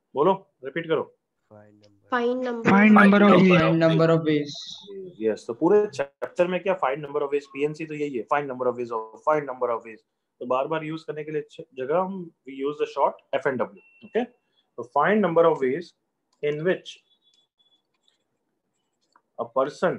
बोलो, रिपीट करो। Find number Find number of ways. Yes, तो पूरे चैप्टर में क्या find number of ways, PNC तो यही है, फाइंड नंबर ऑफ वेज और फाइंड नंबर ऑफ वेज। तो बार बार यूज करने के लिए जगह हम we use the short F and W. Okay, तो find number of ways in which a person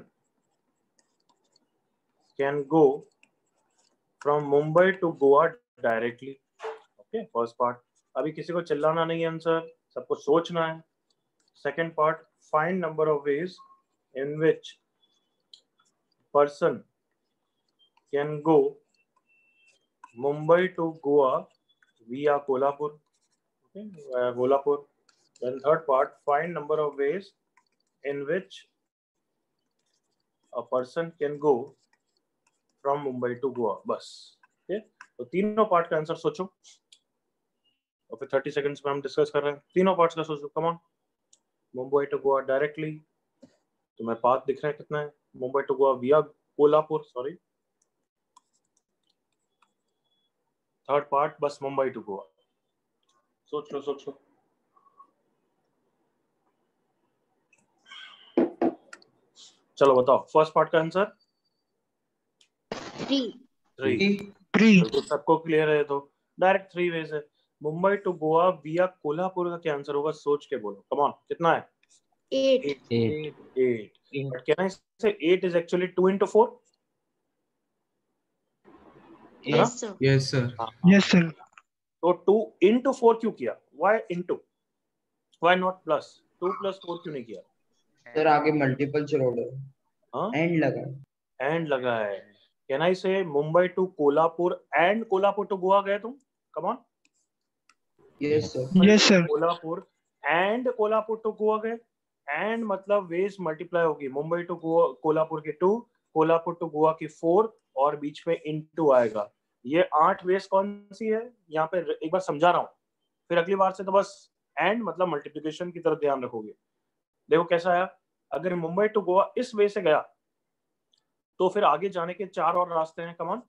can go from Mumbai to Goa directly. Okay, first part. अभी किसी को चिल्लाना नहीं है आंसर, सबको सोचना है। Second part, find number of ways in which person can go Mumbai to Goa via Kolhapur. Okay, via Kolhapur. Then third part, find number of ways in which a person can go from Mumbai to Goa. बस, okay? तो तीनों part का answer सोचो और फिर 30 seconds में हम discuss कर रहे हैं। तीनों पार्ट्स का सोचो, come on. Mumbai to Goa directly, तुम्हें पाथ दिख रहा है कितना है? Mumbai to Goa via Kolhapur, sorry. Third part, बस मुंबई टू गोवा। सोच लो, सोच लो। चलो बताओ, फर्स्ट पार्ट का आंसर 3। तो सबको क्लियर है? तो डायरेक्ट 3 वेज है। मुंबई टू गोवा विया कोल्हापुर का क्या आंसर होगा? सोच के बोलो, कम ऑन। कितना है? 8। But can I say 8 is actually 2 into 4? Yes, sir. Yes, sir. Yes, sir. तो 2 into 4 क्यों किया? Why into? Why not plus? 2 plus 4 क्यों नहीं किया? सर आगे मल्टीपल छोड़ दो, एंड लगा, एंड लगा है। Can I say Mumbai to Kolhapur and Kolhapur to Goa गए तुम? Come on. Yes sir, Yes, sir. Kolhapur and Kolhapur to Goa गए, एंड मतलब वेज मल्टीप्लाई होगी। मुंबई टू गोवा कोल्हापुर की 2, कोल्हापुर टू गोवा की 4 और बीच में इनटू आएगा। ये 8 वेज कौन सी है? यहाँ पे एक बार समझा रहा हूँ, फिर अगली बार से तो बस एंड मतलब मल्टीप्लिकेशन की तरफ ध्यान रखोगे। देखो कैसा आया। अगर मुंबई टू गोवा इस वे से गया तो फिर आगे जाने के 4 और रास्ते हैं। कमान,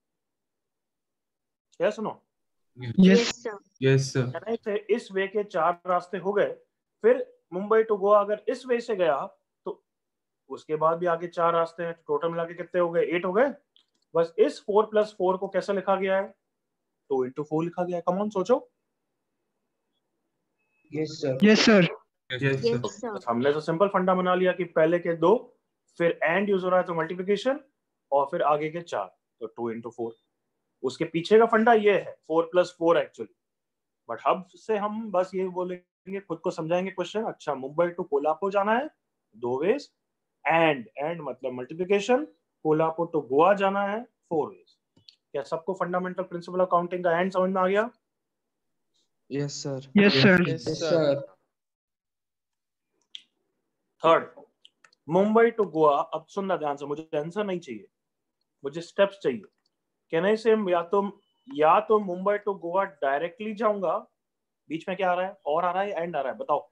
क्या सुनो? Yes. sir. यस सर, कहने से इस वे के 4 रास्ते हो गए। फिर मुंबई टू गोवा अगर इस वे से गया तो उसके बाद भी आगे 4 रास्ते हैं। टोटल मिला के कितने हो गए? 8 हो गए। बस इस 4 + 4 को कैसे लिखा गया है? 2 into 4 लिखा गया है। कम ऑन, सोचो। Yes sir, Yes, sir. Yes Yes, sir, sir. बस हमने तो सिंपल फंडा बना लिया कि पहले के 2, फिर एंड यूज हो रहा है तो मल्टीप्लिकेशन, और फिर आगे के 4, तो 2 into 4। उसके पीछे का फंडा ये है 4 + 4 एक्चुअली। बट अब से हम बस ये बोलेंगे, खुद को समझाएंगे क्वेश्चन। अच्छा, मुंबई टू कोल्हापुर जाना है, 2 वेज, एंड मतलब मल्टीप्लिकेशन। कोल्हापुर टू गोवा जाना है, 4 वेज। क्या सबको फंडामेंटल प्रिंसिपल ऑफ काउंटिंग का एंड समझ में आ गया? Yes sir, Yes, sir. Yes sir, third, Mumbai to Goa. अब सुनना ध्यान से, मुझे आंसर नहीं चाहिए, मुझे स्टेप्स चाहिए। कहने से या तो मुंबई टू गोवा डायरेक्टली जाऊंगा, बीच में क्या आ रहा है? और आ रहा है, एंड आ रहा है? बताओ।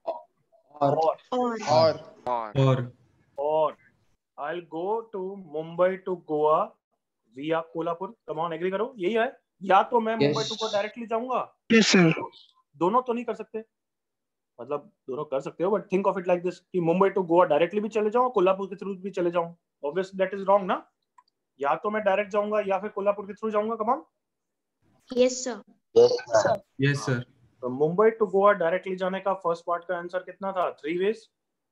और I will go to Mumbai to Goa via Kolhapur. Come on, agree करो, यही है। या तो मैं मुंबई टू गोवा डायरेक्टली जाऊंगा, Yes, sir. दोनों तो नहीं कर सकते, मतलब दोनों कर सकते हो, but think of it like this कि मुंबई टू गोवा डायरेक्टली भी चले जाऊं, कोल्हापुर के थ्रू भी चले जाऊं। ऑब्वियसली दैट इज रॉन्ग ना। या तो मैं डायरेक्ट जाऊंगा या फिर कोल्हापुर के थ्रू जाऊंगा। Come on. Yes, sir. Yes sir, तो मुंबई टू गोवा डायरेक्टली जाने का फर्स्ट पार्ट का आंसर कितना था? 3 ways.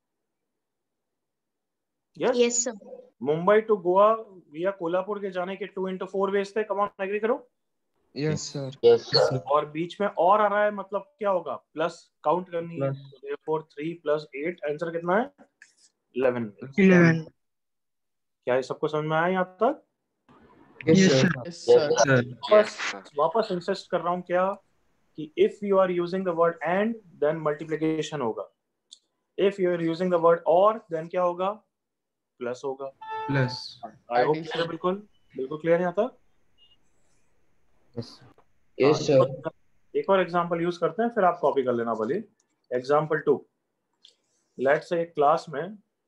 Yes, sir. Mumbai to Goa via Kolhapur के जाने के 2 into 4 वेज थे। कम ऑन, एग्री करो। यस सर, और बीच में और आ रहा है, मतलब क्या होगा? प्लस काउंट करनी है। तो therefore 3 + 8, आंसर कितना है? 11। 11. क्या ये सबको समझ में आया यहाँ तक? Yes, yes sir. सर, वापस इंसिस्ट कर रहा हूँ क्या कि if you are using the word and then multiplication होगा, if you are using the word और देन क्या होगा? प्लस होगा। प्लस, आई होप क्लियर, बिल्कुल बिल्कुल क्लियर यहाँ तक। यस सर, एक और एग्जांपल यूज करते हैं, फिर आप कॉपी कर लेना भले। एग्जांपल 2, लेट्स से एक क्लास में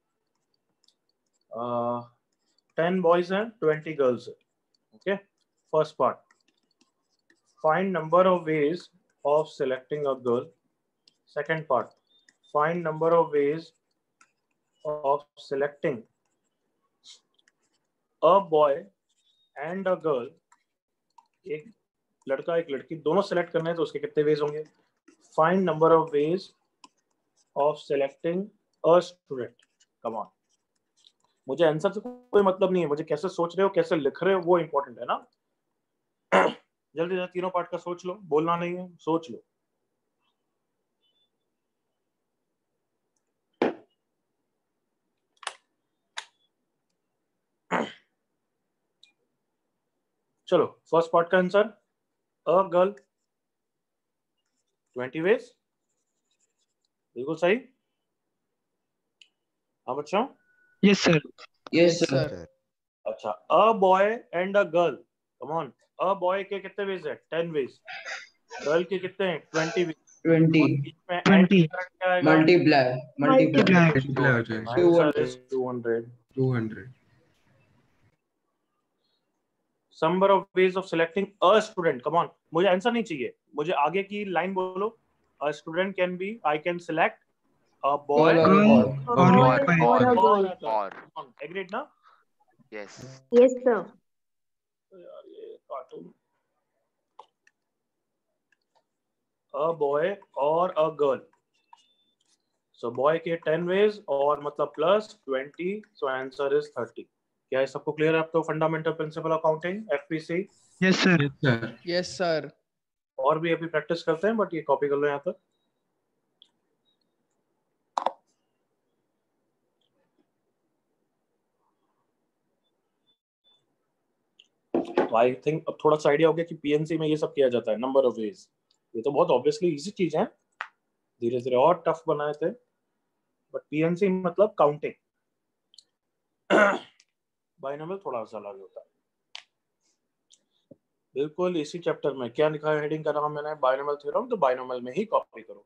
10 बॉयज हैं, 20 गर्ल्स हैं। Okay, first part, find number of ways of selecting a girl. Second part, find number of ways of selecting a boy and a girl. एक लड़का एक लड़की दोनों सेलेक्ट करने हैं तो उसके कितने वेज होंगे? Find number of ways of selecting a student. Come on. मुझे आंसर से कोई मतलब नहीं है, मुझे कैसे सोच रहे हो, कैसे लिख रहे हो, वो इंपॉर्टेंट है ना। जल्दी से तीनों पार्ट का सोच लो, बोलना नहीं है, सोच लो। चलो फर्स्ट पार्ट का आंसर, अ गर्ल 20 वेज, बिल्कुल सही। हाँ बच्चों? Yes, sir. Yes, sir. अच्छा, a boy and a girl, come on. A boy के कितने वेज है? 10 वेज। गर्ल के कितने हैं? 20 वेज। 20. 20. क्या आएगा? Multiply. Multiply. मल्टीप्लाई हो जाएगा। Answer is 200। 200। Number of ways of selecting a student. Come on, मुझे आंसर नहीं चाहिए, मुझे आगे की लाइन बोलो। A student can be, I can select a boy Girl or Girl boy. or Boy boy. or a or girl. a girl. Agreed ना? Yes. Yes, sir. यार ये cartoon. A boy or a girl. So boy के 10 ways और मतलब plus 20, so answer is 30. क्या ये सबको clear है? अब तो fundamental principle accounting FPC Yes, sir. Yes sir. Yes, sir. और भी अभी प्रैक्टिस करते हैं, बट ये कॉपी कर लो यहाँ पर। तो आई थिंक अब थोड़ा सा आइडिया हो गया कि पीएनसी में ये सब किया जाता है, नंबर ऑफ वेज। ये तो बहुत ऑब्वियसली इजी चीज है, धीरे धीरे और टफ बनाए थे, बट पीएनसी मतलब काउंटिंग। बाइनोमियल थोड़ा सा अलग होता है। बिल्कुल इसी चैप्टर में क्या लिखा है, हेडिंग का नाम मैंने बाइनोमियल थ्योरम, तो बाइनोमियल में ही कॉपी करो।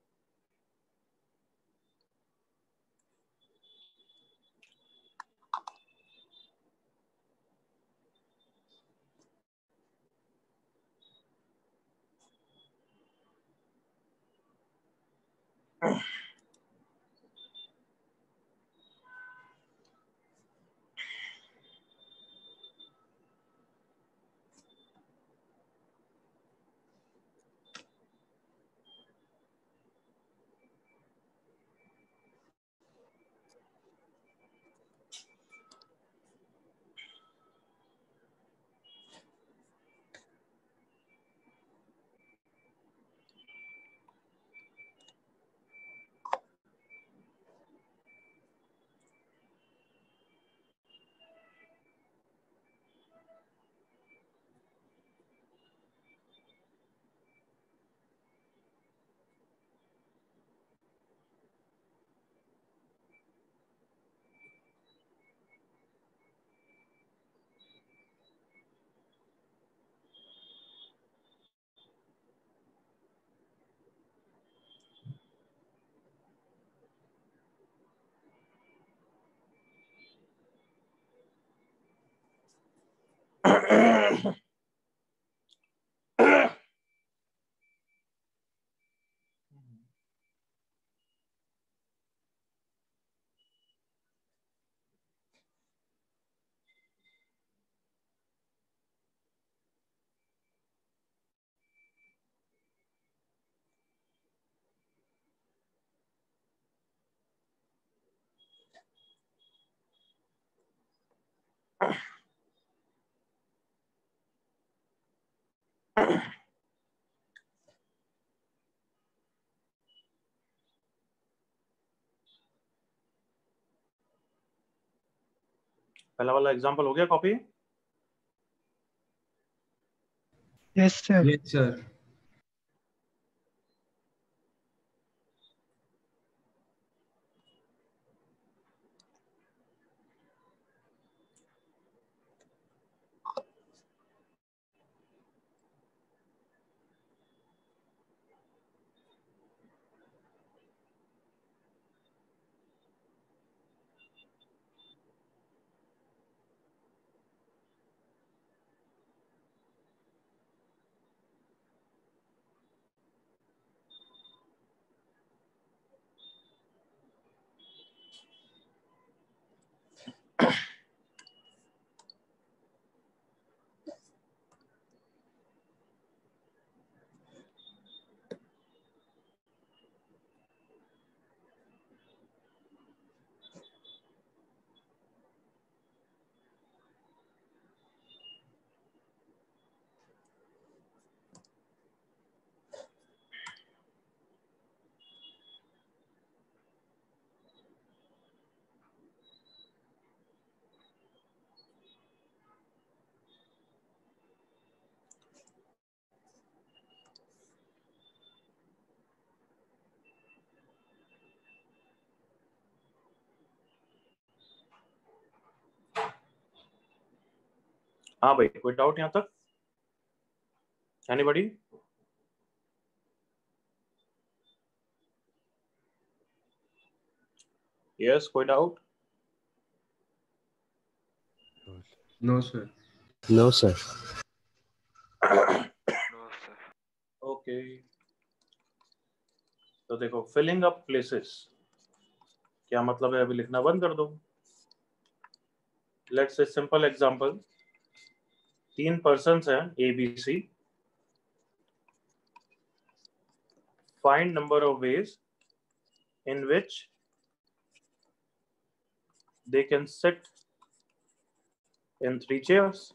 पहला वाला एग्जांपल हो गया copy? Yes, sir. Yes sir. हाँ भाई, कोई डाउट यहाँ तक? एनीबॉडी? यस, कोई doubt? No sir. No sir. Okay, तो देखो, फिलिंग अप प्लेसेस क्या मतलब है, अभी लिखना बंद कर दो। Let's say simple example, 3 persons हैं A B C, find number of ways in which they can sit in 3 chairs.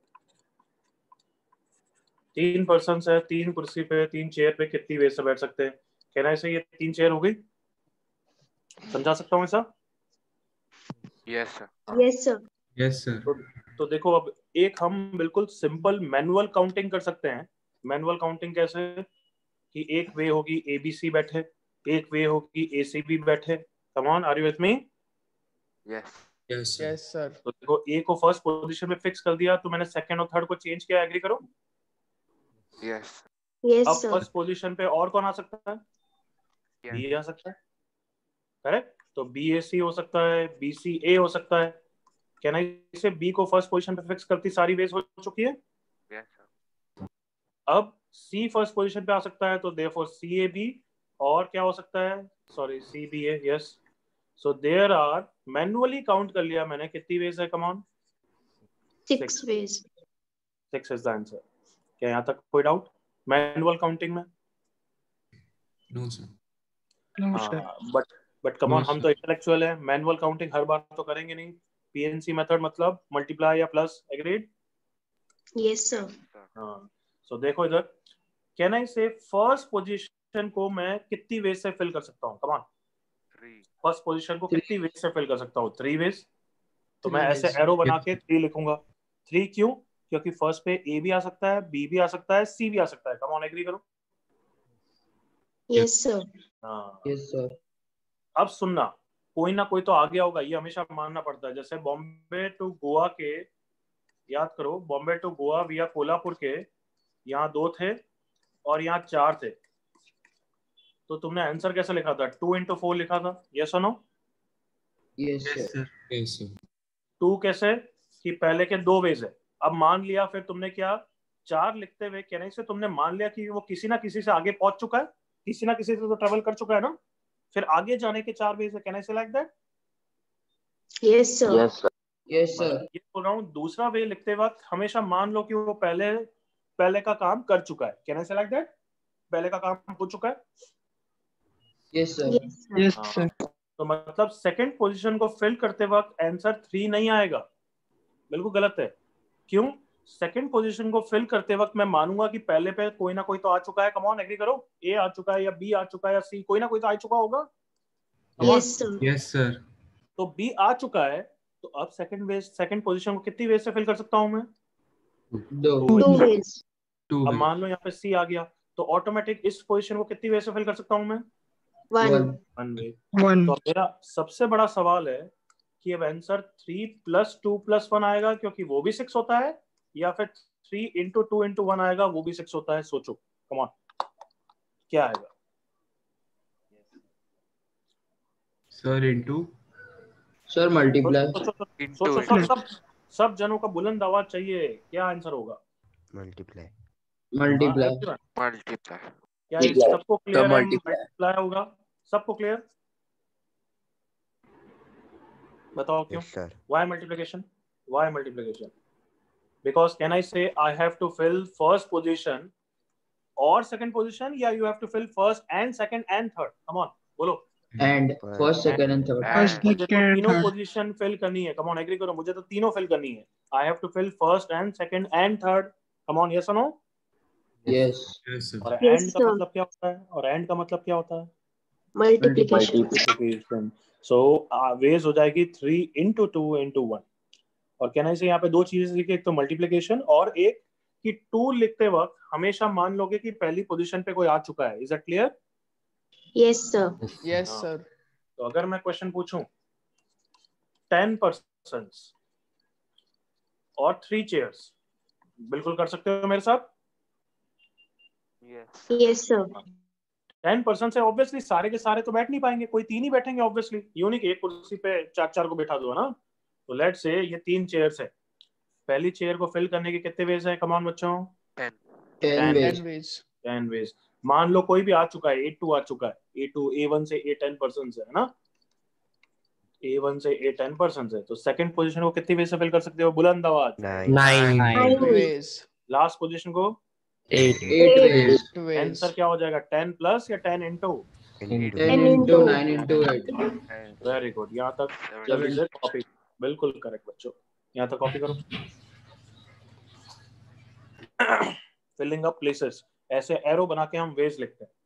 3 persons है, 3 कुर्सी पे, 3 चेयर पे कितनी वेज से बैठ सकते हैं? कहना है ये 3 चेयर हो गई। समझा सकता हूँ ऐसा? Yes sir. Yes sir. Yes sir. तो देखो, अब एक हम बिल्कुल सिंपल मैनुअल काउंटिंग कर सकते हैं। मैनुअल काउंटिंग कैसे? कि एक वे होगी ए बी सी बैठे, एक वे होगी ए सी बी बैठे। Come on, are you with me? Yes yes sir. तो देखो, ए को फर्स्ट पोजीशन में फिक्स कर दिया, तो मैंने सेकंड और थर्ड को चेंज किया। एग्री करो? यस यस अब सर। फर्स्ट पोजीशन पे और कौन आ सकता है? बी आ सकता है, करेक्ट? तो बी ए सी हो सकता है, बी सी ए हो सकता है। कहना इसे बी को फर्स्ट पोजीशन पे फिक्स करती सारी वेज हो चुकी है। Yes sir. अब सी फर्स्ट पोजीशन पे आ सकता है, तो देयरफॉर सी ए बी, और क्या हो सकता है? Sorry, C B A. Yes, so there are, manually count कर लिया मैंने, कितनी वेज है? Come on, 6 ways. 6 is the answer. क्या यहाँ तक कोई डाउट मैनुअल काउंटिंग में? No sir. No sir. But come on, No, हम तो इंटेलेक्चुअल है, मैनुअल काउंटिंग हर बार तो करेंगे नहीं। पीएनसी मेथड मतलब मल्टीप्लाई या प्लस। एग्रीड? Yes sir. हाँ, सो देखो इधर, कहना इसे फर्स्ट पोजीशन को मैं कितनी वेज से फिल कर सकता हूँ? कम ऑन, 3। फर्स्ट पोजीशन को कितनी वेज से फिल कर सकता हूँ? 3 वेज। तो मैं 3 ऐसे ways। एरो बना के 3 लिखूंगा। 3 क्यों? क्योंकि फर्स्ट पे ए भी आ सकता है, बी भी आ सकता है, सी भी आ सकता है। कम ऑन, एग्री करो? Yes sir. हाँ, यस सर। अब सुनना, कोई ना कोई तो आ गया होगा, ये हमेशा मानना पड़ता है। जैसे बॉम्बे टू गोवा के, याद करो, बॉम्बे टू गोवा विया कोल्हापुर के, यहाँ 2 थे और यहाँ 4 थे। तो तुमने आंसर कैसे लिखा था? 2 into 4 लिखा था। यस और no? Yes yes sir. Sir. Yes sir. 2 कैसे? कि पहले के 2 वेज है। अब मान लिया, फिर तुमने क्या, 4 लिखते हुए कहने से तुमने मान लिया कि वो किसी ना किसी से आगे पहुंच चुका है, किसी ना किसी से तो ट्रेवल कर चुका है ना। फिर आगे जाने के 4 वेज है। कहने से like that? Yes sir. Yes sir. Yes sir. ये बोल रहा हूँ, दूसरा वे लिखते वक्त हमेशा मान लो कि वो पहले का काम कर चुका है। कहने से लाइक दैट? पहले का काम हो चुका है। Yes sir. Yes sir. Yes हाँ, सर। तो मतलब सेकंड पोजीशन को फिल करते वक्त आंसर 3 नहीं आएगा। बिल्कुल गलत है। क्यों? सेकंड पोजीशन को फिल करते वक्त मैं मानूंगा कि पहले पे कोई ना कोई तो आ चुका है। कम ऑन, एग्री करो? ए आ चुका है, या बी आ चुका है, या सी, कोई ना कोई तो आ चुका होगा। Yes sir. Yes sir. तो बी आ चुका है, तो अब सेकंड पोजीशन को कितनी वेज से फिल कर सकता हूं मैं? 2। 2 वेज। 2 अब वे। मान लो यहाँ पे सी आ गया, तो ऑटोमेटिक इस पोजीशन को कितनी वेज से फिल कर सकता हूं मैं? 1। 1 वे। 1। तो अब मेरा सबसे बड़ा सवाल है कि अब आंसर 3 + 2 + 1 आएगा, क्योंकि वो भी 6 होता है, या फिर 3 × 2 × 1 आएगा, वो भी 6 होता है। सोचो, कम ऑन, क्या आएगा? Sir into. Sir multiply. सोचो, सब जनों का बुलंद आवाज चाहिए। क्या आंसर होगा? मल्टीप्लाई। मल्टीप्लाई। मल्टीप्लाई। क्या ये सबको क्लियर है? मल्टीप्लाई होगा। सबको क्लियर? बताओ क्यों? Yes sir. Why multiplication? Why multiplication? Because can I say I have to fill first position or second position, या you have to fill first and second and third? Come on, बोलो। And first second and third. First मुझे तो second तीनों third. Position fill करनी है। Come on, agree करो? मुझे तो तीनों फिल करनी है। I have to fill first and second and third. Come on, yes or no? Yes. Yes sir. और Yes, and का sir. मतलब क्या होता है? और and का मतलब क्या होता है? Multiplication. Multiplication. So वेज हो जाएगी 3 × 2 × 1। और कहना है यहाँ पे 2 चीजें लिखी, एक तो मल्टीप्लिकेशन और एक कि 2 लिखते वक्त हमेशा मान लोगे कि पहली पोजीशन पे कोई आ चुका है। Is that clear? Yes, sir. Yes sir. तो अगर मैं क्वेश्चन पूछूं, 10 पर्सन्स और 3 चेयर्स, बिल्कुल कर सकते हो मेरे साथ। Yes. Yes, sir. 10% से ऑब्वियसली सारे के सारे तो बैठ नहीं पाएंगे, कोई 3 ही बैठेंगे ऑब्वियसली, यूं नहीं कि एक कुर्सी पे 4 को बैठा दो ना। तो लेट्स से ये 3 चेयर्स है, पहली चेयर को फिल करने के कितने वेज हैं? कम ऑन बच्चों। 10. 10 ways. 10 वेज। मान लो कोई भी आ चुका है, A2 आ चुका है, A2 A1 से A 10% है ना, A1 से A 10% है, तो सेकंड पोजीशन को कितनी वेज से फिल कर सकते हो? बुलंद आवाज। 9. 9 ways. लास्ट पोजीशन को 8. 8 ways. आंसर क्या हो जाएगा? 10 प्लस या 10 into? 10 into 9 into 8. Very good, यहाँ तक जल्दी से कॉपी। बिल्कुल करेक्ट बच्चों, यहाँ तक कॉपी करो। फिलिंग अप प्लेसेस, ऐसे एरो बना के हम वेज लिखते हैं।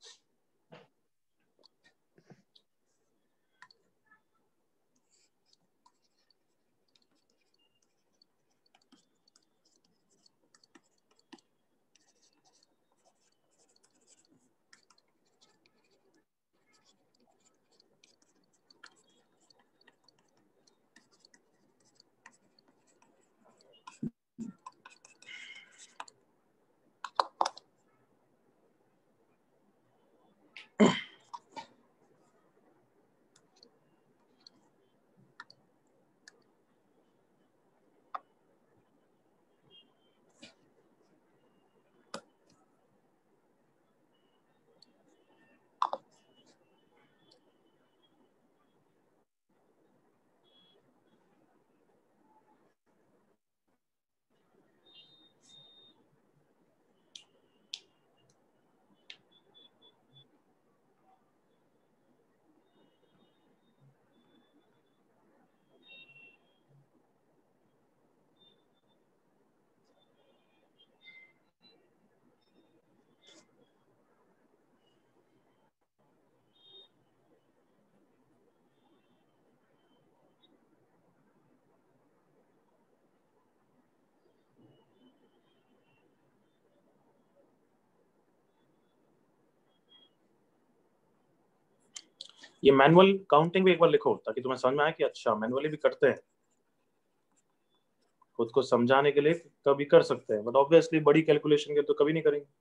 ये मैनुअल काउंटिंग भी एक बार लिखो ताकि तुम्हें समझ में आए कि अच्छा मैनुअली भी करते हैं। खुद को समझाने के लिए कभी कर सकते हैं, बट ऑब्वियसली बड़ी कैलकुलेशन के तो कभी नहीं करेंगे।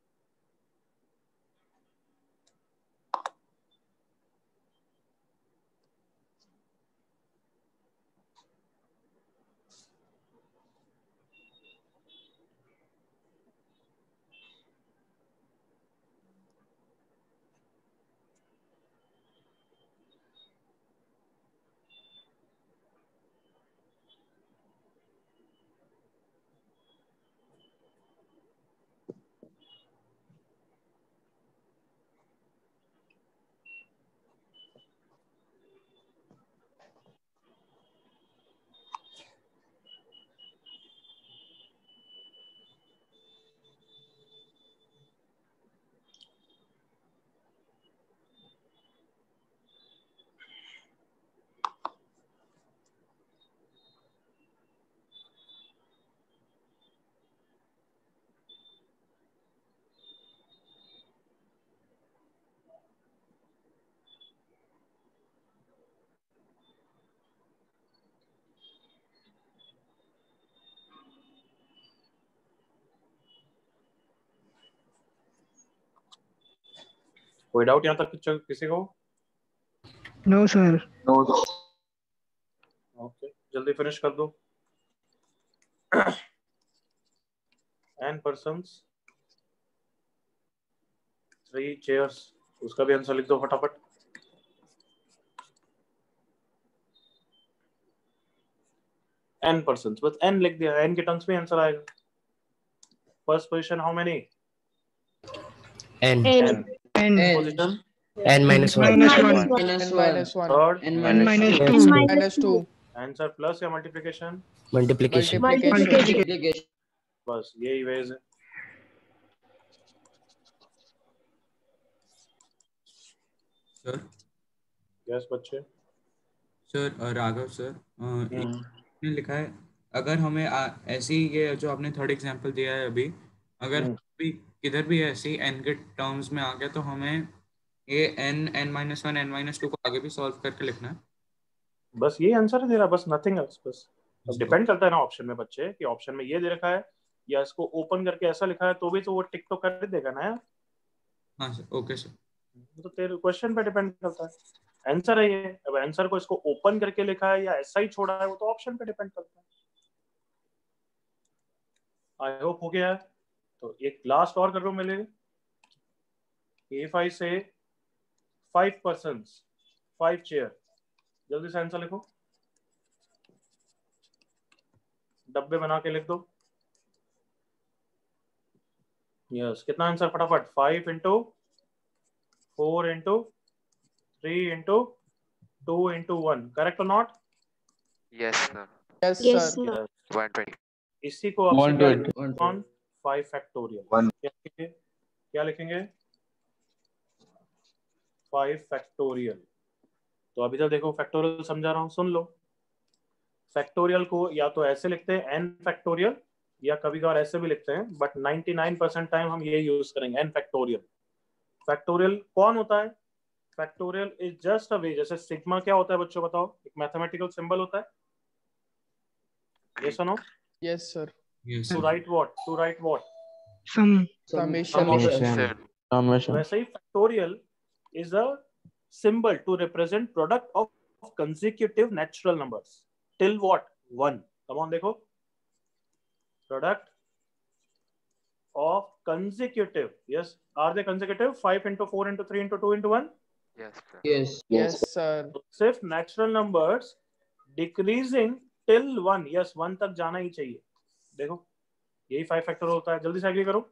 कोई डाउट यहाँ तक किसी को? No, sir. ओके, जल्दी फिनिश कर दो। n persons 3 chairs, उसका भी आंसर लिख दो फटाफट। n persons, बस n लिख दिया, n के टर्म्स में आंसर आएगा। First position how many? N. N. N. Position N minus 1. Minus 1. Minus 1. Minus 1. Third N N minus minus 2. 2. Minus 2. Answer plus या मल्टीप्लिकेशन? Multiplication. Multiplication. Multiplication. बस यही ways है। सर यस बच्चे। Sir Raghav sir ने लिखा है अगर हमें ऐसी ये जो आपने थर्ड एग्जांपल दिया है अभी, अगर भी किधर भी ऐसी n के टर्म्स में आ गया तो हमें ये n-1 n-2 को आगे भी सॉल्व करके लिखना है। बस यही आंसर है तेरा, बस नथिंग एल्स। बस अब डिपेंड करता है ना ऑप्शन में बच्चे, कि ऑप्शन में ये दे रखा है या इसको ओपन करके ऐसा लिखा है तो भी तो वो टिक तो कर देगा ना यार। हाँ सर, ओके सर। तो तेरे क्वेश्चन पे डिपेंड करता है। आंसर है ये, अब आंसर को इसको ओपन करके लिखा है या ऐसा ही छोड़ा है वो तो ऑप्शन पे डिपेंड करता है। आई होप हो गया है। तो एक लास्ट और कर रहा हूं मैं ले। A5 से 5 persons 5 चेयर, जल्दी से आंसर लिखो, डब्बे बना के लिख दो। यस, कितना आंसर फटाफट? 5 into 4 into 3 into 2 into 1, correct और not? Yes, sir. Yes, Yes, sir. sir. 120. इसी को आपसे क्या 120. लिखेंगे? On 5 factorial. क्या लिखेंगे? 5 फैक्टोरियल। तो अभी तक देखो फैक्टोरियल समझा रहा हूँ, सुन लो। फैक्टोरियल को या तो ऐसे लिखते हैं n फैक्टोरियल, या कभी कभार ऐसे भी लिखते हैं, बट 99% टाइम हम ये यूज करेंगे n फैक्टोरियल। फैक्टोरियल कौन होता है? Factorial is just a way, जैसे सिग्मा क्या होता है बच्चों बताओ? एक मैथमेटिकल सिंबल होता है, ये सुनो। Yes, sir. Yes to sir. Write what? To write what? Summation. Summation. वैसे ही factorial is a symbol to represent product of consecutive natural numbers till what? 1. Come on, देखो, product of consecutive. Yes, are they consecutive? 5 into 4 into 3 into 2 into 1? Yes, sir. Yes, sir. सिर्फ natural numbers decreasing till 1. Yes, 1 तक जाना ही चाहिए। देखो यही 5 factorial होता है, जल्दी से एग्री करो।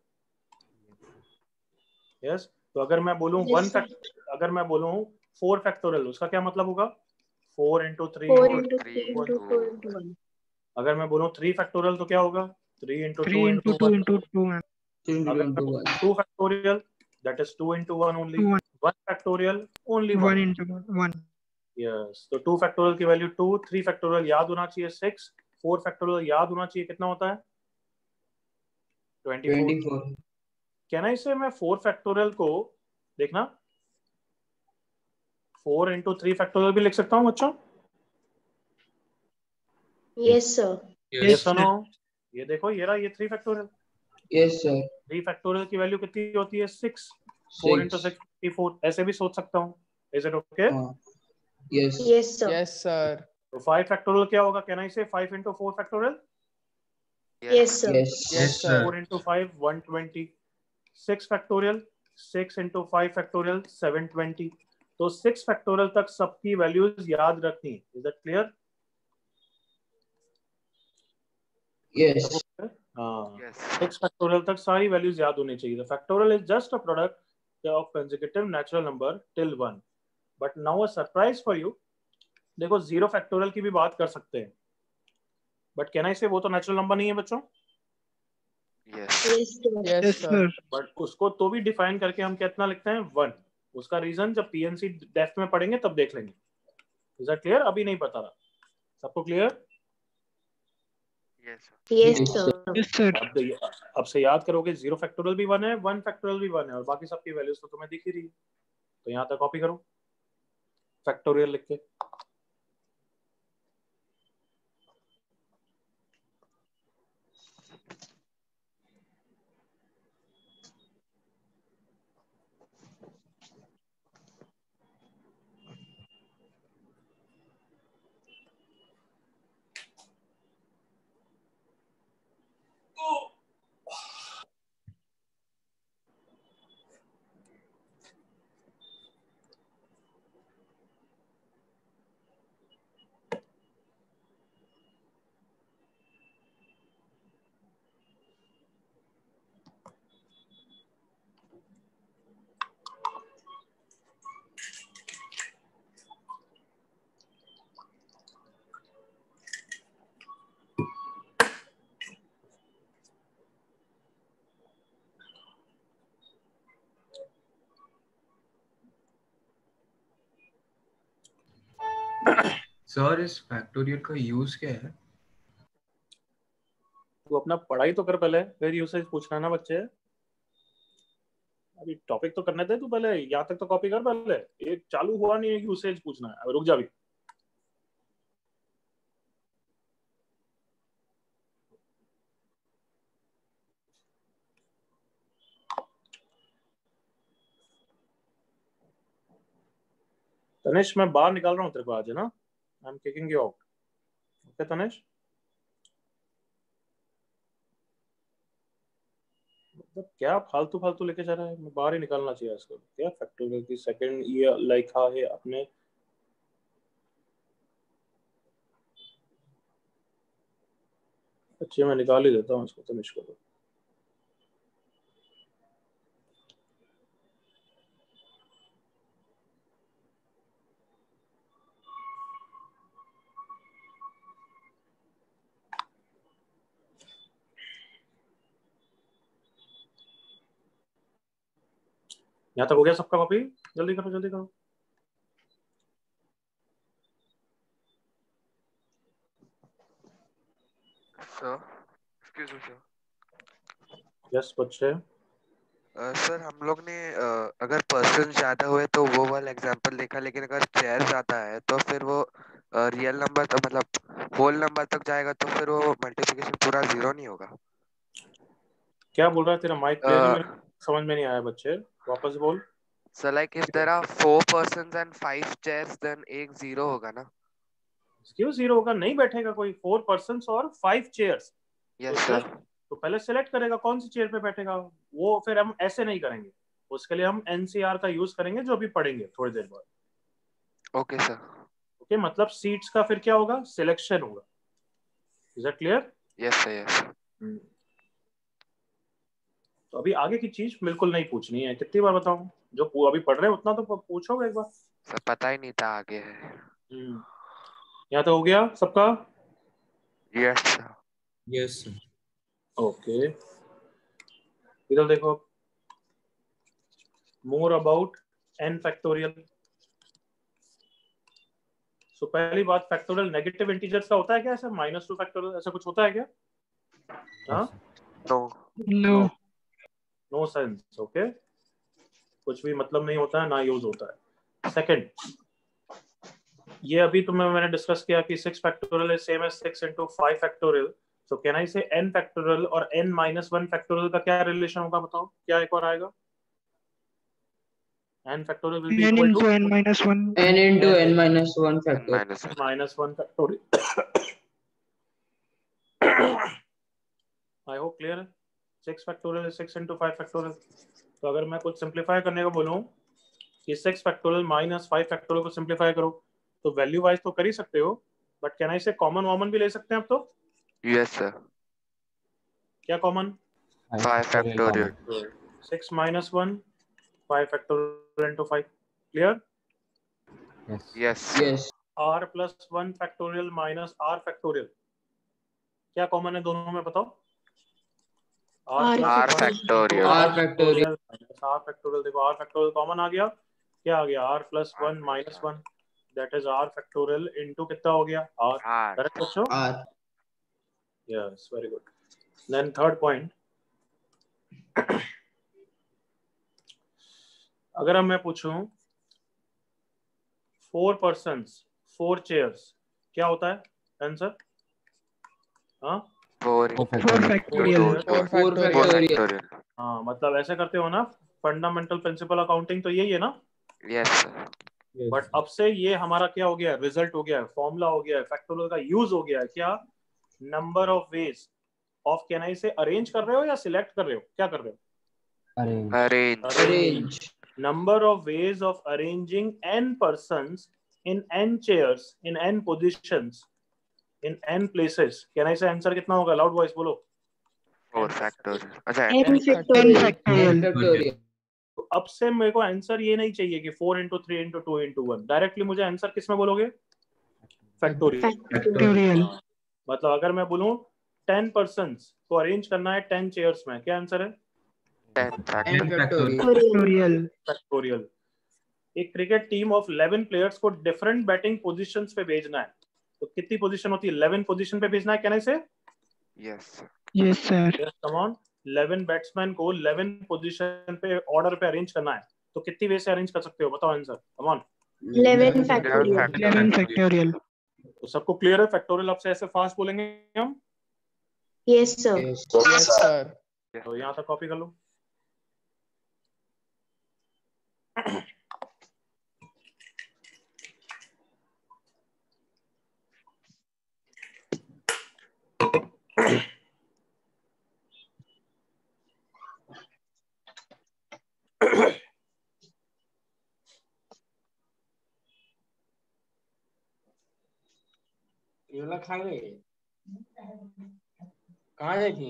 यस, तो अगर मैं बोलूं Yes, 1 sir. अगर मैं बोलूं 4 फैक्टोरियल, उसका क्या मतलब होगा? 4 into 3 4 into into 3 into 2 into 1. अगर मैं बोलूं 3 फैक्टोरियल तो क्या होगा? 3 into 2 3 into into 2 1. into 2 and अगर मैं बोलूं 2 factorial, that is 2 into 1 only. 2 1 factorial only 1 1. into 1. यस, तो 2 फैक्टोरियल की वैल्यू 2, 3 फैक्टोरियल याद होना चाहिए 6, 4 फैक्टोरियल याद होना चाहिए कितना होता है? 24. 24. कैन आई से मैं 4 फैक्टोरियल को देखना 4 into 3 फैक्टोरियल भी लिख सकता हूँ बच्चों? Yes, sir. ये सुनो, ये देखो ये रहा, ये 3 फैक्टोरियल। Yes, sir. 3 फैक्टोरियल की वैल्यू कितनी होती है? 6. 4 into 6 54. ऐसे भी सोच सकता हूँ। Is it okay? Yes. Yes, sir. Yes, sir. तो 5 फैक्टोरियल क्या होगा? कैन आई से 5 into 4 factorial? Yes, sir. Yes, sir. 4 into 5 120. 6 factorial, 6 into 5 factorial 720. तो 6 फैक्टोरियल तक सबकी वैल्यूज याद रखनी। Is that clear? Yes. हाँ, Yes. 6 फैक्टोरियल तक सारी वैल्यूज याद होनी चाहिए। Factorial is just a product of consecutive natural number till 1. But now a surprise for you, देखो 0 फैक्टोरियल की भी बात कर सकते हैं, बट कैन आई से वो तो नेचुरल नंबर नहीं है बच्चों? Yes. Yes, sir. Yes, sir. But उसको तो भी डिफाइन करके हम कितना लिखते हैं? 1. उसका रीजन जब पीएनसी डेप्थ में पढ़ेंगे तब देख लेंगे। Is that clear? अभी नहीं बता रहा, सबको clear? Yes, sir. Yes, sir. Yes, sir. अब से याद करोगे 0 फैक्टोरियल भी 1 है, 1 फैक्टोरियल भी 1 है, और बाकी सबकी वैल्यूज तो तुम्हें दिख ही रही है। तो यहाँ तक कॉपी करो फैक्टोरियल लिख के। सर इस फैक्टोरियल का यूज क्या है? तो अपना पढ़ाई तो कर पहले, फिर यूसेज पूछना ना बच्चे। अभी टॉपिक तो करने दे, तू पहले यहाँ तक तो कॉपी कर पहले। एक चालू हुआ नहीं है, यूसेज पूछना है। रुक जा भी। तनिष मैं बाहर निकाल रहा हूँ तेरे को आज, है ना? I am kicking you out. Okay Tanish, मतलब क्या फालतू फालतू लेके जा रहा है, मैं बाहर ही निकालना चाहिए इसको। क्या फैक्टोरियल की सेकंड ये लिखा है अपने, अच्छे मैं निकाल ही देता हूँ इसको तनिष को। यहाँ तक हो गया सबका कॉपी? जल्दी करो जल्दी करो। Sir excuse me sir. Yes बच्चे। सर हम लोग ने अगर पर्सन ज्यादा हुए तो वो वाला एग्जांपल देखा, लेकिन अगर चेयर ज्यादा है तो फिर वो रियल नंबर तो मतलब होल नंबर तक जाएगा, तो फिर वो मल्टीप्लिकेशन पूरा 0 नहीं होगा। क्या बोल रहा है? तेरा माइक क्लियरली मेरे समझ में नहीं आया बच्चे, वापस बोल। Sir like if there are 4 persons and 5 chairs then एक 0 होगा ना? क्यों 0 होगा? नहीं बैठेगा कोई। 4 पर्सन्स और 5 चेयर्स। Yes sir. तो पहले सिलेक्ट करेगा कौन सी चेयर पे बैठेगा वो, फिर हम ऐसे नहीं करेंगे। उसके लिए हम एनसीआर का यूज करेंगे जो अभी पढ़ेंगे थोड़ी देर बाद। Okay sir. ओके, मतलब सीट्स का फिर क्या होगा? सिलेक्शन होगा। Is that clear? Yes sir yes. तो अभी आगे की चीज बिल्कुल नहीं पूछनी है। कितनी बार बताऊं? जो अभी पढ़ रहे हैं उतना तो पूछोगे एक बार। सर पता ही नहीं था आगे है। यहाँ तो हो गया सबका? Yes sir. Yes sir. Okay, इधर देखो। More about n factorial. So पहली बात, फैक्टोरियल नेगेटिव इंटीजर्स का होता है क्या? ऐसा -2 फैक्टोरियल ऐसा कुछ होता है क्या? हाँ? No no sense. ओके, कुछ भी मतलब नहीं होता है, ना यूज होता है। सेकंड, ये अभी तुम्हें मैंने डिस्कस किया कि 6 factorial is same as 6 into 5 factorial. So can I say n factorial और n-1 फैक्टोरियल का क्या रिलेशन होगा? बताओ क्या एक और आएगा? n factorial will be n equal to into n-1 n into n-1 factor. -1 factorial. I hope clear है। 6 फैक्टोरियल 6 into 5 फैक्टोरियल। तो अगर मैं कुछ सिंप्लीफाई करने को बोलूं कि 6 फैक्टोरियल माइनस 5 फैक्टोरियल को सिंप्लीफाई करो, तो वैल्यू वाइज तो कर ही सकते हो, बट कैन आई से कॉमन वॉमन भी ले सकते हैं अब तो? Yes sir. क्या common? 5 factorial. 6 minus 1 5 factorial into 5। Clear? Yes Yes. r plus 1 factorial minus r factorial, क्या कॉमन है दोनों में? बताओ। R factorial. R factorial. r factorial. देखो r फैक्टोरियल कॉमन आ गया, क्या आ गया? r plus 1 minus 1, that is r factorial into कितना हो गया? r। करेक्ट बच्चों? R. Yes, very good. Then third point, अगर मैं पूछूं 4 persons 4 chairs क्या होता है आंसर? हाँ, 4 factorial. 4 factorial. हाँ, मतलब ऐसे करते हो ना फंडामेंटल प्रिंसिपल अकाउंटिंग, तो यही है ना? Yes sir. बट अब से ये हमारा क्या हो गया? रिजल्ट हो गया, फॉर्मूला हो गया, फैक्टोरियल का यूज हो गया। क्या? Number of ways of can I say arrange कर रहे हो या सिलेक्ट कर रहे हो? क्या कर रहे हो? Arrange. Number of ways of arranging n persons in n chairs in n positions in n places. Can I say answer कितना होगा? Loud voice बोलो। 4 फैक्टोरियल। अच्छा n N factorial. factorial. तो अब से मेरे को आंसर ये नहीं चाहिए कि 4 into 3 into 2 into 1। डायरेक्टली मुझे आंसर किस में बोलोगे? फैक्टोरियल। factorial. मतलब अगर मैं बोलूं 10 persons को अरेंज करना है 10 चेयर्स में, क्या आंसर है? 10 N फैक्टोरियल। Factorial. फैक्टोरियल। एक क्रिकेट टीम ऑफ 11 प्लेयर्स को डिफरेंट बैटिंग पोजीशंस पे भेजना है, तो कितनी पोजीशन होती है? 11 पोजीशन पे भेजना है। Can I say? Yes sir. Yes, sir. Yes, come on. 11 batsman को 11 पोजीशन पे ऑर्डर पे अरेंज करना है, तो कितनी वे से अरेंज कर सकते हो? बताओ answer, come on. 11 factorial. 11 factorial. तो सबको क्लियर है? फैक्टोरियल अब से ऐसे फास्ट बोलेंगे हम। Yes, sir. Yes, sir. तो यहाँ तक कॉपी कर लो। वाला खा गए कहाँ गई थी?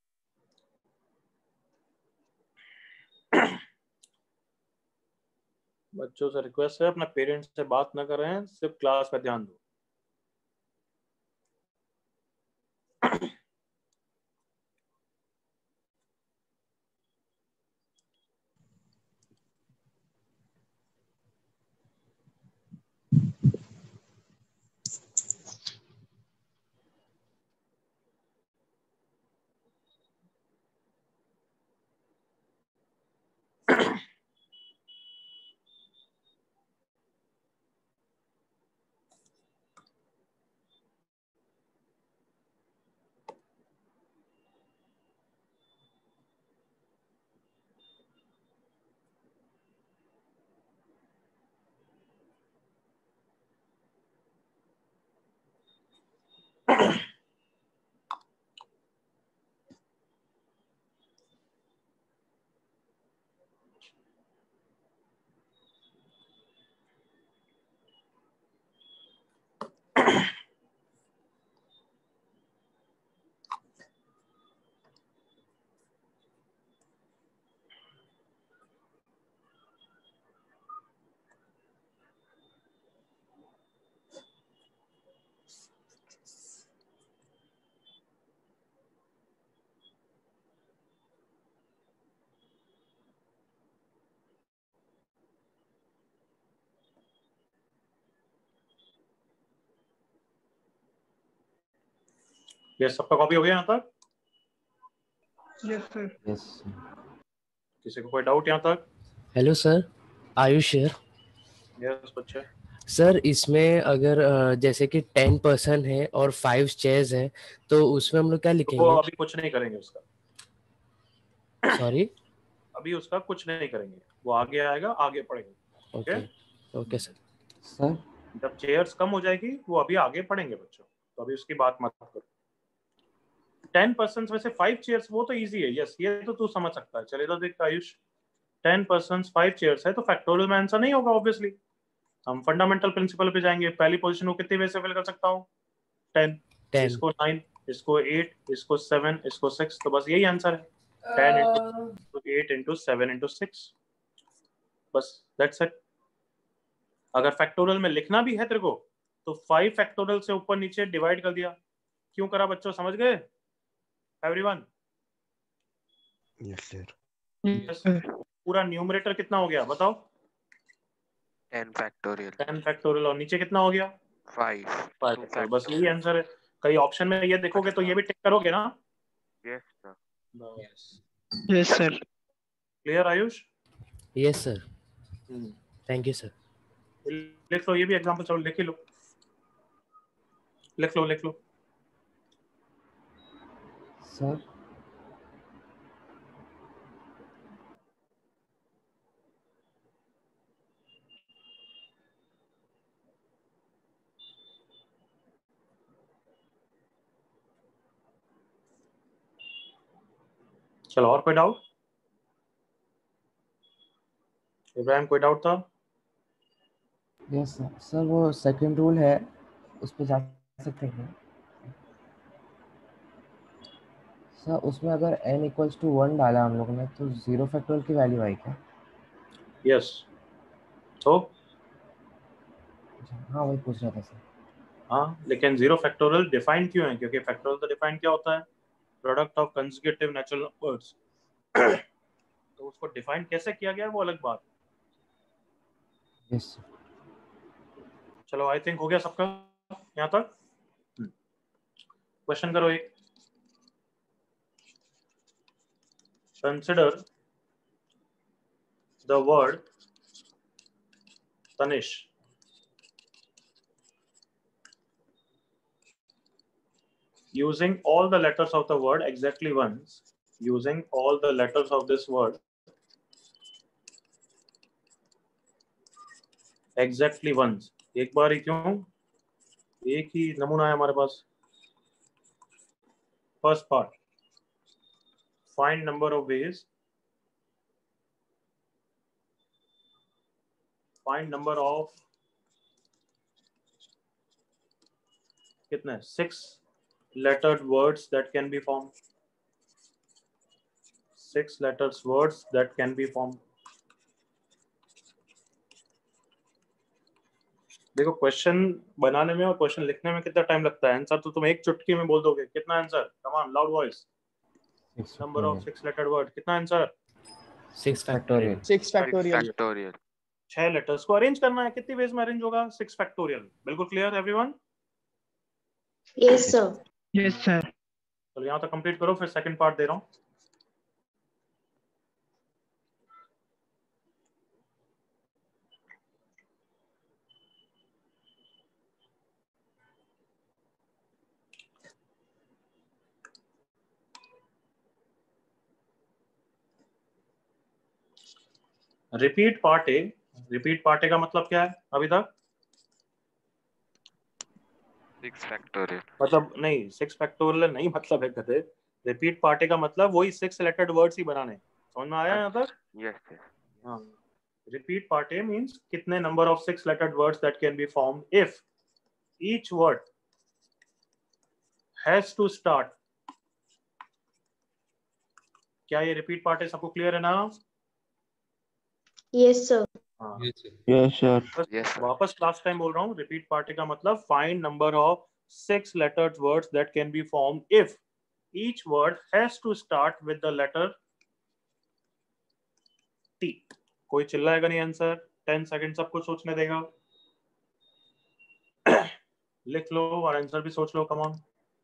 बच्चों से रिक्वेस्ट है अपने पेरेंट्स से बात ना करें, सिर्फ क्लास पे ध्यान दो। ये सबका कॉपी हो गया यहाँ तक? Yes sir. यस किसी को कोई डाउट यहाँ तक? Hello sir, Ayush here. Yes बच्चे। सर इसमें अगर जैसे कि 10 पर्सन है और 5 चेयर्स हैं तो उसमें हम लोग क्या तो वो लिखेंगे? अभी कुछ नहीं करेंगे उसका। सॉरी, अभी उसका कुछ नहीं करेंगे, वो आगे आएगा, आगे पढ़ेंगे। Okay okay sir. सर जब चेयर्स कम हो जाएगी वो अभी आगे पढ़ेंगे बच्चों, तो अभी उसकी बात मत करो। 10 पर्सन में से 5 चेयर्स, वो तो इजी है। यस, ये तो तू समझ सकता है। चल इधर देख आयुष, 10 पर्सन 5 चेयर्स है तो फैक्टोरियल में आंसर नहीं होगा ऑब्वियसली। हम फंडामेंटल प्रिंसिपल पे जाएंगे। पहली पोजीशन को कितने वे से फिल कर सकता हूँ? 10। 10 इसको 9, इसको 8, इसको 7, इसको 6, तो बस यही आंसर है। 10 into 8 into 7 into 6, बस दैट्स इट। अगर फैक्टोरियल में लिखना भी है तेरे को तो 5 फैक्टोरियल से ऊपर नीचे डिवाइड कर दिया। क्यों करा बच्चों, समझ गए एवरीवन? Yes sir. यस। पूरा न्यूमरेटर कितना हो गया बताओ? 10 फैक्टोरियल। 10 फैक्टोरियल, और नीचे कितना हो गया? 5 फैक्टोरियल। बस यही आंसर है। कई ऑप्शन में ये देखोगे तो ये भी टिक करोगे ना? Yes sir. Yes sir. Clear Ayush? Yes sir, thank you sir. लिख लो ये भी एग्जांपल, चलो लिख ही लो, लिख लो लिख लो। सर चलो और कोई डाउट? इब्राहिम कोई डाउट था? Yes sir. सर वो सेकंड रूल है उस पर जा सकते हैं सर? उसमें अगर n इक्वल्स टू 1 डाला हम लोग ने तो 0 फैक्टोरियल की वैल्यू आई क्या? यस। तो हाँ वही पूछ रहा था सर। हाँ, लेकिन 0 फैक्टोरियल डिफाइन क्यों है? क्योंकि फैक्टोरियल तो डिफाइन क्या होता है? Product of consecutive natural numbers. तो उसको डिफाइन कैसे किया गया है वो अलग बात। Yes sir. चलो आई थिंक हो गया सबका यहाँ तक। क्वेश्चन करो एक। Consider the word Tanish using all the letters of the word exactly once, using all the letters of this word exactly once। एक बार ही क्यों, एक ही नमूना है हमारे पास। First part, find number of ways, find number of कितने 6 lettered words that can be formed. 6 letters words that can be formed. देखो question बनाने में और क्वेश्चन लिखने में कितना टाइम लगता है, आंसर तो तुम एक चुटकी में बोल दोगे। कितना answer? Come on, loud voice. Number of 6 lettered word, कितना answer? 6 factorial. 6 factorial. Factorial. 6 letters को अरेंज करना है, कितनी वेज में अरेंज होगा? 6 फैक्टोरियल। बिल्कुल clear everyone? Yes, sir. Yes sir. चलो यहाँ तक कंप्लीट करो, फिर सेकंड पार्ट दे रहा हूँ। Repeat part A. Repeat part A का मतलब क्या है अभी तक? 6 फैक्टोरियल। मतलब नहीं, 6 फैक्टोरियल नहीं मतलब है कहते। रिपीट पार्ट ए का मतलब वही 6 लेटर्ड वर्ड्स ही बनाने। समझ में आया यहाँ तक? Yes yes. हाँ। रिपीट पार्ट ए मींस कितने number of 6 lettered words that can be formed if each word has to start। क्या ये रिपीट पार्ट है? सबको क्लियर है ना? Yes, sir. हाँ। Yes sir. Yes, sir. वापस लास्ट टाइम बोल रहा हूँ, रिपीट पार्ट का मतलब find number of 6 lettered words that can be formed if each word has to start with the letter T। कोई चिल्लाएगा नहीं आंसर। 10 सेकंड सबको सोचने देगा। लिख लो और आंसर भी सोच लो। Come on.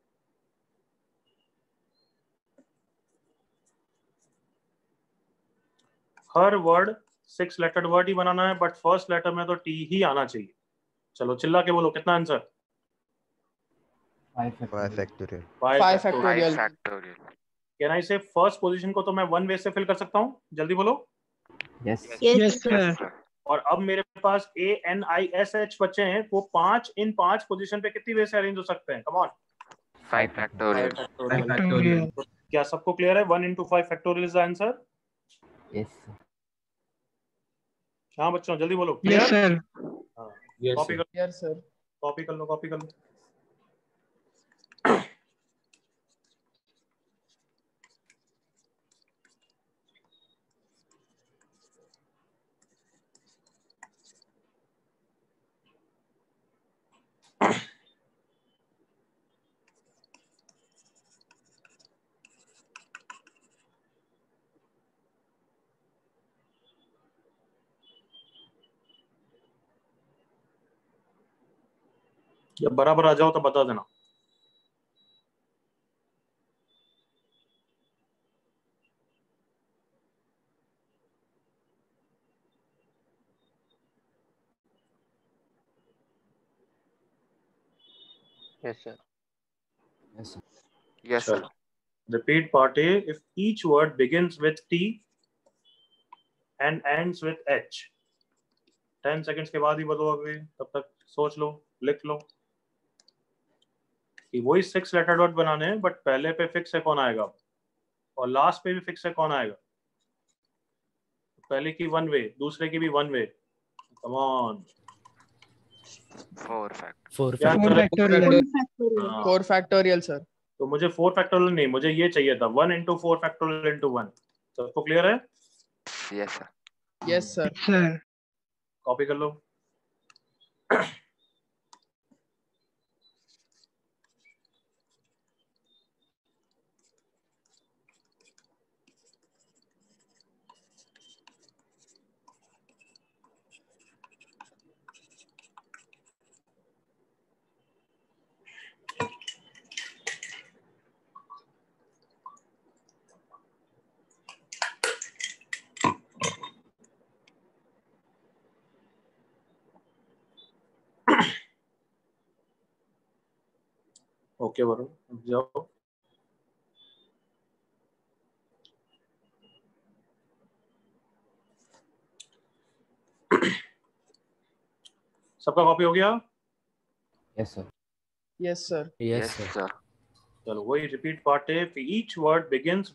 हर वर्ड 6 lettered वर्ड ही बनाना है, बट फर्स्ट लेटर में तो टी ही आना चाहिए। चलो चिल्ला के बोलो, कितना answer? 5 factorial. 5 factorial. Can I say first position को तो मैं 1 वे से फिल कर सकता हूँ? जल्दी बोलो। Yes Yes, yes sir. और अब मेरे पास ANISH बच्चे हैं, वो 5 इन 5 पोजीशन पे कितनी वे से अरेंज हो सकते हैं? Come on. 5 फैक्टोरियल। फैक्टोरियल। तो क्या सबको क्लियर है? 1 into 5 factorial is the answer. Yes हाँ बच्चों जल्दी बोलो। Yes clear? सर। कॉपी कर, यस सर। कॉपी कर लो, कॉपी कर लो। जब बराबर आ जाओ तो बता देना। Yes sir. Yes, sir. Repeat part A. If each word begins with T and ends with H। 10 seconds के बाद ही बताओगे, तब तक सोच लो, लिख लो कि वही 6 lettered वर्ड बनाने हैं, बट पहले पे फिक्स है कौन आएगा और लास्ट पे भी फिक्स है कौन आएगा। पहले की 1 वे, दूसरे की भी 1 way. Come on. 4 factorial. 4 factorial sir. तो मुझे 4 फैक्टोरियल नहीं, मुझे ये चाहिए था 1 into 4 फैक्टोरियल into 1। सबको क्लियर है? Yes, sir. Yes sir. Copy कर लो। ओके वरुण, जाओ। सबका कॉपी हो गया? Yes sir. Yes sir. Yes Yes, sir. sir. चलो वही रिपीट पार्ट है। Each word begins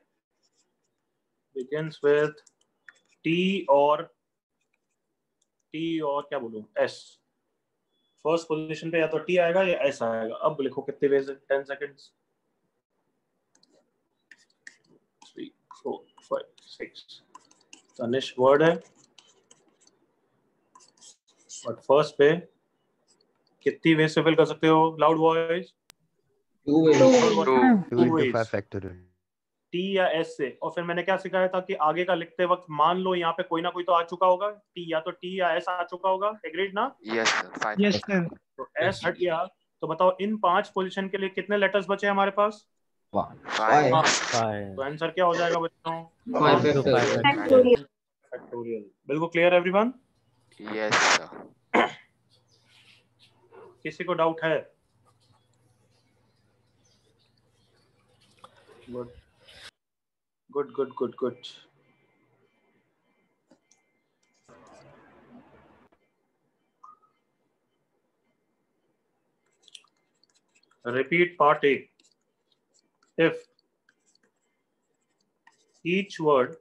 with T और क्या बोलूं, S। फर्स्ट पोजीशन पे या तो टी आएगा या एस आएगा। अब लिखो कितने वेज है, 10 सेकंड्स। 3 4 5 6 तनिष वर्ड है और फर्स्ट पे कितनी वेज से फिल कर सकते हो? Loud voice. 2 2 into 5 factorial। T या एस से। और फिर मैंने क्या सिखाया था कि आगे का लिखते वक्त मान लो यहाँ पे कोई ना कोई तो आ चुका होगा, टी या तो टी या एस आ चुका होगा। एग्रीड ना? Yes sir 5। Yes sir. तो एस हट गया। तो बताओ इन 5 पोजीशन के लिए कितने लेटर्स बचे हमारे पास? 5। तो आंसर क्या हो जाएगा बच्चों? 5 फैक्टोरियल। बिल्कुल क्लियर एवरीवन? Yes sir. किसी को डाउट है? Good good good good good. Repeat part A. If each word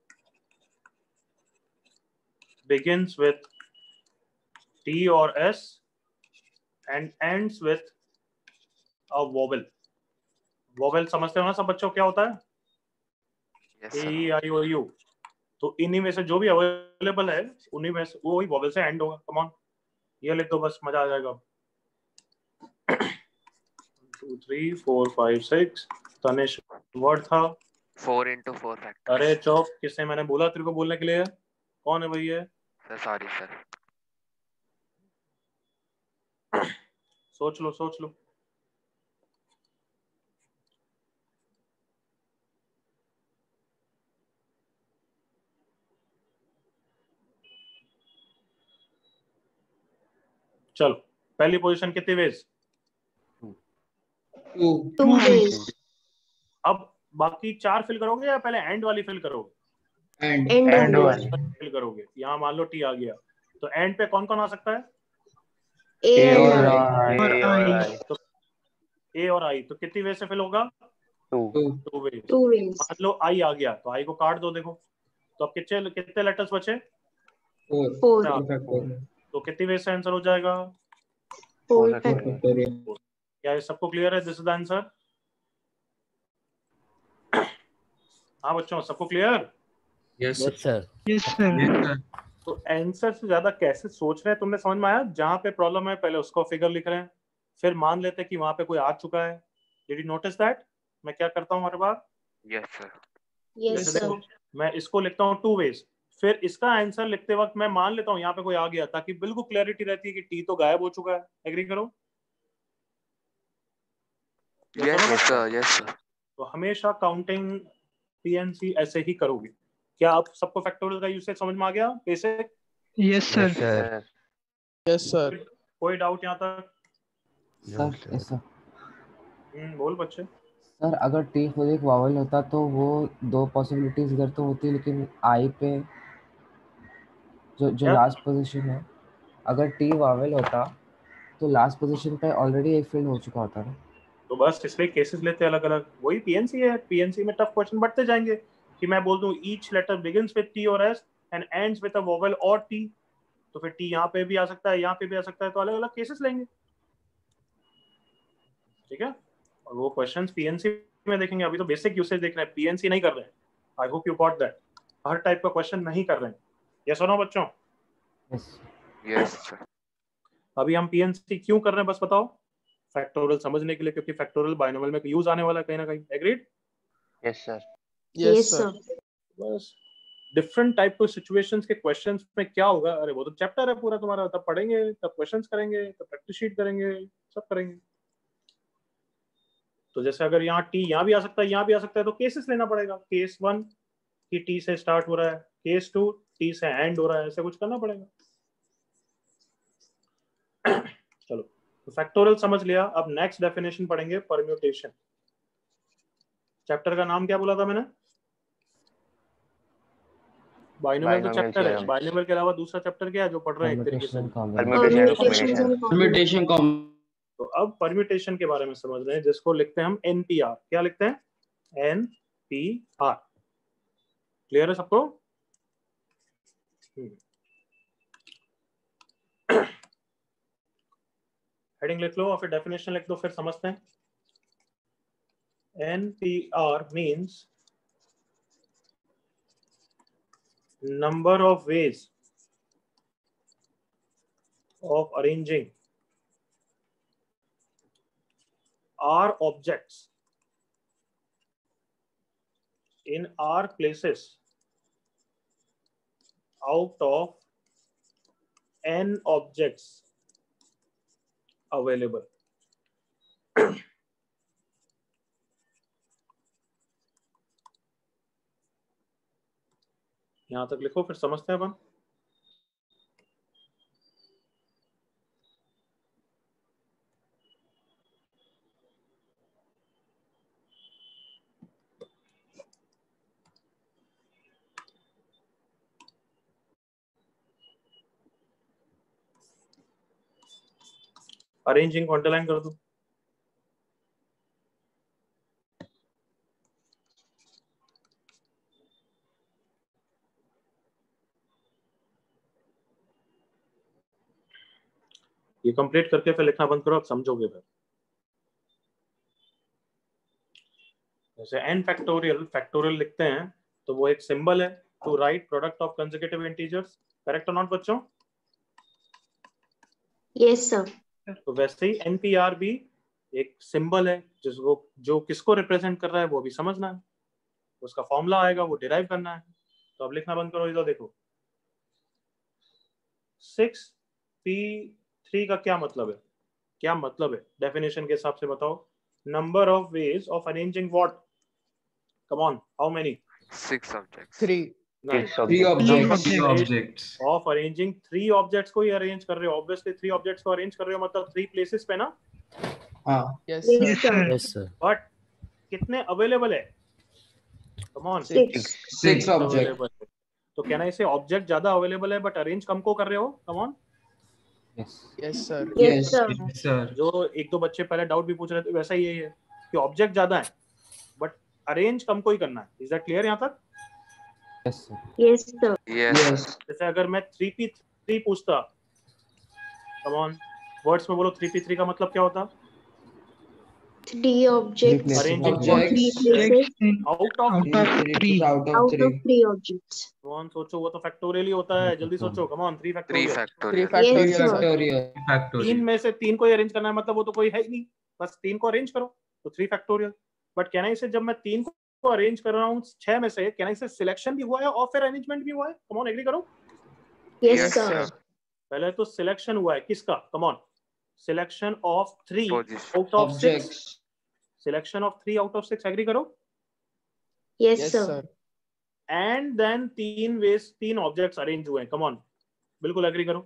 begins with T or S and ends with a vowel. Vowel समझते हो ना सब बच्चों क्या होता है? Yes A, sir. E, I, O, U। तो इन्हीं में से जो भी अवेलेबल है उन्हीं में से वही वॉवेल से एंड होगा। कम ऑन, ये लिख दो बस, मजा आ जाएगा। 2 3 4 5 6 तनिष वर्ड था। 4 into 4 factorial। अरे चौक, किसने मैंने बोला तेरे को बोलने के लिए? कौन है भैया? Sir sorry sir. सोच लो सोच लो। चलो, पहली पोजीशन कितनी वेज? 2 ways। अब बाकी 4 फिल करोगे या पहले एंड वाली फिल करोगे? एंड वाली। फिल करोगे। यहाँ मान लो टी आ गया, तो एंड पे कौन कौन आ सकता है? ए और आई। तो ए और आई, तो कितनी वेज से फिल होगा? 2 वेज। 2 ways। मान लो आई आ गया तो आई को काट दो। देखो तो अब कितने कितने लेटर्स बचे? 4 तो कितनी वेज से आंसर हो जाएगा? 4 factorial। क्या ये सबको क्लियर है? This is the answer. हाँ बच्चों, सबको clear? Yes sir. Yes sir. तो आंसर से ज्यादा कैसे सोच रहे हैं तुमने समझ में आया? जहां पे प्रॉब्लम है पहले उसको फिगर लिख रहे हैं, फिर मान लेते हैं कि वहां पे कोई आ चुका है। Did you notice that? मैं क्या करता हूँ हर बार? Yes sir. यस जैसे सर। देखो, मैं इसको लिखता हूँ 2 वेज, फिर इसका आंसर लिखते वक्त मैं मान लेता हूँ यहाँ पे कोई आ गया, ताकि बिल्कुल क्लैरिटी रहती है कि टी तो गायब हो चुका है। एग्री करो? Yes sir. Yes sir. तो हमेशा काउंटिंग पीएनसी ऐसे ही करोगे। क्या आप सबको फैक्टोरियल का यूसेज समझ में आ गया? Basic. Yes sir. Yes sir. कोई डाउट यहाँ तक? सर बोल बच्चे। सर अगर टी खुद एक वावल होता तो वो 2 पॉसिबिलिटीज इधर तो होती, लेकिन आई पे जो क्या? लास्ट पोजीशन है, अगर टी वावल होता तो लास्ट पोजीशन पे ऑलरेडी एक फील्ड हो चुका होता ना। तो बस इसलिए केसेस लेते हैं अलग अलग। वही पीएनसी है। पीएनसी में टफ क्वेश्चन बढ़ते जाएंगे कि मैं बोल दूं each letter begins with T और S and ends with a vowel और टी, तो फिर टी यहाँ पे भी आ सकता है, यहाँ पे भी आ सकता है, तो अलग अलग केसेस लेंगे। ठीक है? और वो क्वेश्चंस पीएनसी में देखेंगे। अभी तो बेसिक यूसेज देख रहे हैं, पीएनसी नहीं कर रहे हैं। I hope you got that. हर टाइप का क्वेश्चन नहीं कर रहे हैं। यस और नो बच्चों? Yes sir. अभी हम पीएनसी क्यों कर रहे हैं बस बताओ? फैक्टोरियल समझने के लिए, क्योंकि फैक्टोरियल बाइनोमियल में यूज आने वाला है कहीं ना कहीं। Agreed? Yes sir. Yes sir. बस डिफरेंट टाइप के सिचुएशंस के क्वेश्चंस में क्या होगा, अरे वो तो चैप्टर है पूरा तुम्हारा, तब पढ़ेंगे, तब क्वेश्चंस करेंगे, तब प्रैक्टिस शीट करेंगे, सब करेंगे। तो जैसे अगर यहाँ टी यहाँ भी आ सकता है, यहाँ भी आ सकता है, तो केसेस लेना पड़ेगा। केस 1 की टी से स्टार्ट हो रहा है, केस 2 टी से एंड हो रहा है, ऐसे कुछ करना पड़ेगा। चलो, तो फैक्टोरियल समझ लिया। अब नेक्स्ट डेफिनेशन पढ़ेंगे, परम्यूटेशन। चैप्टर का नाम क्या बोला था मैंने? बाइनोमियल तो चैप्टर है। बाइनोमियल के अलावा दूसरा चैप्टर क्या है जो पढ़ रहे हैं एक तरीके से? परम्यूटेशन। तो अब परम्यूटेशन के बारे में समझ रहे हैं, जिसको लिखते हैं हम एनपीआर। क्या लिखते हैं? एनपीआर। क्लियर है सबको? हेडिंग लिख लो और फिर डेफिनेशन लिख दो, फिर समझते हैं। NPR means number of ways of arranging R objects in R places out of N objects available. यहां तक लिखो, फिर समझते हैं अपन। अरेंजिंग को अंडरलाइन कर दो। ये कंप्लीट करके फिर लिखना बंद करो, आप समझोगे फिर। जैसे n फैक्टोरियल, फैक्टोरियल लिखते हैं तो वो एक सिंबल है to write product of consecutive integers, correct और नॉट बच्चों? Yes sir. तो वैसे ही NPR भी एक सिंबल है जिसको, जो किसको रिप्रेजेंट कर रहा है वो भी समझना है, उसका फॉर्मूला आएगा, वो डिराइव करना है। तो अब लिखना बंद करो, इधर देखो। 6p3 का क्या मतलब है? क्या मतलब है डेफिनेशन के हिसाब से बताओ। Number of ways of arranging what? Come on, how many? 6 objects. 3 3 objects of arranging 3 objects को ही अरेंज कर रहे हो, ऑब्वियसली 3 ऑब्जेक्ट्स को अरेंज कर रहे हो मतलब 3 प्लेसेस पे ना। हाँ yes Yes, sir sir. Yes sir. But कितने अवेलेबल है? कम ऑन, 6 objects अवेलेबल है। तो कहना इसे ऑब्जेक्ट ज्यादा अवेलेबल है बट अरेंज कम को कर रहे हो। Come on, yes sir Yes, sir. sir जो एक दो बच्चे पहले डाउट भी पूछ रहे थे वैसा ही यही है कि ऑब्जेक्ट ज्यादा है बट अरेंज कम को ही करना है। इज दैट क्लियर यहाँ तक? Yes sir. Yes, sir. Yes. जैसे अगर मैं 3p3 पूछता, कम ऑन, वर्ड्स में बोलो 3p3 का मतलब क्या होता? 3 objects places. Arranging in what? 3 places out of out of 3 out out of 3 objects. कौन सोचो, वो तो फैक्टोरियल ही होता है। जल्दी सोचो, come on, 3 3 factorial. 3 factorial. Yes, factorial sir. factorial 3 में से 3 को ही अरेंज करना है मतलब वो तो कोई है ही नहीं, बस 3 को अरेंज करो तो 3 फैक्टोरियल। बट कहना इसे जब मैं 3 को अरेंज कर रहा हूँ 6 में से, कहना इसे सिलेक्शन भी हुआ है और फिर अरेंजमेंट भी हुआ है। कम ऑन, एग्री करो। Yes, Yes, sir. sir. पहले तो सिलेक्शन हुआ है किसका? Come on, selection of 3 Position. Out of 6, objects selection of 3 out of 6, agree करो। Yes, yes sir. Sir and then 3 ways 3 objects arrange हुए हैं। कम ऑन, बिल्कुल एग्री करो।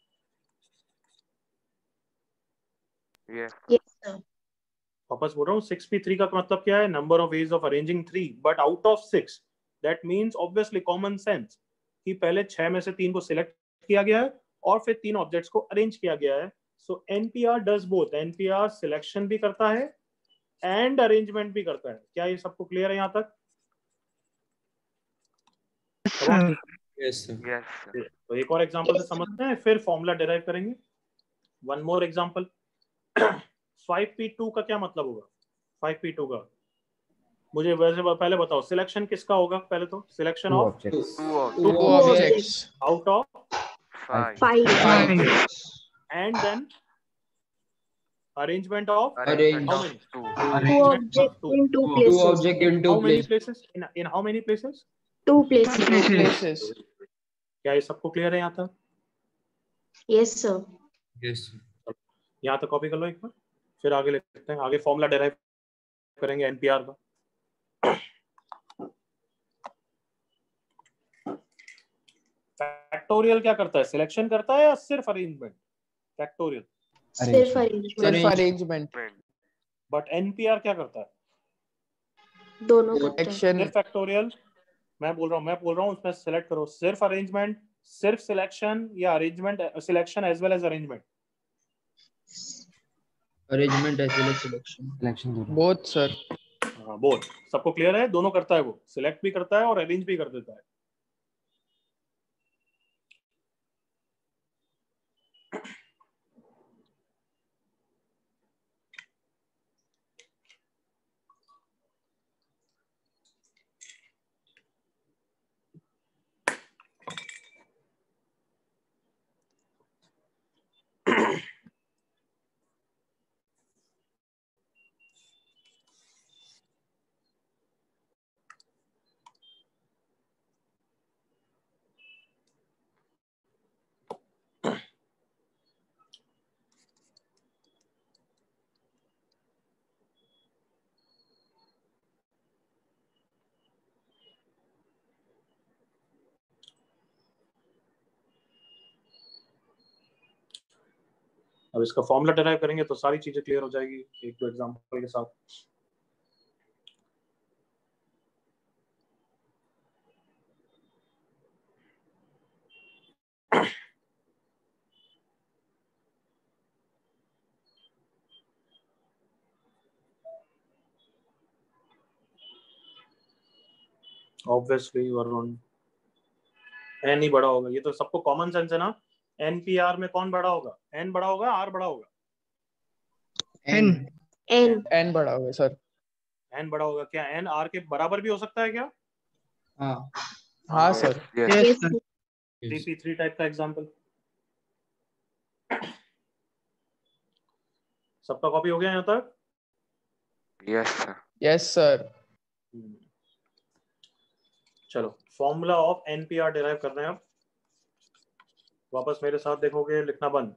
Yes. Yes, sir. वापस बोल रहा हूँ, 6p3 का मतलब क्या है? Number of ways of arranging 3 but out of 6। That means obviously common sense कि पहले 6 में से 3 को सिलेक्ट किया गया है और फिर 3 ऑब्जेक्ट्स को अरेंज किया गया है। So NPR does both, NPR selection भी करता है एंड अरेंजमेंट भी करता है। क्या ये सबको क्लियर है यहाँ तक? Sir yes sir. Yes, sir. तो एक और एग्जांपल से समझते हैं, फिर फॉर्मूला डिराइव करेंगे। One more example. 5p2 का क्या मतलब होगा? 5p2 का मुझे वैसे पहले बताओ, सिलेक्शन किसका होगा? पहले तो selection Two of objects. 2 2 objects. Objects out of 5. 5. 5 and then arrangement of Arrangement how of many? 2. 2 Arrangement of objects 2. in 2 two places. object in two How many places places? In how many places? 2 places. Places क्या ये सबको clear है यहाँ तक? Yes, sir. Yes sir. यहाँ तक copy कर लो एक बार, फिर आगे लिखते हैं। आगे फॉर्मूला डिराइव करेंगे NPR का। फैक्टोरियल क्या करता है? सिलेक्शन करता है या सिर्फ अरेंजमेंट? फैक्टोरियल। सिर्फ arrangement. सिर्फ अरेंजमेंट बट NPR क्या करता है? दोनों करते हैं. एक्शन सिर्फ फैक्टोरियल। मैं बोल रहा हूँ उसमें सेलेक्ट करो, सिर्फ अरेंजमेंट, सिर्फ सिलेक्शन या arrangement selection as well as arrangement? arrangement as well as selection Selection दोनों। बोथ सर हाँ, बोथ। सबको क्लियर है? दोनों करता है वो, सिलेक्ट भी करता है और अरेंज भी कर देता है। अब इसका फॉर्मूला डिराइव करेंगे तो सारी चीजें क्लियर हो जाएगी एक दो एग्जांपल के साथ। ऑब्वियसली वरुण एन ही बड़ा होगा, ये तो सबको कॉमन सेंस है ना। एनपीआर में कौन बड़ा होगा? एन बड़ा होगा, आर बड़ा होगा? एन एन एन बड़ा होगा सर। एन बड़ा होगा। क्या एन आर के बराबर भी हो सकता है क्या? हाँ हाँ सर। यस 3p3 टाइप का एग्जांपल। सबका कॉपी हो गया यहाँ तक? Yes sir. Yes sir. चलो फॉर्मूला ऑफ एनपीआर डिराइव कर रहे हैं अब। वापस मेरे साथ देखोगे, लिखना बंद।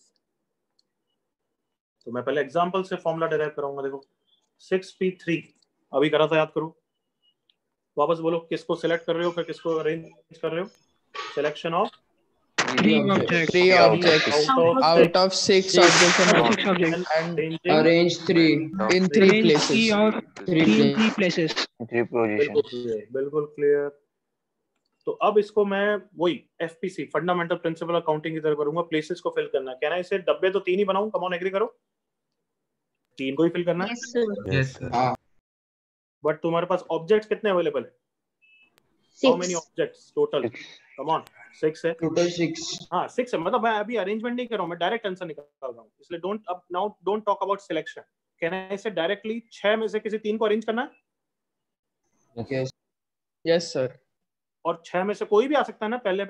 तो मैं पहले एग्जांपल से फॉर्मूला डिराइव कराऊंगा। देखो 6p3 अभी करा था, याद करो। वापस बोलो किसको सिलेक्ट कर रहे हो, फिर किसको अरेंज कर रहे हो। Selection of three objects Three objects out of six objects and arrange three in three places. three places. बिल्कुल क्लियर। तो अब इसको मैं वही एफपीसी फंडामेंटल प्रिंसिपल अकाउंटिंग की तरह करूंगा। प्लेसेस को फिल करना है। कहना है इसे डब्बे तो 3 ही बनाऊं। कम ऑन एग्री करो, 3 को ही फिल करना है। Yes sir yes sir but तुम्हारे पास ऑब्जेक्ट्स कितने अवेलेबल है? How many 6 objects total? Come on 6 है। total 6 हाँ 6 है। मतलब मैं अभी अरेंजमेंट नहीं कर रहा हूँ, मैं डायरेक्ट आंसर निकाल रहा हूँ। इसलिए डोंट टॉक अबाउट सिलेक्शन। कहना है इसे डायरेक्टली 6 में से किसी 3 को अरेंज करना है। yes Yes sir. और 6 में से कोई भी आ सकता है ना पहले पे?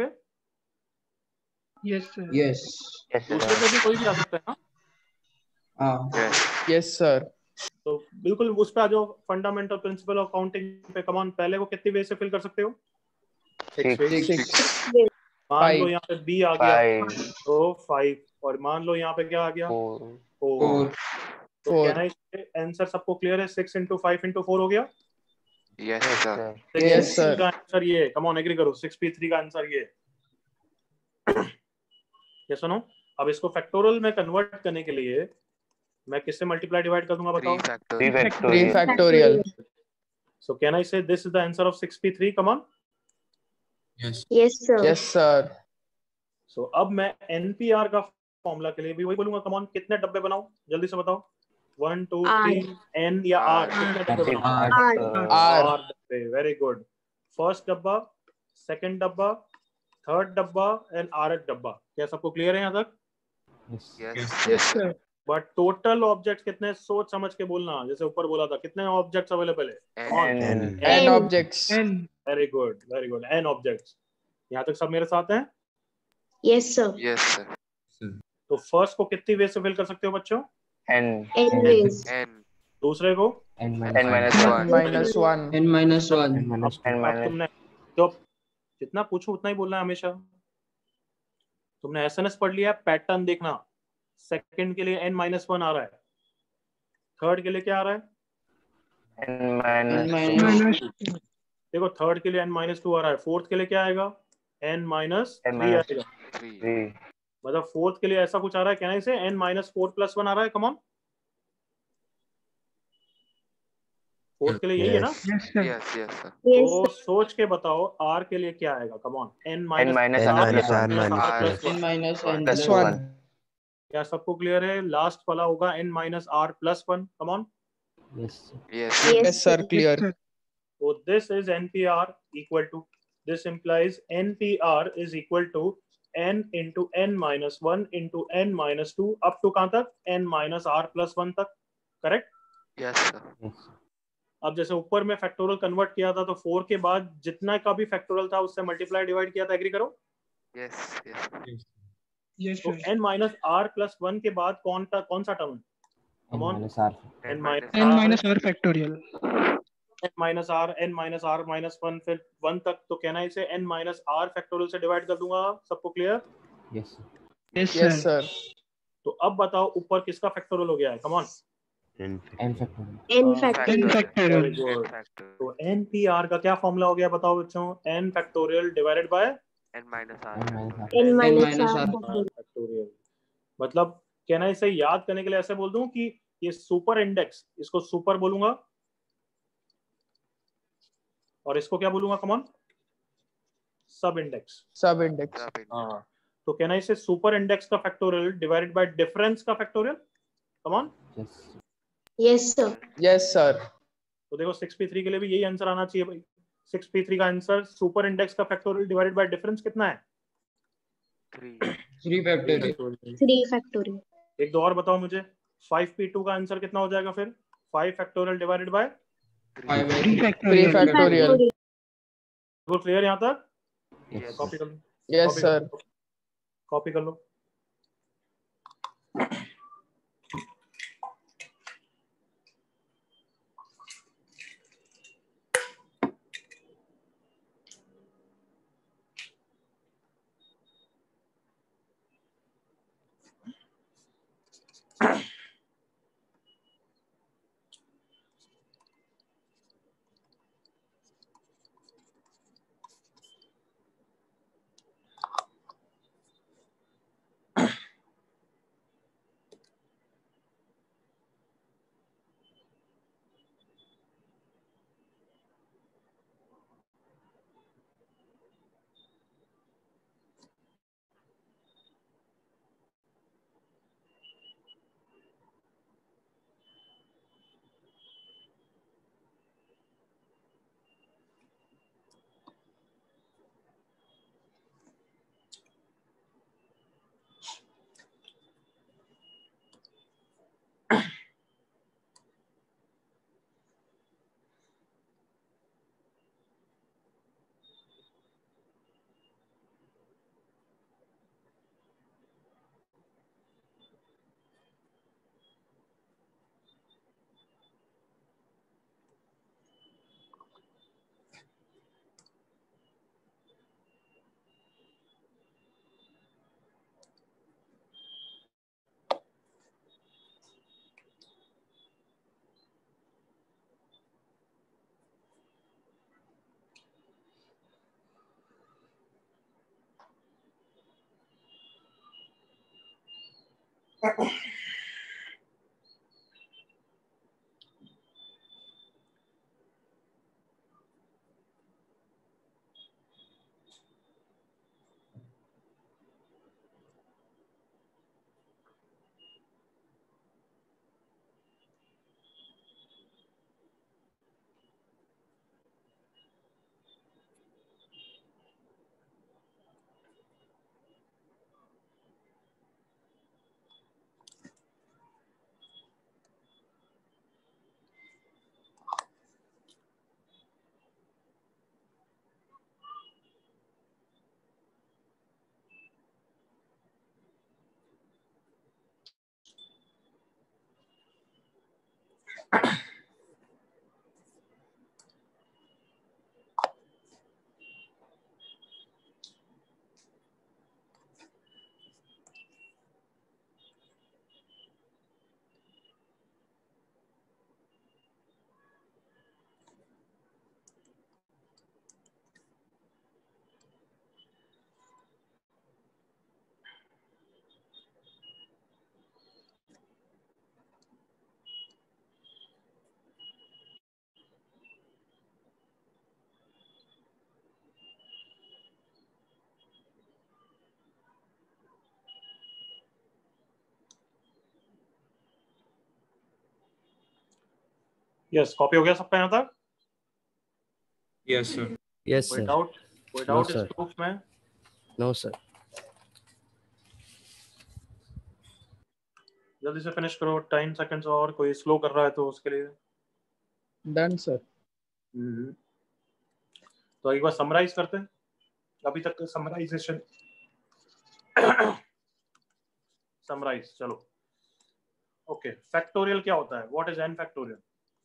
Yes sir. yes दूसरे पे भी कोई भी आ सकता है ना? हाँ Yes sir. तो बिल्कुल उस पे आ जाओ। फंडामेंटल प्रिंसिपल ऑफ अकाउंटिंग पे कम ऑन। पहले को कितनी वे से फिल कर सकते हो? 6 वे। 6 मान लो 5 यहाँ पे बी आ गया तो 5, और मान लो यहाँ पे क्या आ गया? 4। 4 तो 4 कहना है आंसर सबको क्लियर है? 6 × 5 × 4 हो गया। Yes sir. Yes sir. का आंसर ये है। कम ऑन एग्री करो, 6p3 का आंसर ये है। ये सुनो, अब इसको फैक्टोरियल में कन्वर्ट करने के लिए मैं किससे मल्टीप्लाई डिवाइड कर दूंगा बताओ? 3 factorial. So can I say this is the answer of 6p3? Come on. Yes sir Yes sir. So अब मैं एनपीआर का फॉर्मूला के लिए भी वही बोलूंगा। कम ऑन, कितने डब्बे बनाऊं जल्दी से बताओ। 1 2 3 एन या आर? कितने डब्बे बनाऊं? R. डब्बे। Very good. फर्स्ट डब्बा, सेकंड डब्बा, थर्ड डब्बा एंड आरथ डब्बा। क्या सबको क्लियर है यहाँ तक? Yes sir. बट टोटल ऑब्जेक्ट्स कितने? सोच समझ के बोलना। जैसे ऊपर बोला था, कितने ऑब्जेक्ट्स अवेलेबल है? N objects. Very good, very good. N objects. यहाँ तक सब मेरे साथ हैं? Yes sir yes sir. तो फर्स्ट को कितनी वे से फिल कर सकते हो बच्चों? एन वेज एन दूसरे को? n N minus 1. n minus 1 अब तुमने तो जितना पूछो उतना ही बोलना है हमेशा। तुमने एसएनएस पढ़ लिया, पैटर्न देखना। सेकंड के लिए n-1 आ रहा है, थर्ड के लिए क्या आ रहा है? देखो थर्ड के लिए n-2 आ रहा है, फोर्थ के लिए क्या आएगा? n-3 आएगा। मतलब फोर्थ के लिए ऐसा कुछ आ रहा है, कहना इसे n-4+1 आ रहा है। कम ऑन, फोर्थ के लिए यही है ना? Yes yes sir. तो सोच के बताओ r के लिए क्या आएगा? Come on, n-1. क्या सबको क्लियर है? लास्ट वाला होगा n-r+1। Come on. Yes sir. Clear. So this is NPR equal to, this implies NPR is equal to n into n-1 into n-2 up to कहाँ तक? n-r+1 तक। Correct? Yes sir. अब जैसे ऊपर में फैक्टोरियल कन्वर्ट किया था तो 4 के बाद जितना का भी फैक्टोरियल था उससे मल्टीप्लाई डिवाइड किया था। एग्री करो? यस यस Yes तो sir. n-r+1 के बाद कौन सा टर्म है? Come on. n-r factorial. n-r-1 फिर 1 तक। तो कहना है इसे n-r फैक्टोरियल से डिवाइड कर दूंगा। सबको clear? Yes Yes sir. sir. तो अब बताओ ऊपर किसका फैक्टोरियल हो गया है? Come on. N n factorial factorial. Very good. तो एनपीआर का क्या फॉर्मूला हो गया बताओ बच्चों? n factorial divided by n-r n-r factorial. मतलब कैन आई से याद करने के लिए ऐसे बोल दूं कि ये सुपर इंडेक्स, इसको सुपर बोलूंगा और इसको क्या बोलूंगा? Come on, sub index. Sub index. हाँ, तो can I say super index का फैक्टोरियल डिवाइडेड बाय डिफरेंस का factorial? Come on. Yes sir. Yes sir. तो देखो 6p3 के लिए भी यही आंसर आना चाहिए भाई। 6p3 का आंसर सुपर इंडेक्स का फैक्टोरियल डिवाइडेड बाय डिफरेंस कितना है? 3 फैक्टोरियल। 3 फैक्टोरियल। एक दो और बताओ मुझे, 5p2 का आंसर कितना हो जाएगा फिर? 5 फैक्टोरियल डिवाइडेड बाय 3 3 फैक्टोरियल। बिल्कुल क्लियर यहाँ तक? कॉपी कर लो। Yes sir. कॉपी कर लो। यस, कॉपी हो गया सबका यहाँ तक? Yes sir. यस कोई सर। डाउट? कोई नो डाउट इस सर। प्रूफ में? No sir. जल्दी से फिनिश करो, 10 सेकंड्स और। कोई स्लो कर रहा है तो उसके लिए डन सर। तो एक बार समराइज करते हैं अभी तक का समराइजेशन। समराइज, चलो। ओके, फैक्टोरियल क्या होता है? What is n factorial?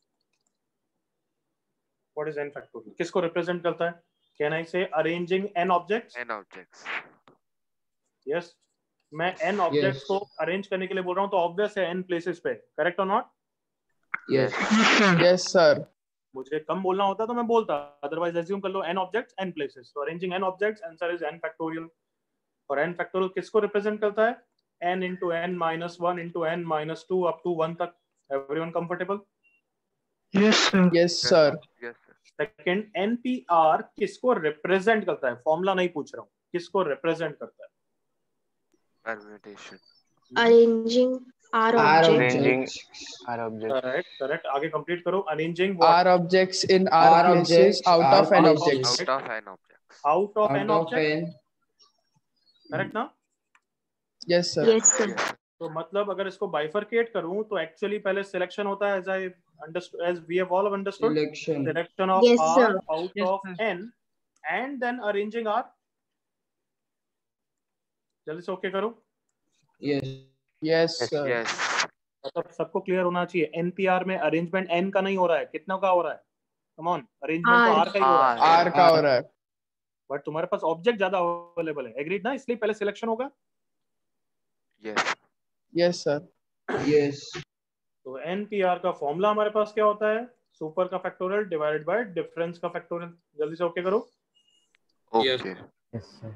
What is n factorial? किसको रिप्रेजेंट करता है? Can I say arranging n objects? N objects. Yes, मैं एन ऑब्जेक्ट्स को अरेंज करने के लिए बोल रहा हूं तो ऑब्वियस है एन प्लेसेस पे, करेक्ट और नॉट? Yes yes sir. मुझे कम बोलना होता तो मैं बोलता, अदरवाइज एज्यूम कर लो एन ऑब्जेक्ट्स एन प्लेसेस। तो arranging n objects, answer is n factorial. और एन फैक्टोरियल किसको रिप्रेजेंट करता है? n into n minus 1 into n minus 2 up to 1 तक. Everyone comfortable? Yes, sir. Yes, sir. Yes, sir. Second, NPR किसको represent करता है? Formula नहीं पूछ रहा हूँ, किसको रिप्रेजेंट करता है? Permutation. Arranging R objects. Correct. आगे कंप्लीट करो. Arranging R objects in R places out of N objects. Out of n objects. Out of n object. Correct ना? Yes, sir. Yes, sir. तो मतलब अगर इसको बाइफरकेट करूं तो एक्चुअली पहले सिलेक्शन होता है, as we have all understood, selection of Yes, R sir. out Yes, of sir. n and then arranging R. जल्दी से ओके करो. Yes, sir. Yes. मतलब सबको क्लियर होना चाहिए. NPR में अरेंजमेंट n का नहीं हो रहा है. कितना का हो रहा है? कम ऑन, अरेंजमेंट तो R. R का ही हो रहा है. R का हो रहा है. बट तुम्हारे पास ऑब्जेक्ट ज्यादा अवेलेबल है. एग्रीड ना? इसलिए पहले सिलेक्शन होगा. Yes. Yes, sir. तो NPR का फॉर्मूला हमारे पास क्या होता है? सुपर का फैक्टोरियल डिवाइडेड बाय डिफरेंस का फैक्टोरियल. जल्दी से ओके करो. Okay. Yes, sir.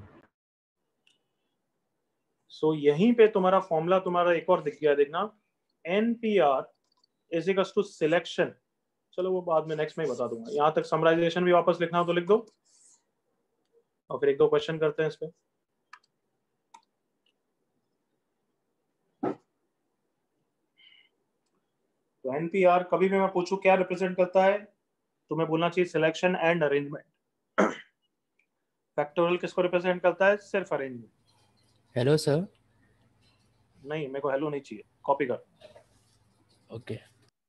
सो यहीं पे तुम्हारा फॉर्मूला तुम्हारा एक और दिख गया. देखना, NPR is equals to selection. चलो वो बाद में नेक्स्ट में ही बता दूंगा. यहाँ तक समराइजेशन भी वापस लिखना हो तो लिख दो, और फिर एक दो क्वेश्चन करते हैं इस पे. तो NPR कभी भी मैं पूछूं क्या रिप्रेजेंट करता है, तुम्हें बोलना चाहिए सिलेक्शन एंड अरेंजमेंट. फैक्टोरियल किसको रिप्रेजेंट करता है? सिर्फ अरेंजमेंट. Hello sir. नहीं, मेरे को हेलो नहीं चाहिए. कॉपी कर. ओके.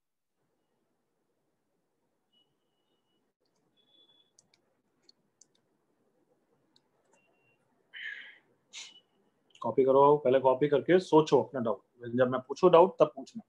कॉपी करो. पहले कॉपी करके सोचो अपना डाउट. जब मैं पूछूं डाउट तब पूछना.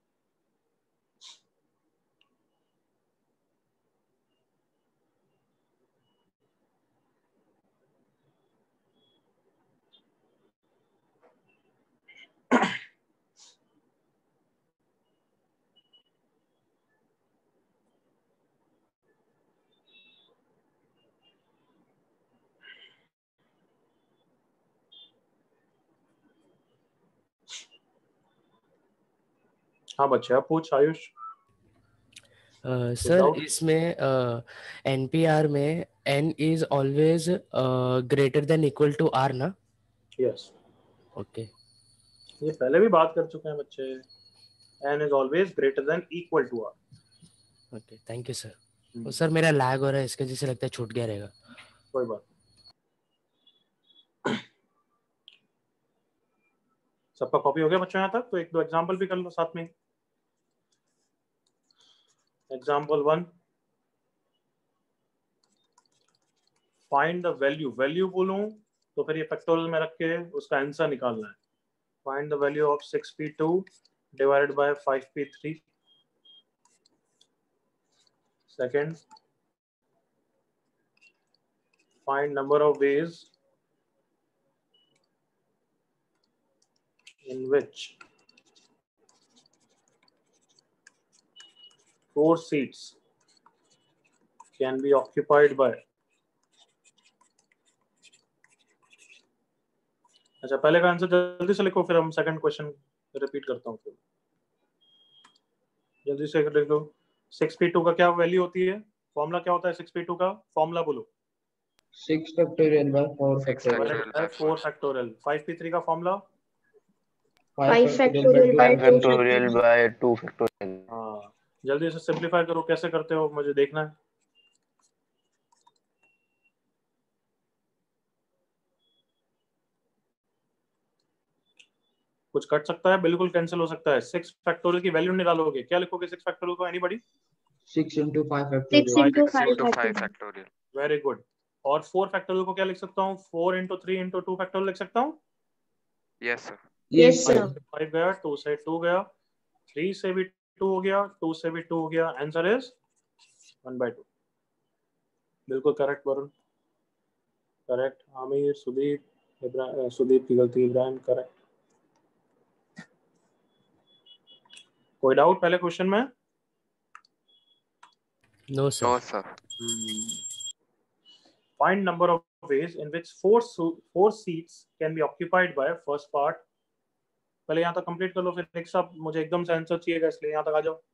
हाँ बच्चे, अब पूछ आयुष. सर इसमें NPR में n is always greater than equal to R ना? यस. ओके. ये पहले भी बात कर चुके हैं बच्चे. n is always greater than equal to R. Okay, thank you sir. तो सर मेरा लैग हो रहा है, इसके जैसे लगता है छूट गया रहेगा. कोई बात. सबका कॉपी हो गया बच्चों यहाँ तक? तो एक दो एग्जांपल भी कर लो साथ में. Example 1, find the value. Value बोलूं तो फिर ये फैक्टोरियल में रख के उसका आंसर निकालना है. Find the value of 6p2 divided by 5p3. Second, find number of ways in which 4 seats can be occupied by. अच्छा, पहले का आंसर जल्दी से लिखो, फिर हम सेकंड क्वेश्चन रिपीट करता हूँ. फिर जल्दी से लिख लो. 6p2 का क्या वैल्यू होती है? फॉर्मूला क्या होता है 6p2 का? फॉर्मूला बोलो. 6 factorial by 4 factorial. 4 factorial. 5p3 का formula 5 factorial by 2 factorial by 2 factorial. हाँ, जल्दी से सिंपलीफाई करो. कैसे करते हो मुझे देखना है. कुछ कट सकता है, बिल्कुल कैंसिल हो सकता है. 6 फैक्टोरियल की वैल्यू निकालोगे, क्या लिखोगे 6 फैक्टोरियल को? Anybody? 6 into 5 6 factorial. into 6 into 5 5 factorial. Very good. और 4 फैक्टोरियल को क्या लिख सकता हूँ? 4 into 3 into 2 फैक्टोरियल लिख सकता हूँ. Yes, sir. Yes, sir. 5 गया, 2 से 2 गया, 3 से भी 2 हो गया, 2 से भी 2 हो गया. Answer is 1/2. बिल्कुल करेक्ट वरुण. करेक्ट. आमिर, सुदीप, सुदीप की गलती, इब्राहिम करेक्ट. कोई डाउट पहले क्वेश्चन में? No sir. No, sir. Find number of ways in which 4 seats can be occupied by. First part, पहले यहाँ तक कंप्लीट कर लो, फिर नेक्स्ट आप मुझे एकदम से आंसर चाहिएगा, इसलिए यहाँ तक आ जाओ।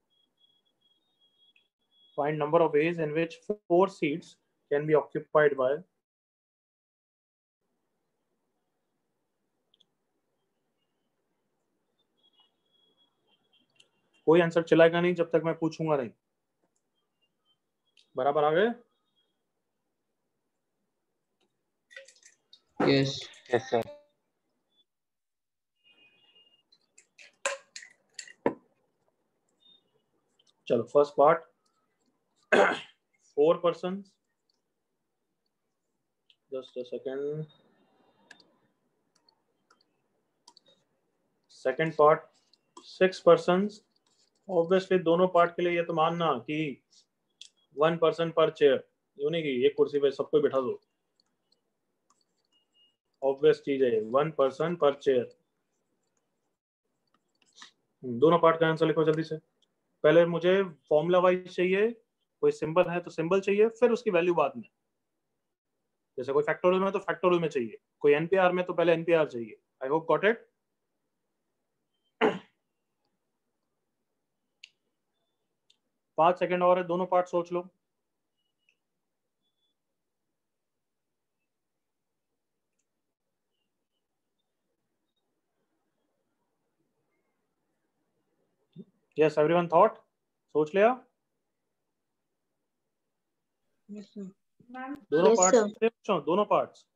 Find number of ways in which 4 seats can be occupied by कोई आंसर चलाएगा नहीं जब तक मैं पूछूंगा नहीं। बराबर आ गए? Yes yes sir. चलो first part 4 persons, just a second. Second part 6 persons. Obviously दोनों पार्ट के लिए ये तो मानना कि 1 person per chair, यूं नहीं कि एक कुर्सी पे सबको बिठा दो। ऑब्वियस चीज है 1 person per chair। दोनों पार्ट का आंसर लिखो जल्दी से। पहले मुझे फॉर्मूला वाइज चाहिए, कोई सिंबल है तो सिंबल चाहिए, फिर उसकी वैल्यू बाद में। जैसे कोई फैक्टोरियल में तो फैक्टोरियल में चाहिए, कोई एनपीआर में तो पहले एनपीआर चाहिए। I hope got it. 5 second और है, दोनों पार्ट सोच लो। Yes everyone thought? सोच लिया? दोनों Yes, पार्ट्स, दोनों पार्ट्स।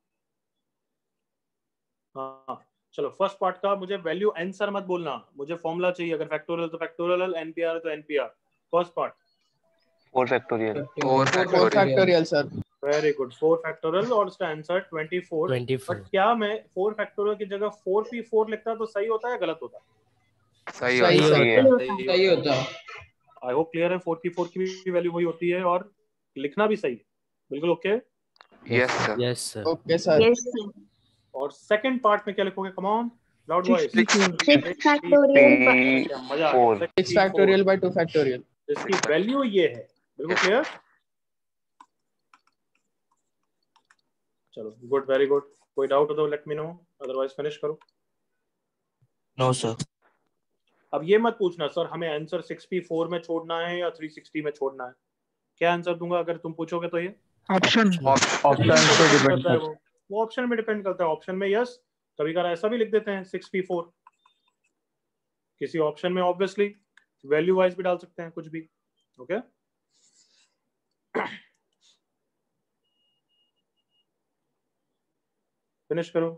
हाँ चलो फर्स्ट पार्ट का मुझे वैल्यू आंसर मत बोलना, मुझे फॉर्मूला चाहिए। अगर फैक्टोरियल तो फैक्टोरियल, एनपीआर तो NPR. First part 4 factorial. 4 factorial sir. Very good, 4 factorial और उसका आंसर 24। बट क्या मैं 4 फैक्टोरियल की जगह 4p4 लिखता तो सही होता है या गलत होता? सही होता। आई होप क्लियर है। 4p4 की भी वैल्यू वही होती है और लिखना भी सही है। बिल्कुल okay? Yes sir. Yes sir. Okay sir. Yes, sir. और सेकंड पार्ट में क्या लिखोगे? Come on loud voice. 6 factorial by मजा आ गया। 6 फैक्टोरियल बाय 2 फैक्टोरियल। इसकी वैल्यू ये है। बिल्कुल क्लियर? चलो गुड, वेरी गुड। कोई डाउट हो तो let me know, otherwise finish करो। No sir. अब ये मत पूछना सर हमें आंसर 6p4 में छोड़ना है या 360 में छोड़ना है। क्या आंसर दूंगा अगर तुम पूछोगे तो? ये ऑप्शन करता है वो ऑप्शन में डिपेंड करता है। ऑप्शन में यस, कभी कभार ऐसा भी लिख देते हैं 6p4 किसी ऑप्शन में। ऑब्वियसली वैल्यू वाइज भी डाल सकते हैं कुछ भी। ओके फिनिश करो।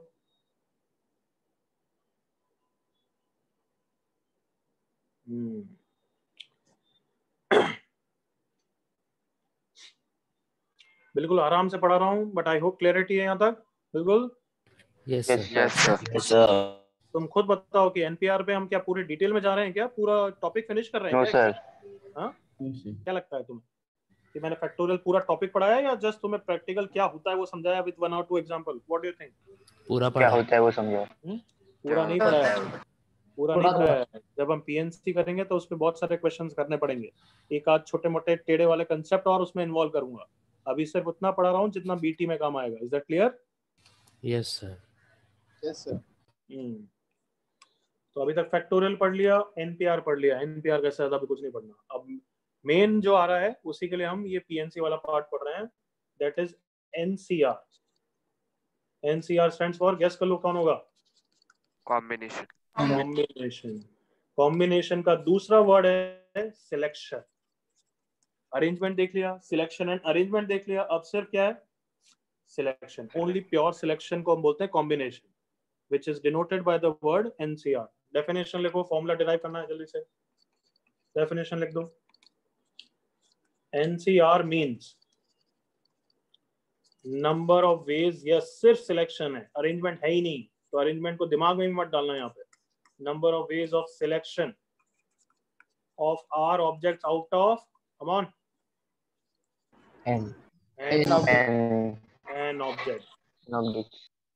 बिल्कुल आराम से पढ़ा रहा हूँ, बट आई होप क्लैरिटी है यहाँ तक। बिल्कुल यस सर। तुम खुद बताओ कि एनपीआर पे हम क्या पूरे डिटेल में जा रहे हैं, क्या पूरा टॉपिक फिनिश कर रहे हैं? No sir. हाँ क्या लगता है तुम्हें कि मैंने फैक्टोरियल पूरा टॉपिक पढ़ाया या जस्ट तुम्हें प्रैक्टिकल क्या होता है वो समझाया with 1 or 2 example? What do you think? पूरा क्या होता है वो समझो। पूरा नहीं पढ़ाया, पूरा नहीं पढ़ाया। जब हम पीएनसी करेंगे तो उसमें बहुत सारे क्वेश्चंस करने पड़ेंगे। एक आध छोटे मोटे टेढ़े वाले कंसेप्ट और उसमें इन्वॉल्व करूंगा। अभी सिर्फ उतना पढ़ा रहा हूँ जितना बीटी में काम आएगा। Is that clear? Yes sir. Yes sir. तो अभी तक फैक्टोरियल पढ़ लिया, एनपीआर पढ़ लिया। एनपीआर कैसे ज्यादा भी कुछ नहीं पढ़ना। अब मेन जो आ रहा है उसी के लिए हम ये पीएनसी वाला पार्ट पढ़ रहे हैं, that is NCR. NCR stands for, guess कर लो कौन होगा? कॉम्बिनेशन। कॉम्बिनेशन। कॉम्बिनेशन का दूसरा वर्ड है सिलेक्शन। अरेंजमेंट देख लिया, सिलेक्शन एंड अरेंजमेंट देख लिया। अब सिर्फ क्या है? सिलेक्शन। ओनली प्योर सिलेक्शन को हम बोलते हैं combination, which is denoted by the word NCR. Definition लिखो, फॉर्मूला डिराइव करना है जल्दी से। डेफिनेशन लिख दो। NCR means number of ways। Yes सिर्फ सिलेक्शन है, अरेंजमेंट है ही नहीं, तो अरेंजमेंट को दिमाग में भी मत डालना यहाँ पे। Number of ways of selection of R objects out of, come on, n object.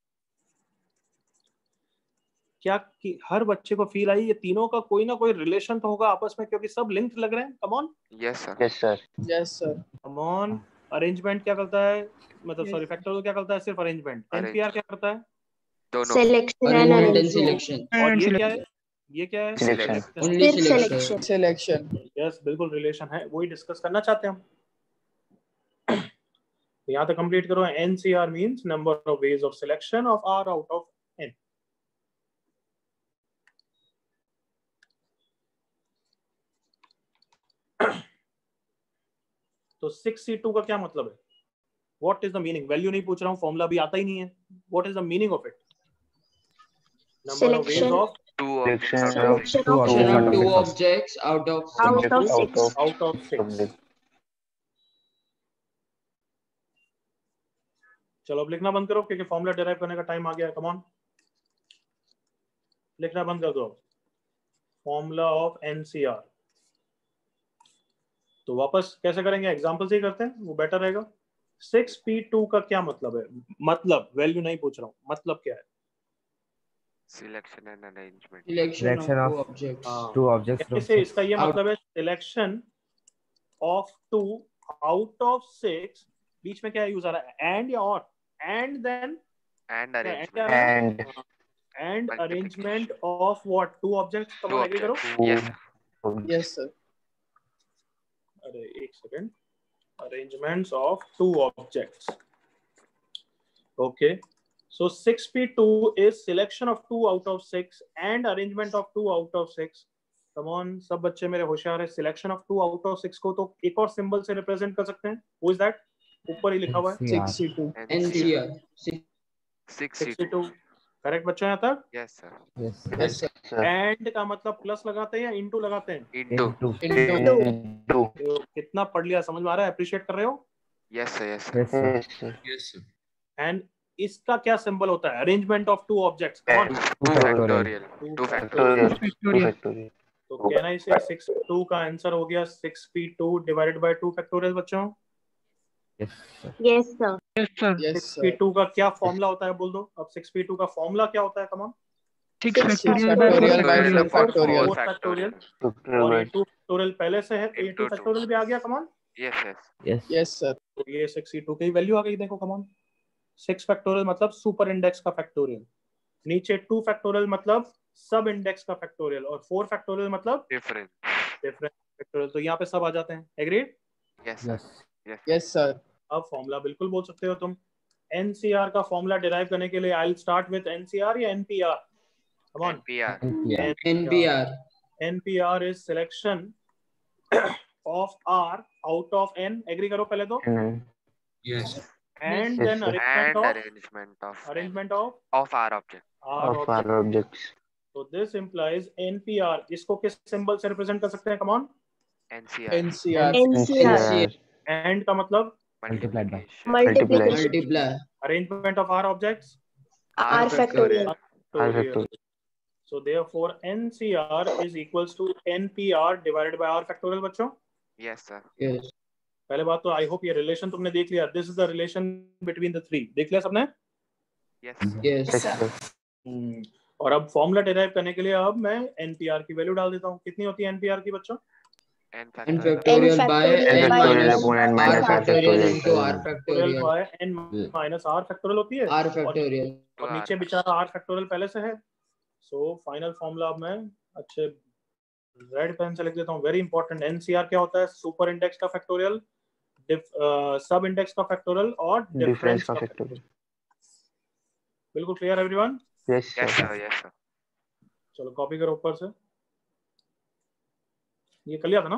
क्या कि हर बच्चे को फील आई ये तीनों का कोई ना कोई रिलेशन तो होगा आपस में, क्योंकि सब लिंक्ड लग रहे हैं? Come on. Yes sir. Yes sir. Yes sir. Come on. Arrangement क्या करता है, मतलब सॉरी फैक्टोरियल क्या करता है? सिर्फ अरेंजमेंट। एनपीआर क्या करता है? दोनों। selection and arrangement and arrangement. Selection. और ये क्या है? ये क्या है? Selection. Only फिर selection. selection. Selection. यस बिल्कुल रिलेशन है, वही डिस्कस करना चाहते हैं हम। तो यहाँ तक कंप्लीट करो। NCR means number of ways of selection of R out of N। तो 6C2 का क्या मतलब है? What is the meaning? Value नहीं पूछ रहा हूँ, फॉर्मूला भी आता ही नहीं है। What is the meaning of it? Number of ways Selection. of Two Selection objects. Selection Two of Selection of objects two out of objects out of out of Object 6. out of 6। object. चलो अब लिखना बंद करो क्योंकि formula derive करने का time आ गया है। कम ऑन, लिखना बंद कर दो। फॉर्मूला ऑफ NCR तो वापस कैसे करेंगे? एग्जांपल से ही करते हैं, वो बेटर रहेगा। 6P2 का क्या मतलब है? मतलब वैल्यू नहीं पूछ रहा हूँ, मतलब क्या है? Selection and arrangement. selection of Selection two of objects. two objects from कैसे? 6. इसका ये Out- मतलब है सिलेक्शन ऑफ 2 आउट ऑफ 6। बीच में क्या यूज आ रहा है? एंड या और? And then And arrangement. And and Multiplication. Arrangement of what? 2 objects. Come Two on, agree करो। objects. Yes. two Yes, sir. अरे एक second. Arrangements of 2 objects. Okay. So 6P2 is selection of 2 out of 6 and arrangement of 2 out of 6. Come on, सब बच्चे मेरे होशियार है। Selection of 2 out of 6 को तो एक और सिंबल से रिप्रेजेंट कर सकते हैं। Who is that? ऊपर ही लिखा हुआ है। NCR. 6C2. NCR. 6C2. 62। Correct बच्चों यहाँ तक? Yes, sir. Yes. Yes, sir. sir. And का मतलब प्लस लगाते हैं या इनटू लगाते हैं? Into. Into. Into. तो कितना पढ़ लिया, समझ में आ रहा है? अप्रिशिएट कर रहे हो? Yes, sir. Yes, sir. Yes, sir. Yes, sir. Yes, sir. And इसका क्या सिंबल होता है? Arrangement of 2 objects. And Two two factorial. factorial. Two Factorial. factorial. Two factorial. तो कहना इसे 6P2 का आंसर हो गया 6P2 डिवाइडेड बाय 2 फैक्टोरियल। बच्चों Yes, sir. Yes, sir. Yes, sir. Yes, sir. 6P2 का क्या फॉर्मूला होता है? बोल दो अब। 6P2 का फॉर्मूला क्या होता है? Come on. 6 Six factorial by 4 factorial by factorial. 2 factorial. 4 factorial. Factorial और ये by 2 फैक्टोरियल पहले से है, तो ये 2 Into two. फैक्टोरियल भी आ गया। Come on, Yes, yes. Yes. Yes, sir. तो ये 6C2 की वैल्यू आ गई। देखो कम ऑन, 6 फैक्टोरियल मतलब सुपर इंडेक्स का फैक्टोरियल, नीचे 2 फैक्टोरियल मतलब सब इंडेक्स का फैक्टोरियल, और 4 फैक्टोरियल मतलब Different. Different factorial. तो यहाँ पे सब आ जाते हैं। Agreed? Yes, sir. Yes. Yes. Yes, sir. अब फॉर्मूला बिल्कुल बोल सकते हो तुम। NCR का फॉर्मूला डिराइव करने के लिए I will start with NCR या NPR? Come on. NPR. NPR. NPR. NPR is selection of R out of N. Agree करो पहले तो। And Yes. And Yes, then sir. arrangement And of arrangement of R our object. of object. our objects. So this implies NPR। इसको किस symbol से represent कर सकते हैं? Come on. NCR. NCR. NCR. NCR. And का मतलब Multiplied by. Multiplication. Multiply. arrangement of R objects R factorial. R factorial. So therefore NCR is equals to NPR divided by R factorial। बच्चों Yes, sir. Yes. पहले बात तो I hope ये relation तुमने देख लिया। This is the relation between the three. देख लिया सबने? Yes. Yes. Yes, sir. और अब फॉर्मूला डिराइव करने के लिए अब मैं NPR की वैल्यू डाल देता हूँ। कितनी होती है NPR की बच्चों? N N factorial. factorial by N N factorial minus upon N R minus R factorial factorial. into R factorial factorial. By N minus R factorial होती है। R factorial. और नीचे बेचारा R फैक्टोरियल पहले से है। सो फाइनल फॉर्मूला अब मैं अच्छे रेड पेन से लिख देता हूँ। Very important. NCR क्या होता है? सुपर इंडेक्स का फैक्टोरियल, सब इंडेक्स का फैक्टोरियल और Difference डिफरेंस का का factorial. बिल्कुल clear everyone? Yes, Yes, sir. sir. Yes, sir. चलो कॉपी करो ऊपर से। ये कर लिया था ना?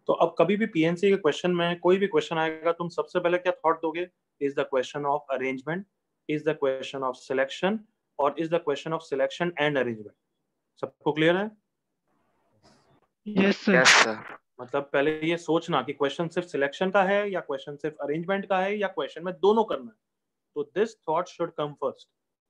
तो अब कभी भी पीएनसी के क्वेश्चन में कोई भी क्वेश्चन आएगा, तुम सबसे पहले क्या थॉट दोगे? Is the question of arrangement, is the question of selection, और is the question of selection and arrangement. सबको क्लियर है? Yes sir. मतलब पहले ये सोचना कि क्वेश्चन सिर्फ सिलेक्शन का है या क्वेश्चन सिर्फ अरेंजमेंट का है या क्वेश्चन में दोनों करना है। तो this thought should come first.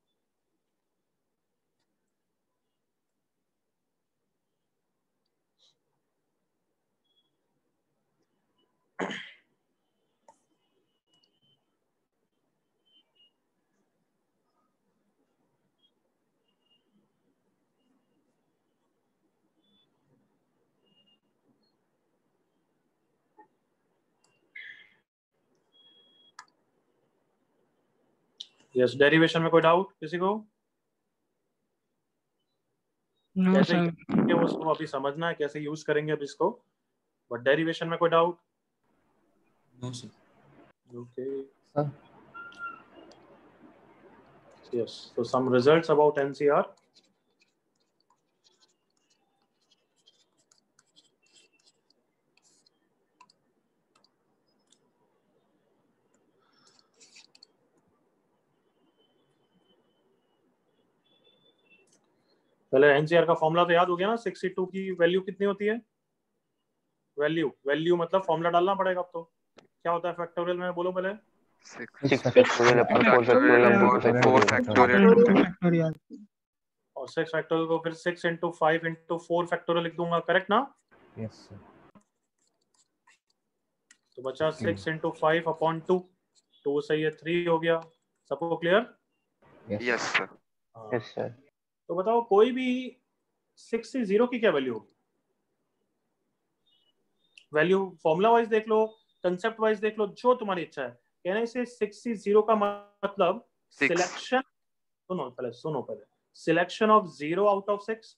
Yes, derivation में कोई डाउट किसी को? नो कैसे सर। करेंगे उसको अभी समझना है, कैसे यूज करेंगे अब इसको, बट डेरिवेशन में कोई doubt? No sir. Okay, sir yes, so some results about NCR. पहले एनसीआर का फॉर्मूला तो याद हो गया ना, 62 की वैल्यू कितनी होती है? वैल्यू मतलब फॉर्मूला डालना पड़ेगा अब तो। क्या होता है फैक्टोरियल में, बोलो पहले। 6 फैक्टोरियल अपॉन 4 फैक्टोरियल। और 6 फैक्टोरियल को फिर 6 into 5 into 4 फैक्टोरियल लिख दूंगा, करेक्ट ना? Yes sir. तो बचा 6 into 5 upon 2, 2 से ये 3 हो गया। सबको clear? Yes sir. Yes sir. तो बताओ कोई भी 6 से 0 की क्या वैल्यू होगी? वैल्यू फॉर्मूला वाइज देख लो, कंसेप्ट वाइज देख लो, जो तुम्हारी इच्छा है। कहने से 6 से 0 का मतलब सिलेक्शन, सुनो पहले selection of 0 out of 6।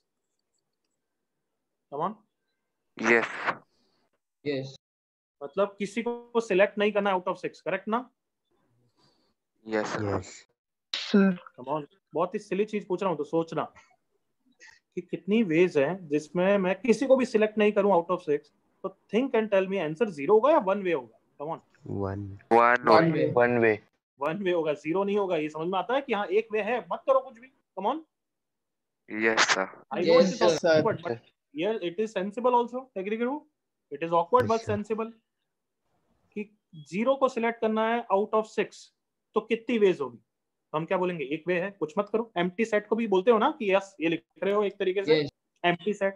Come on. Yes yes मतलब किसी को सिलेक्ट नहीं करना आउट ऑफ 6, करेक्ट ना? यस सर कम ऑन, बहुत ही सिली चीज पूछ रहा हूँ तो सोचना कि कितनी वेज है जिसमें मैं किसी को भी सिलेक्ट नहीं करूं आउट ऑफ 6। तो think and tell me, answer 0 होगा या 1 वे होगा? कम ऑन, 1 वे। 1 वे होगा, 0 नहीं होगा। ये समझ में आता है कि हाँ एक वे है, मत करो कुछ भी। Come on. Yes sir. I know it Yes, is sir. awkward, but here it is sensible also. Agree करो, it is awkward but sensible कि 0 को सिलेक्ट करना है आउट ऑफ 6 तो कितनी वेज होगी? हम क्या बोलेंगे? एक वे है, कुछ मत करो। एम्प्टी सेट को भी बोलते हो ना कि यस, ये लिख रहे हो एक तरीके से, Yes. Empty set.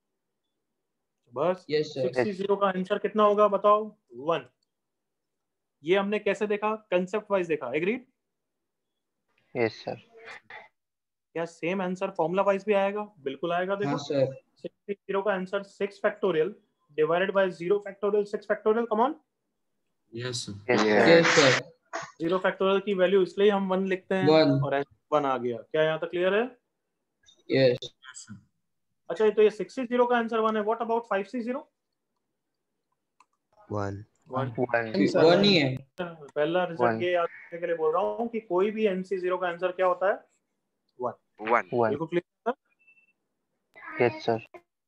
बस Yes, sir. 6 से 0 का आंसर कितना होगा बताओ? 1। ये हमने कैसे देखा? कंसेप्ट वाइज देखा। एग्रीड? Yes sir. क्या सेम आंसर फॉर्मूला वाइज भी आएगा? बिल्कुल आएगा। देखो हाँ सर 6 से 0 का answer 6 factorial divided by 0 factorial 6 factorial. Come on. Yes sir. Yes sir 0 factorial की वैल्यू इसलिए हम 1 लिखते हैं 1 और 1 आ गया। क्या यहाँ तक क्लियर है? यस अच्छा, तो ये 6 से 0 का आंसर 1 है। व्हाट अबाउट 5 से 0? 1 1 ही है। पहला रिजल्ट ये याद रखने के लिए बोल रहा हूँ कि कोई भी NC0 का आंसर क्या होता है? 1। बिल्कुल क्लियर है? Yes sir.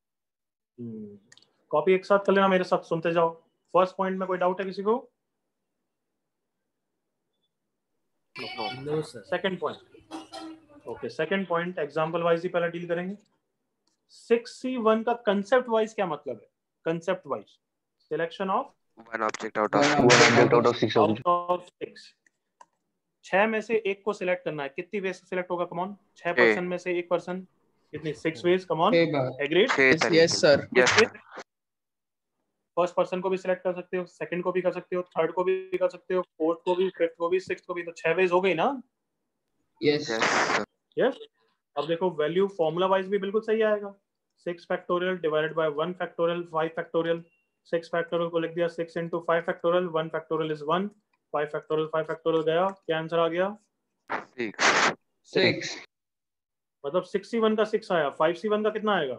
कॉपी एक साथ कर लेना, मेरे साथ सुनते जाओ। फर्स्ट पॉइंट में कोई डाउट है किसी को? No sir. Second point, okay, second point example wise ही पहले डील करेंगे। 6C1 का कंसेप्ट वाइज क्या मतलब है? Concept wise selection of one object out of 6 out of 6। 6 में से एक को सिलेक्ट करना है, कितनी वे से सिलेक्ट होगा? कम ऑन, 6 पर्सन में से एक पर्सन, कितनी? 6 ways. Come on, agreed? Yes sir. First person को भी सिलेक्ट कर सकते हो, सेकंड को भी कर सकते हो, थर्ड को भी कर सकते हो, फोर्थ को भी, फिफ्थ को भी, सिक्स्थ को भी। तो 6 वेज हो गई ना? Yes yes. अब देखो वैल्यू फॉर्मूला वाइज भी बिल्कुल सही आएगा। 6 factorial divided by 1 factorial 5 factorial. 6 factorial को लिख दिया 6 into 5 factorial. 1 factorial is 1, 5 factorial गया। क्या आंसर आ गया? 6 मतलब 6C1 का 6 आया। 5C1 का कितना आएगा?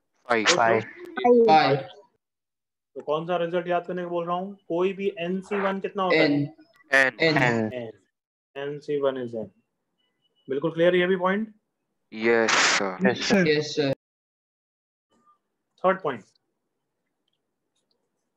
5 तो कौन सा रिजल्ट याद करने को बोल रहा हूँ? कोई भी NC1 कितना होता है? N NC1 is N। बिल्कुल क्लियर ये भी point? Yes sir. Yes sir third point,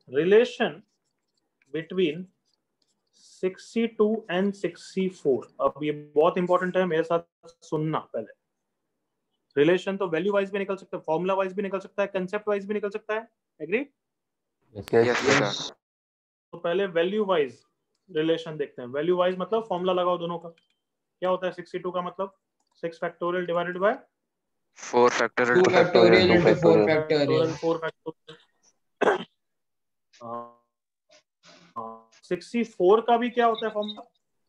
relation between 62 and 64। अब ये बहुत इंपॉर्टेंट है, मेरे साथ सुनना पहले। रिलेशन तो वैल्यू वाइज भी निकल सकता है, फॉर्मूला वाइज भी निकल सकता है, कंसेप्ट वाइज भी निकल सकता है। एग्री? Yes. तो पहले वैल्यू वाइज रिलेशन देखते हैं। वैल्यू वाइज मतलब फॉर्मूला लगाओ दोनों का। क्या होता है 62 का मतलब? 6 factorial divided by 4 factorial 2 factorial into 4 factorial. 4 factorial. 64 का भी क्या होता है फॉर्मूला?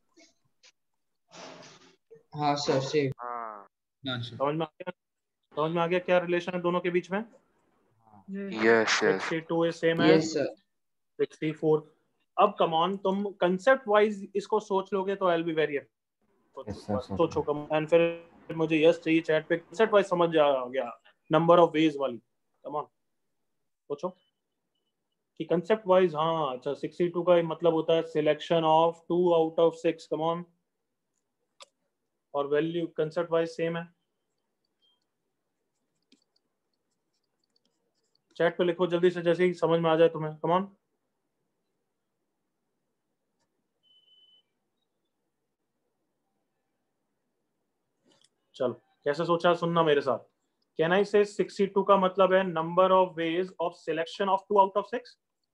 हाँ सर, सेम. हाँ समझ में आ गया? समझ में आ गया क्या रिलेशन है दोनों के बीच में? Yes 62 is same as Yes sir. 64। अब कम ऑन, तुम कंसेप्ट वाइज इसको सोच लोगे तो आई विल बी वेरी सोचो कम, एंड फिर मुझे यस चाहिए चैट पे। कंसेप्ट वाइज समझ आ गया नंबर ऑफ वेज वाली? कम ऑन सोचो कि कंसेप्ट वाइज। हाँ अच्छा, 62 का मतलब होता है selection of 2 out of 6। Come on. और वैल्यू कंसेप्ट वाइज सेम है। चैट पे लिखो जल्दी से, जैसे ही समझ में आ जाए तुम्हें। Come on. चलो कैसे सोचा, सुनना मेरे साथ। कैन आई से 62 का मतलब है number of ways of selection of 2 out of 6?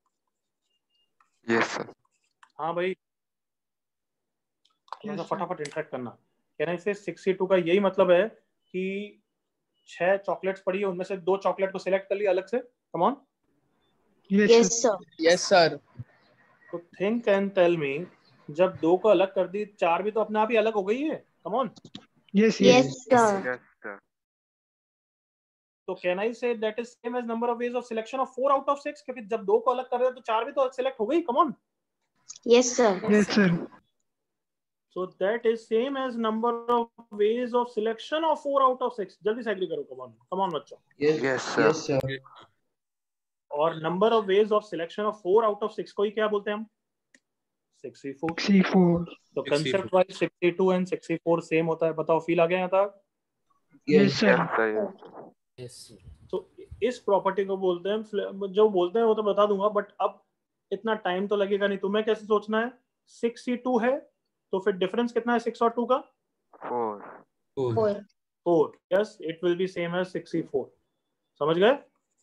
Yes sir हाँ भाई, थोड़ा सा फटाफट इंटरेक्ट करना। कैन आई से 62 का यही मतलब है कि 6 चॉकलेट्स पड़ी है, उनमें से 2 चॉकलेट को सिलेक्ट कर लिया अलग से। Come on. Yes sir. Yes sir. तो थिंक एंड टेल मी, जब 2 को अलग कर दी, 4 भी तो अपने आप ही अलग हो गई है। Come on. Yes Yes, yes. sir. Yes sir तो can I say that is same as number of ways of selection of 4 out of 6, क्योंकि जब 2 को अलग कर रहे हो तो 4 भी तो सिलेक्ट हो गई। Come on. Yes, sir. Yes sir. So that is same as number of ways of selection of 4 out of 6. जल्दी से एग्री करो। come on बच्चों। Yes. Yes, sir. Yes sir. और number of ways of selection of 4 out of 6 को ही क्या बोलते हैं हम? 64। 64. तो concept wise 62 and 64 सेम होता है। बताओ फील आ गया यहाँ तक? Yes sir. Yes, sir. Yes. Yes sir. तो इस प्रॉपर्टी को बोलते हैं, जो बोलते हैं वो तो बता दूंगा, बट अब इतना टाइम तो लगेगा नहीं। तुम्हें कैसे सोचना है? 62 है तो फिर डिफरेंस कितना है 6 और 2 का? 4 Four. 4। Yes, it will be same as 64। समझ गए?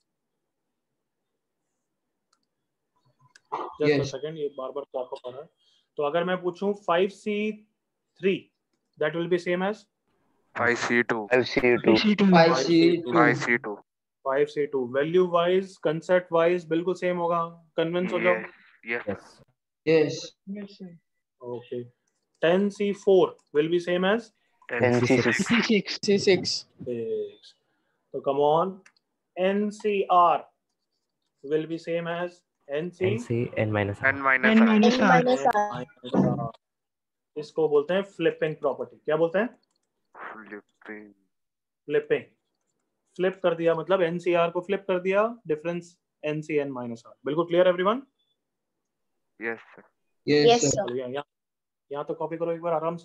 Just a Yes. सेकंड, ये बार बार पॉप अप आ रहा है। तो अगर मैं पूछूं 5C3, that will be same as 5C2 5C2 5C2. 5C2. 5C2 5C2। Value wise concept wise बिल्कुल सेम होगा। कन्विंस हो जाओ। Yes, yes. Yes. Yes sir. Okay. 10C4 will be same as 10C6 56. C6. 6। तो come on, NCR will be same as NC N minus N minus N R. minus N R. minus R. इसको बोलते हैं flipping property. क्या बोलते हैं? Flipping. Flipping. Flip कर दिया मतलब NCR को फ्लिप कर दिया, डिफरेंस NCN माइनस R। बिल्कुल clear everyone? Yes, sir. Yes Yes, sir. sir. चलिए यहाँ तो कॉपी करो एक बार आराम से।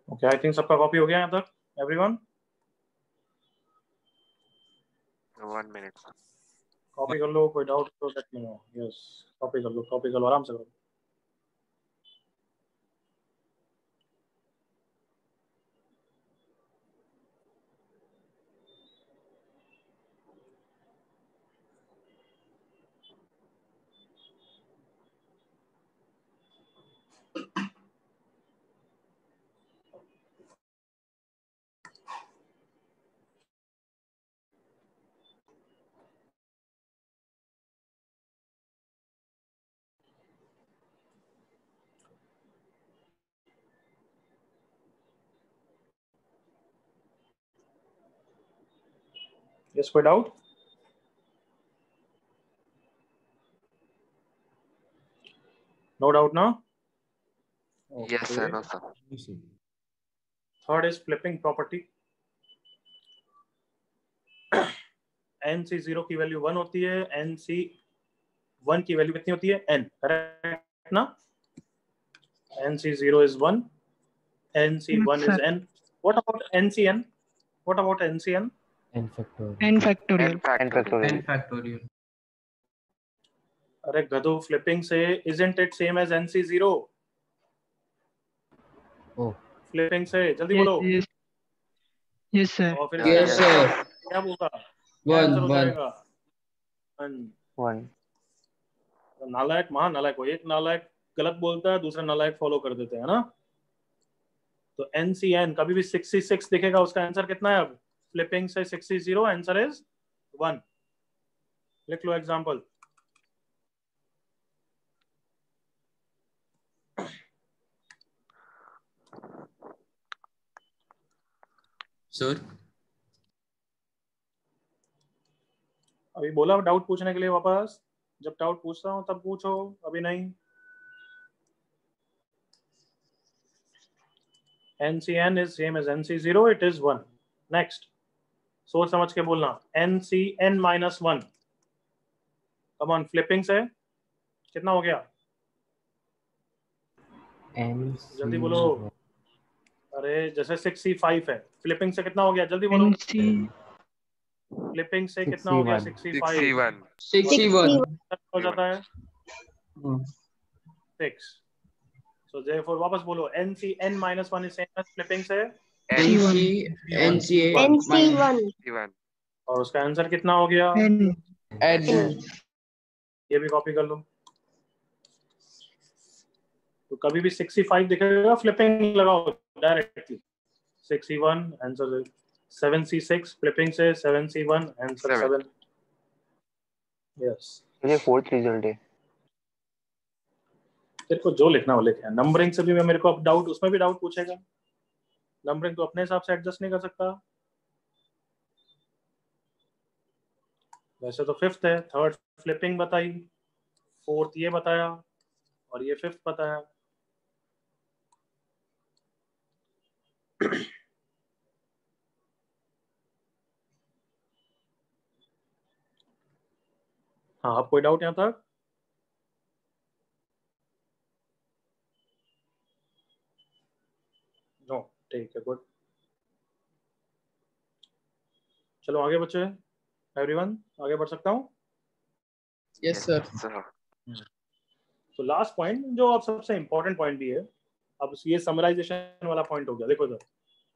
ओके, आई थिंक सबका कॉपी हो गया यहाँ तक, एवरीवन? 1 minute. कॉपी कर लो, कोई डाउट तो let me know. Yes, copy कर लो आराम से करो। यस, कोई doubt? No doubt now? Yes sir, Okay. no sir. Third is flipping property. NC0 की वैल्यू 1 होती है, NC1 की वैल्यू कितनी होती है? n, करेक्ट ना? NC0 is 1, NC1 is n. What about NCn? What about NCn? n factorial. n factorial. n factorial. n factorial. अरे गधो, flipping से isn't it same as NC0? Oh, flipping से जल्दी Yes, बोलो। yes. Yes, sir. और फिर Yes, क्या sir. क्या होगा? क्या आंसर हो 1 जाएगा? 1. नालायक महानालायक हो, एक नालायक गलत बोलता है, दूसरा नालायक फॉलो कर देते हैं ना। तो NCN कभी भी 66 दिखेगा, उसका आंसर कितना है? अब फ्लिपिंग से 60, आंसर इज 1। लिख लो एग्जांपल। सर अभी बोला डाउट पूछने के लिए वापस, जब डाउट पूछता हूं तब पूछो, अभी नहीं। NCN is same as NC0, it is 1. Next, सोच समझ के बोलना। NCN minus 1, come on, flipping से कितना हो गया? जल्दी बोलो। अरे जैसे 65 है, फ्लिपिंग से कितना हो गया? जल्दी बोलो। NC फ्लिपिंग से कितना हो गया? 65 61. हो जाता है 6। So therefore वापस बोलो, NCN minus 1 is same as flipping से NC1 और उसका आंसर कितना हो गया? n. ये भी कॉपी कर लो। तो कभी भी 65 दिखेगा, फ्लिपिंग लगाओ डायरेक्टली। 61 आंसर 7C6, फ्लिपिंग से 7C1 आंसर 7। यस, ये फोर्थ रिजल्ट है। तेरे को जो लिखना हो लिख। नंबरिंग से भी मैं, मेरे को अब डाउट, उसमें भी डाउट पूछेगा। नंबरिंग तो अपने हिसाब से एडजस्ट नहीं कर सकता। वैसे तो फिफ्थ है, थर्ड फ्लिपिंग बताई, फोर्थ ये बताया और ये फिफ्थ बताया। हाँ, अब कोई डाउट यहाँ तक? नो, ठीक है, गुड। चलो आगे बच्चे, एवरीवन आगे बढ़ सकता हूँ? Yes sir. तो लास्ट पॉइंट, जो अब सबसे इंपॉर्टेंट पॉइंट भी है, अब ये समराइजेशन वाला पॉइंट हो गया। देखो इधर,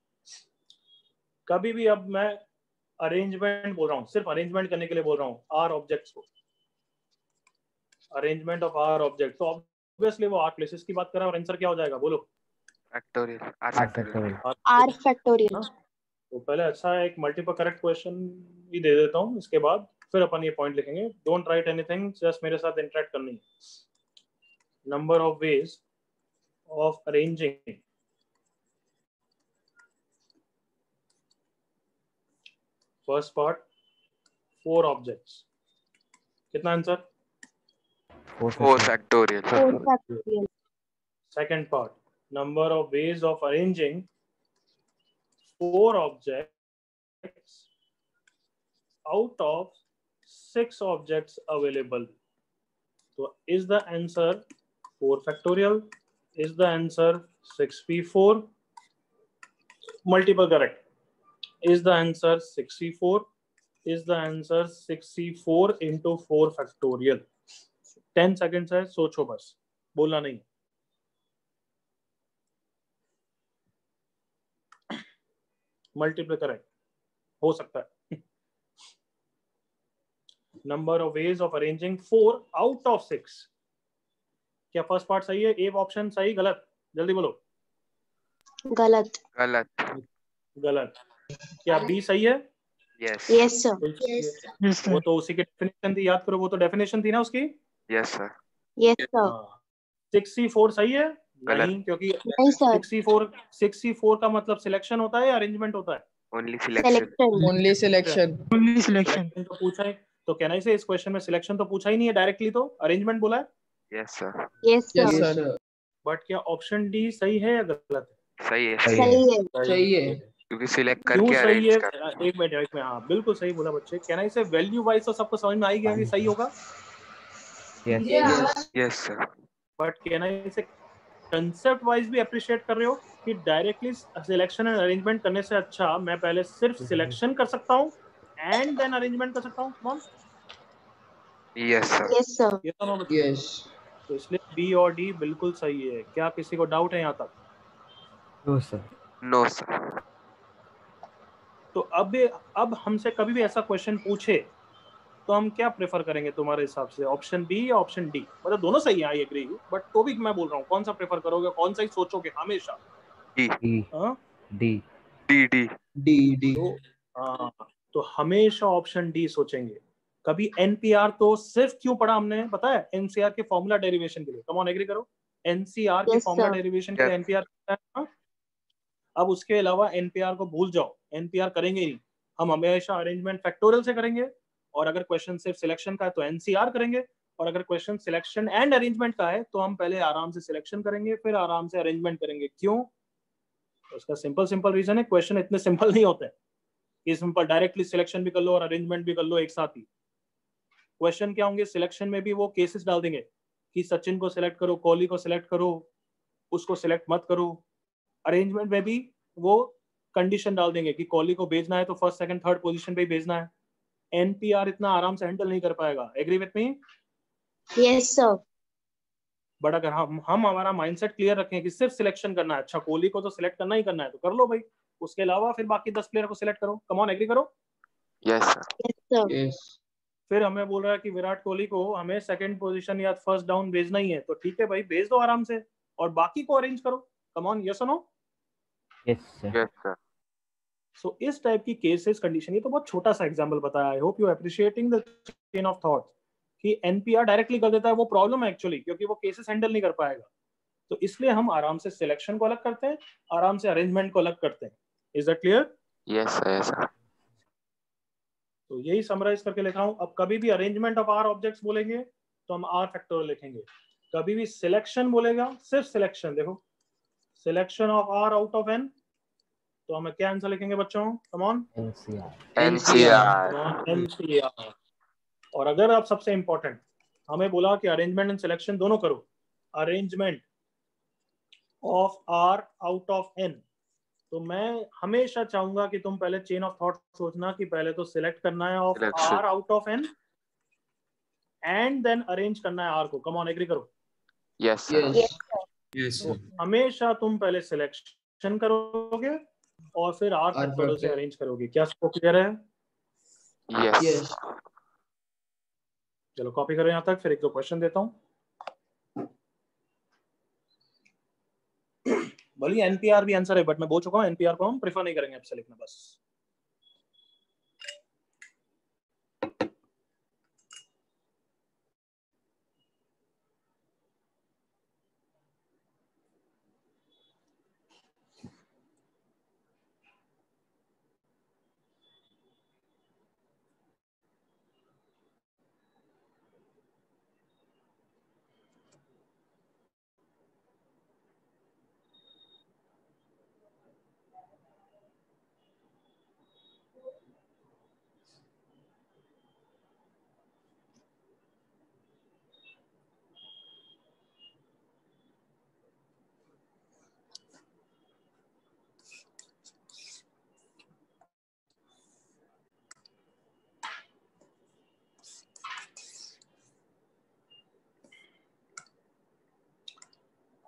कभी भी अब मैं अरेंजमेंट बोल रहा हूँ, सिर्फ अरेंजमेंट करने के लिए बोल रहा हूँ आर ऑब्जेक्ट्स को, अरेंजमेंट ऑफ आर ऑब्जेक्ट, तो ऑब्वियसली वो आर प्लेसेस की बात कर रहा है और आंसर क्या हो जाएगा? बोलो। Factorial. R factorial. तो पहले अच्छा एक मल्टीपल करेक्ट क्वेश्चन भी दे देता हूँ, इसके बाद फिर अपन ये पॉइंट लिखेंगे। डोंट राइट एनीथिंग, जस्ट मेरे साथ इंटरेक्ट करनी है। Number of ways of arranging first part 4 objects, कितना answer? 4 factorial. 4 factorial. Second part, number of ways of arranging 4 objects out of 6 objects available. So is the answer 4 factorial? Is the answer 6p4? multiple correct. Is the answer 64? Is the answer 64 into 4 factorial? 10 seconds है, सोचो बस, बोलना नहीं. Multiple correct हो सकता है. Number of ways of arranging 4 out of 6. क्या first part सही है? ए ऑप्शन सही गलत? जल्दी बोलो. गलत. गलत. गलत. क्या बी सही है? यस. Yes sir. Yes, वो sir. तो उसी की डेफिनेशन थी, याद करो, वो तो डेफिनेशन थी ना उसकी. Yes sir. Yes sir. 64 सही है? गलत. नहीं, क्योंकि नहीं सर. 64 का मतलब सिलेक्शन होता है या अरेंजमेंट होता है? Only selection. Selection. Only selection. Only selection. Selection तो पूछा है, तो कहना ही से इस क्वेश्चन में सिलेक्शन तो पूछा ही नहीं है डायरेक्टली, तो अरेंजमेंट बोला है. Yes sir. Yes Yes, sir. sir. But क्या ऑप्शन डी सही है या गलत है? सही है. सही है. सही है. क्योंकि सिलेक्ट क्यों करके सही अरेंज है? कर. एक मिनट. हाँ बिल्कुल सही बोला बच्चे. कहना इसे वैल्यू वाइज तो सबको समझ में आ ही गया कि सही होगा. यस. Yes sir. बट कहना इसे कंसेप्ट वाइज भी अप्रिशिएट कर रहे हो कि डायरेक्टली सिलेक्शन एंड अरेंजमेंट करने से अच्छा मैं पहले सिर्फ सिलेक्शन कर सकता हूँ एंड देन अरेंजमेंट कर सकता हूँ. कौन? Yes sir. Yes sir. ये दोनों बच्चे. यस. तो इसलिए बी और डी बिल्कुल सही है. क्या किसी को डाउट है यहाँ तक? No sir. No sir. तो अब हमसे कभी भी ऐसा क्वेश्चन पूछे तो हम क्या प्रेफर करेंगे तुम्हारे हिसाब से? ऑप्शन बी या ऑप्शन डी? मतलब दोनों सही है, आई एग्री, बट तो भी मैं बोल रहा हूँ कौन सा प्रेफर करोगे, कौन सा ही सोचोगे हमेशा? डी. हाँ, D. D. D. D. D. तो हमेशा ऑप्शन डी सोचेंगे. कभी एनपीआर तो सिर्फ क्यों पढ़ा हमने पता है? एनसीआर के फॉर्मूला डेरिवेशन के लिए. कम ऑन एग्री करो. एनसीआर के Yes, फॉर्मूला sir. डेरिवेशन के लिए एनपीआर. अब उसके अलावा एनपीआर को भूल जाओ, एनपीआर करेंगे ही. हम हमेशा अरेंजमेंट फैक्टोरियल से करेंगे, और अगर क्वेश्चन सिर्फ सिलेक्शन का है तो एनसीआर करेंगे, और अगर क्वेश्चन सिलेक्शन एंड अरेंजमेंट का है तो हम पहले आराम से सिलेक्शन करेंगे फिर आराम से अरेंजमेंट करेंगे. क्यों? उसका सिंपल रीजन है, क्वेश्चन इतने सिंपल नहीं होते कि सिंपल डायरेक्टली सिलेक्शन भी कर लो और अरेंजमेंट भी कर लो एक साथ ही. क्वेश्चन क्या होंगे? सिलेक्शन में भी वो केसेस डाल देंगे कि सचिन को सिलेक्ट करो, कोहली को सिलेक्ट करो, उसको सिलेक्ट मत करो. अरेंजमेंट में भी वो कंडीशन डाल देंगे कि कोहली को भेजना है तो फर्स्ट सेकंड थर्ड पोजीशन पे ही भेजना है. एनपीआर इतना आराम से हैंडल नहीं कर पाएगा. Agree with me? Yes sir. But अगर हम हमारा माइंडसेट क्लियर रखें कि सिर्फ सिलेक्शन करना है, अच्छा कोहली को तो सिलेक्ट करना ही करना है तो कर लो भाई, उसके अलावा फिर बाकी 10 प्लेयर को सिलेक्ट करो. कम ऑन एग्री करो. Yes sir. Yes sir. Yes. फिर हमें बोल रहा है कि विराट कोहली को हमें सेकंड पोजीशन या फर्स्ट डाउन भेजना ही है, तो ठीक है भाई, भेज दो आराम से और बाकी को अरेंज करो. कम ऑन, यस और no? Yes sir. Yes sir. So इस टाइप की केसेस कंडीशन, ये तो बहुत छोटा सा एग्जांपल बताया. I hope you appreciating the chain of thought कि एनपीआर डायरेक्टली कर देता है, वो प्रॉब्लम है एक्चुअली, क्योंकि वो केसेस हैंडल नहीं कर पाएगा. तो इसलिए हम आराम से सिलेक्शन को अलग करते हैं, आराम से अरेंजमेंट को अलग करते हैं. Is that clear? Yes sir. Yes sir. तो यही समराइज करके लिखा हूं. अब कभी भी अरेंजमेंट ऑफ आर ऑब्जेक्ट्स बोलेंगे तो हम आर फैक्टोरियल लिखेंगे. कभी भी सिलेक्शन बोलेगा, सिर्फ सिलेक्शन, देखो selection of R out of N, तो हमें क्या आंसर लिखेंगे बच्चों? Come on. NCR. NCR. NCR. और अगर आप सबसे इंपॉर्टेंट, हमें बोला कि अरेंजमेंट एंड सिलेक्शन दोनों करो, arrangement of R out of N, तो मैं हमेशा चाहूंगा कि तुम पहले चेन ऑफ थॉट सोचना कि पहले तो सिलेक्ट करना है of R out of N and then arrange करना है आर को. कम ऑन एग्री करो. Yes sir. Yes sir. हमेशा तुम पहले सिलेक्शन करोगे और फिर आर फैक्टोरियल से अरेंज करोगे. क्या सबको क्लियर है? यस. चलो कॉपी करो यहाँ तक, फिर एक दो क्वेश्चन देता हूँ. भले एनपीआर भी आंसर है, बट मैं बोल चुका हूँ एनपीआर को हम प्रेफर नहीं करेंगे. अब से लिखना बस.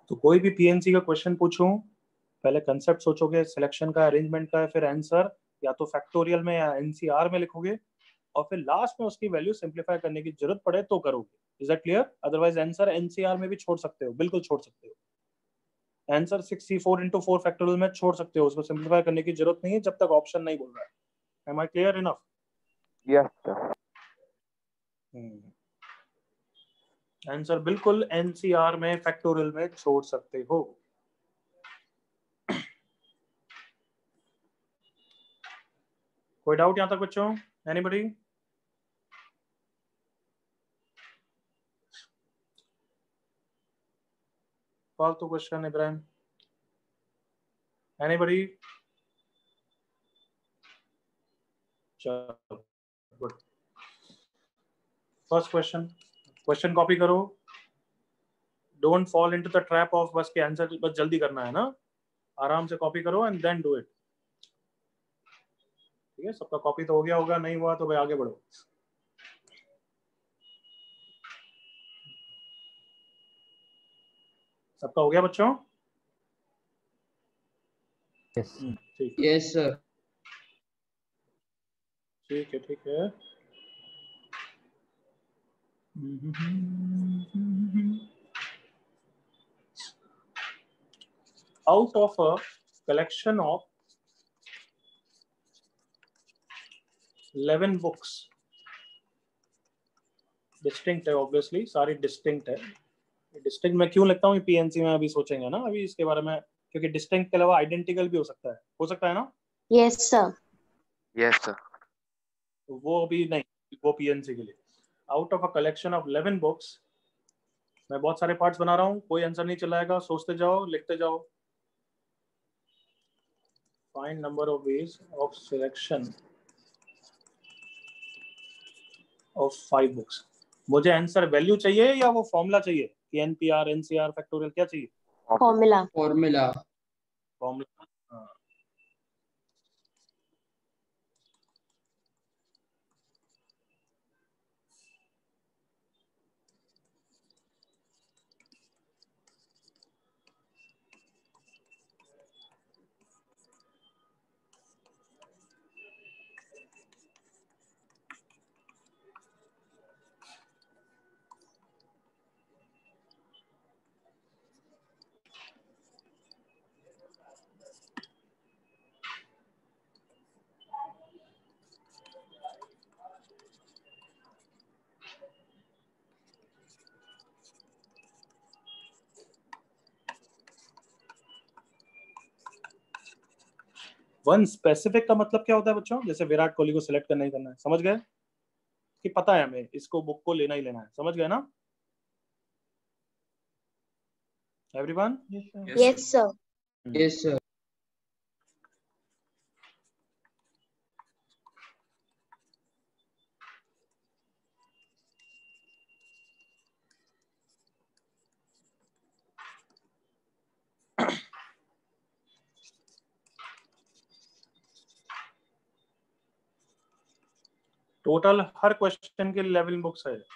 तो कोई भी पीएनसी का क्वेश्चन पूछूं, पहले कंसेप्ट सोचोगे सिलेक्शन का, अरेंजमेंट का, फिर आंसर या तो फैक्टोरियल में या एनसीआर में लिखोगे, और फिर लास्ट में उसकी वैल्यू सिंप्लीफाई करने की जरूरत पड़े तो करोगे। Is that clear? Otherwise answer NCR में भी छोड़ सकते हो, बिल्कुल छोड़ सकते हो। आंसर 64 into 4 फैक्टोरियल में छोड़ सकते हो, उसको सिंप्लीफाई करने की जरूरत नहीं है जब तक ऑप्शन नहीं बोल रहा है। Am I clear enough? Yes sir. Answer बिल्कुल एनसीआर में फैक्टोरियल में छोड़ सकते हो। कोई डाउट यहां तक बच्चों? एनीबॉडी? फालतू क्वेश्चन इब्राहिम? एनीबॉडी? चलो गुड। फर्स्ट क्वेश्चन कॉपी करो। Don't fall into the trap of बस के आंसर बस जल्दी करना है ना, आराम से कॉपी करो एंड देन डू इट। ठीक है, सबका कॉपी तो हो गया होगा, नहीं हुआ तो भाई आगे बढ़ो। सबका हो गया बच्चों? ठीक यस सर। ठीक है, ठीक है। Out of a collection of 11 books, distinct है ऑब्वियसली, सारी डिस्टिंक्ट है। डिस्टिंक्ट मैं क्यों लिखता हूँ पीएनसी में अभी सोचेंगे ना अभी इसके बारे में, क्योंकि डिस्टिंक्ट के अलावा आइडेंटिकल भी हो सकता है ना? Yes sir. Yes sir. तो वो अभी नहीं, वो पीएनसी के लिए। Out of a collection of 11 books, मैं बहुत सारे पार्ट्स बना रहा हूँ, कोई आंसर नहीं चलाएगा, सोचते जाओ, लिखते जाओ। Find number of ways of selection of 5 books. मुझे आंसर वैल्यू चाहिए या वो फॉर्मूला चाहिए कि एनपीआर, एनसीआर, फैक्टोरियल, क्या चाहिए? फॉर्मूला। फॉर्मूला। फॉर्मूला। हाँ। वन स्पेसिफिक का मतलब क्या होता है बच्चों? जैसे विराट कोहली को सिलेक्ट करना ही करना है, समझ गए? कि पता है हमें इसको बुक को लेना ही लेना है, समझ गए ना everyone? Yes sir. Yes sir. Total हर क्वेश्चन के 11 बुक्स है।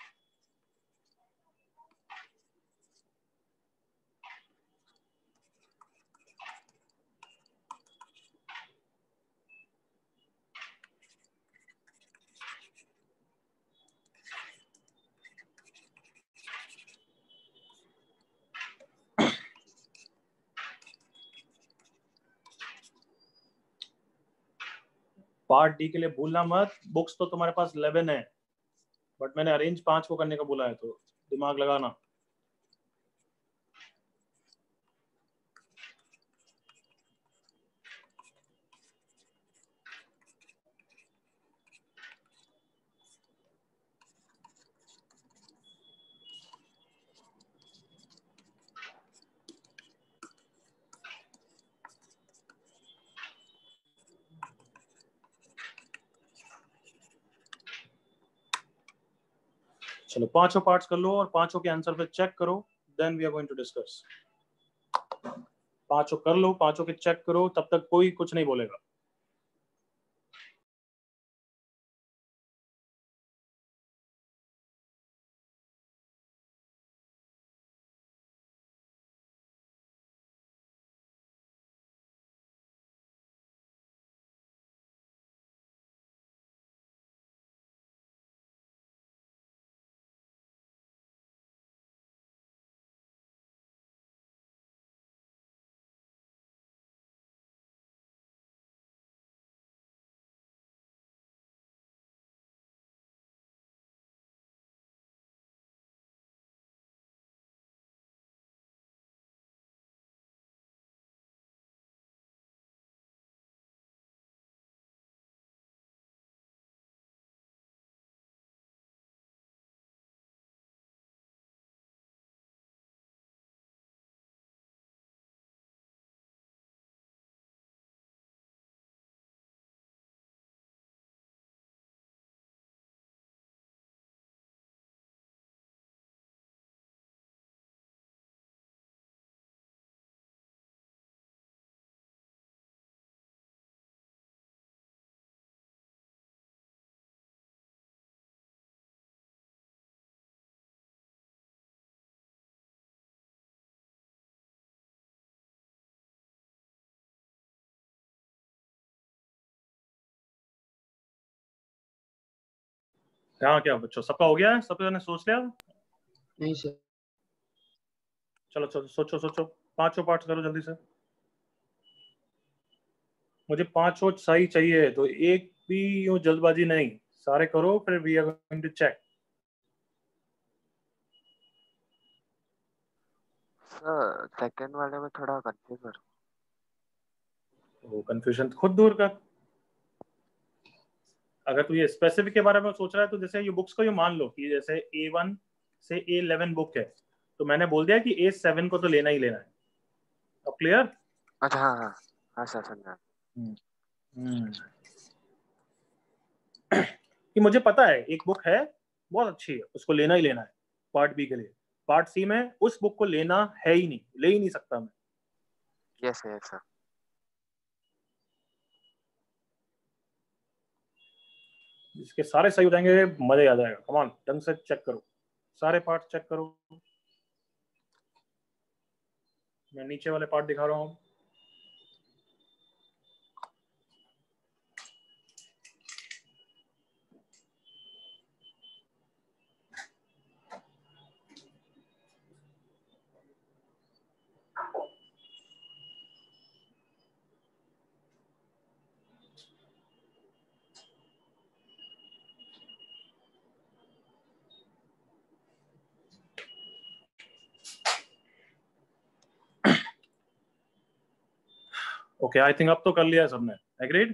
पार्ट डी के लिए भूलना मत, बुक्स तो तुम्हारे पास 11 है, बट मैंने अरेंज 5 को करने का बोला है, तो दिमाग लगाना। चलो पांचों पार्ट्स कर लो और पांचों के आंसर पे चेक करो, then we are going to discuss. पांचों कर लो, पांचों के चेक करो, तब तक कोई कुछ नहीं बोलेगा। यहाँ क्या बच्चों, सबका हो गया है? सबने ने सोच लिया? नहीं सर। चलो चलो सोचो सोचो, पांचों पार्ट्स करो जल्दी से। मुझे पांचों सही चाहिए, तो एक भी यूं जल्दबाजी नहीं, सारे करो, फिर we are going to check. Sir second वाले में थोड़ा कंफ्यूज हो रहा हूँ। वो कंफ्यूजन खुद दूर कर। अगर तू ये स्पेसिफिक के बारे में सोच रहा है, तो जैसे ये बुक्स को ये मान लो कि जैसे A1 से A11 बुक है, तो मैंने बोल दिया कि A7 को तो लेना ही लेना है। अब क्लियर? अच्छा हाँ हाँ हाँ सर समझा। कि मुझे पता है एक बुक है बहुत अच्छी है, उसको लेना ही लेना है पार्ट बी के लिए। पार्ट सी में उस बुक को लेना है ही नहीं, ले ही नहीं सकता मैं। Yes sir. इसके सारे सही हो जाएंगे, मजा आ जाएगा। कम ऑन, ढंग से चेक करो, सारे पार्ट चेक करो। मैं नीचे वाले पार्ट दिखा रहा हूँ। ओके, आई थिंक अब तो कर लिया है सबने। एग्रीड?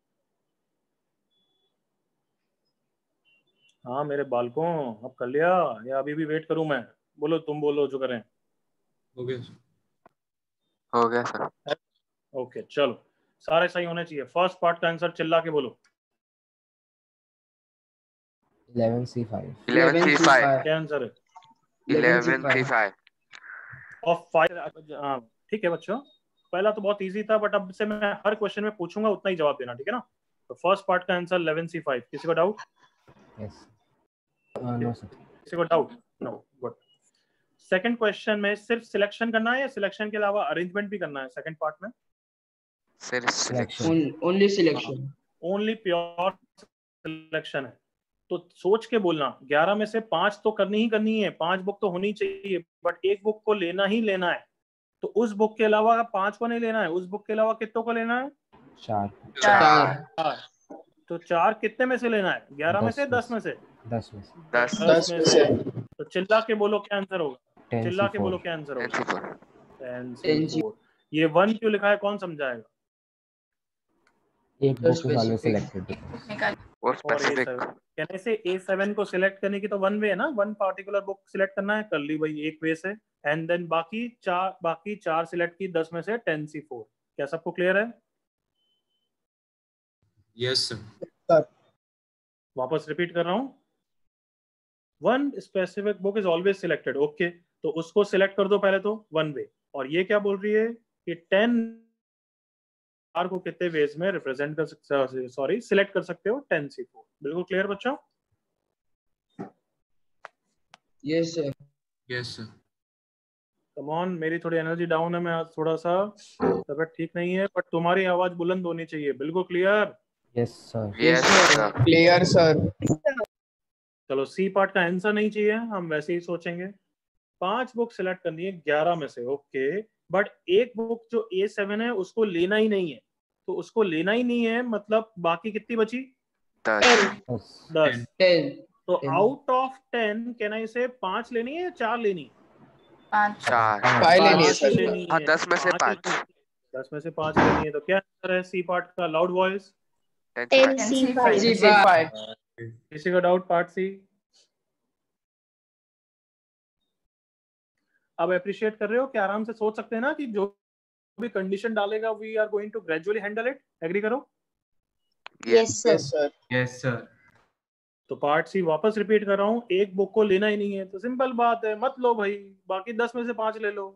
हाँ मेरे बालकों, अब कर लिया या अभी भी वेट करूं मैं? बोलो, तुम बोलो जो करें। हो गया सर। हो गया सर। ओके चलो, सारे सही होने चाहिए। फर्स्ट पार्ट का आंसर चिल्ला के बोलो। 11C5। 11C5। क्या आंसर है? 11C5 of 5। हाँ ठीक है बच्चों, पहला तो बहुत इजी था, बट अब से मैं हर क्वेश्चन में पूछूंगा उतना ही जवाब देना, ठीक है ना? तो फर्स्ट पार्ट का आंसर 11C5। किसी को डाउट? यस। No sir. किसी को doubt? No, good. Second question में सिर्फ सिलेक्शन करना है या सिलेक्शन के अलावा अरेंजमेंट भी करना है सेकंड पार्ट में? सिर्फ selection. Only selection. Only pure selection है। तो सोच के बोलना, 11 में से 5 तो करनी ही करनी है, 5 बुक तो होनी चाहिए, बट एक बुक को लेना ही लेना है। तो उस बुक के अलावा 5 को नहीं लेना है, उस बुक के अलावा कितनों को लेना है? 4। तो 4 कितने में से लेना है? 11 में से 10 में से? 10 में से। 10 में से। तो चिल्ला के बोलो क्या आंसर होगा? 10C4। चिल्ला के बोलो क्या आंसर होगा? 10C4। 10C4। ये 1 क्यों लिखा है, कौन समझाएगा? एक बुक इज ऑलवेज सिलेक्टेड। और स्पेसिफिक। कहने से A7 को सिलेक्ट करने की तो वन वे है ना, वन पार्टिकुलर बुक सिलेक्ट करना है, कर ली भाई एक वे से, एंड देन बाकी चार सिलेक्ट की 10 में से 10C4। क्या सबको क्लियर है? Yes sir. वापस रिपीट कर रहा हूँ, one specific book is always selected. Okay, तो उसको सिलेक्ट कर दो पहले तो वन वे। और ये क्या बोल रही है कि 10 आर को कितने वेज में रिप्रेजेंट कर सकते, सॉरी सिलेक्ट कर सकते हो? 10C4। बिल्कुल क्लियर बच्चों? Yes sir. Yes sir. Come on, मेरी थोड़ी एनर्जी डाउन है, मैं आज थोड़ा सा तबीयत ठीक नहीं है, बट तुम्हारी आवाज बुलंद होनी चाहिए। बिल्कुल clear? Yes sir. Yes sir. Clear sir. चलो, सी पार्ट का आंसर नहीं चाहिए, हम वैसे ही सोचेंगे। 5 बुक सिलेक्ट करनी है 11 में से, ओके, बट एक बुक जो A7 है उसको लेना ही नहीं है। तो उसको लेना ही नहीं है मतलब बाकी कितनी बची? 10। तो आउट ऑफ 10 कहना इसे 5 लेनी है या 4 लेनी है? 5 लेनी है सर। लेनी हाँ है। 10 में से 5। 10 में से 5 लेनी है। तो क्या आंसर है सी पार्ट का? Loud voice. 10C5। किसी का डाउट पार्ट सी? अब अप्रिशिएट कर रहे हो कि आराम से सोच सकते हैं ना कि जो भी कंडीशन डालेगा we are going to gradually handle it. Agree करो? Yes sir. Yes sir. तो पार्ट सी वापस रिपीट कर रहा हूँ, एक बुक को लेना ही नहीं है तो सिंपल बात है, मत लो भाई, बाकी 10 में से 5 ले लो।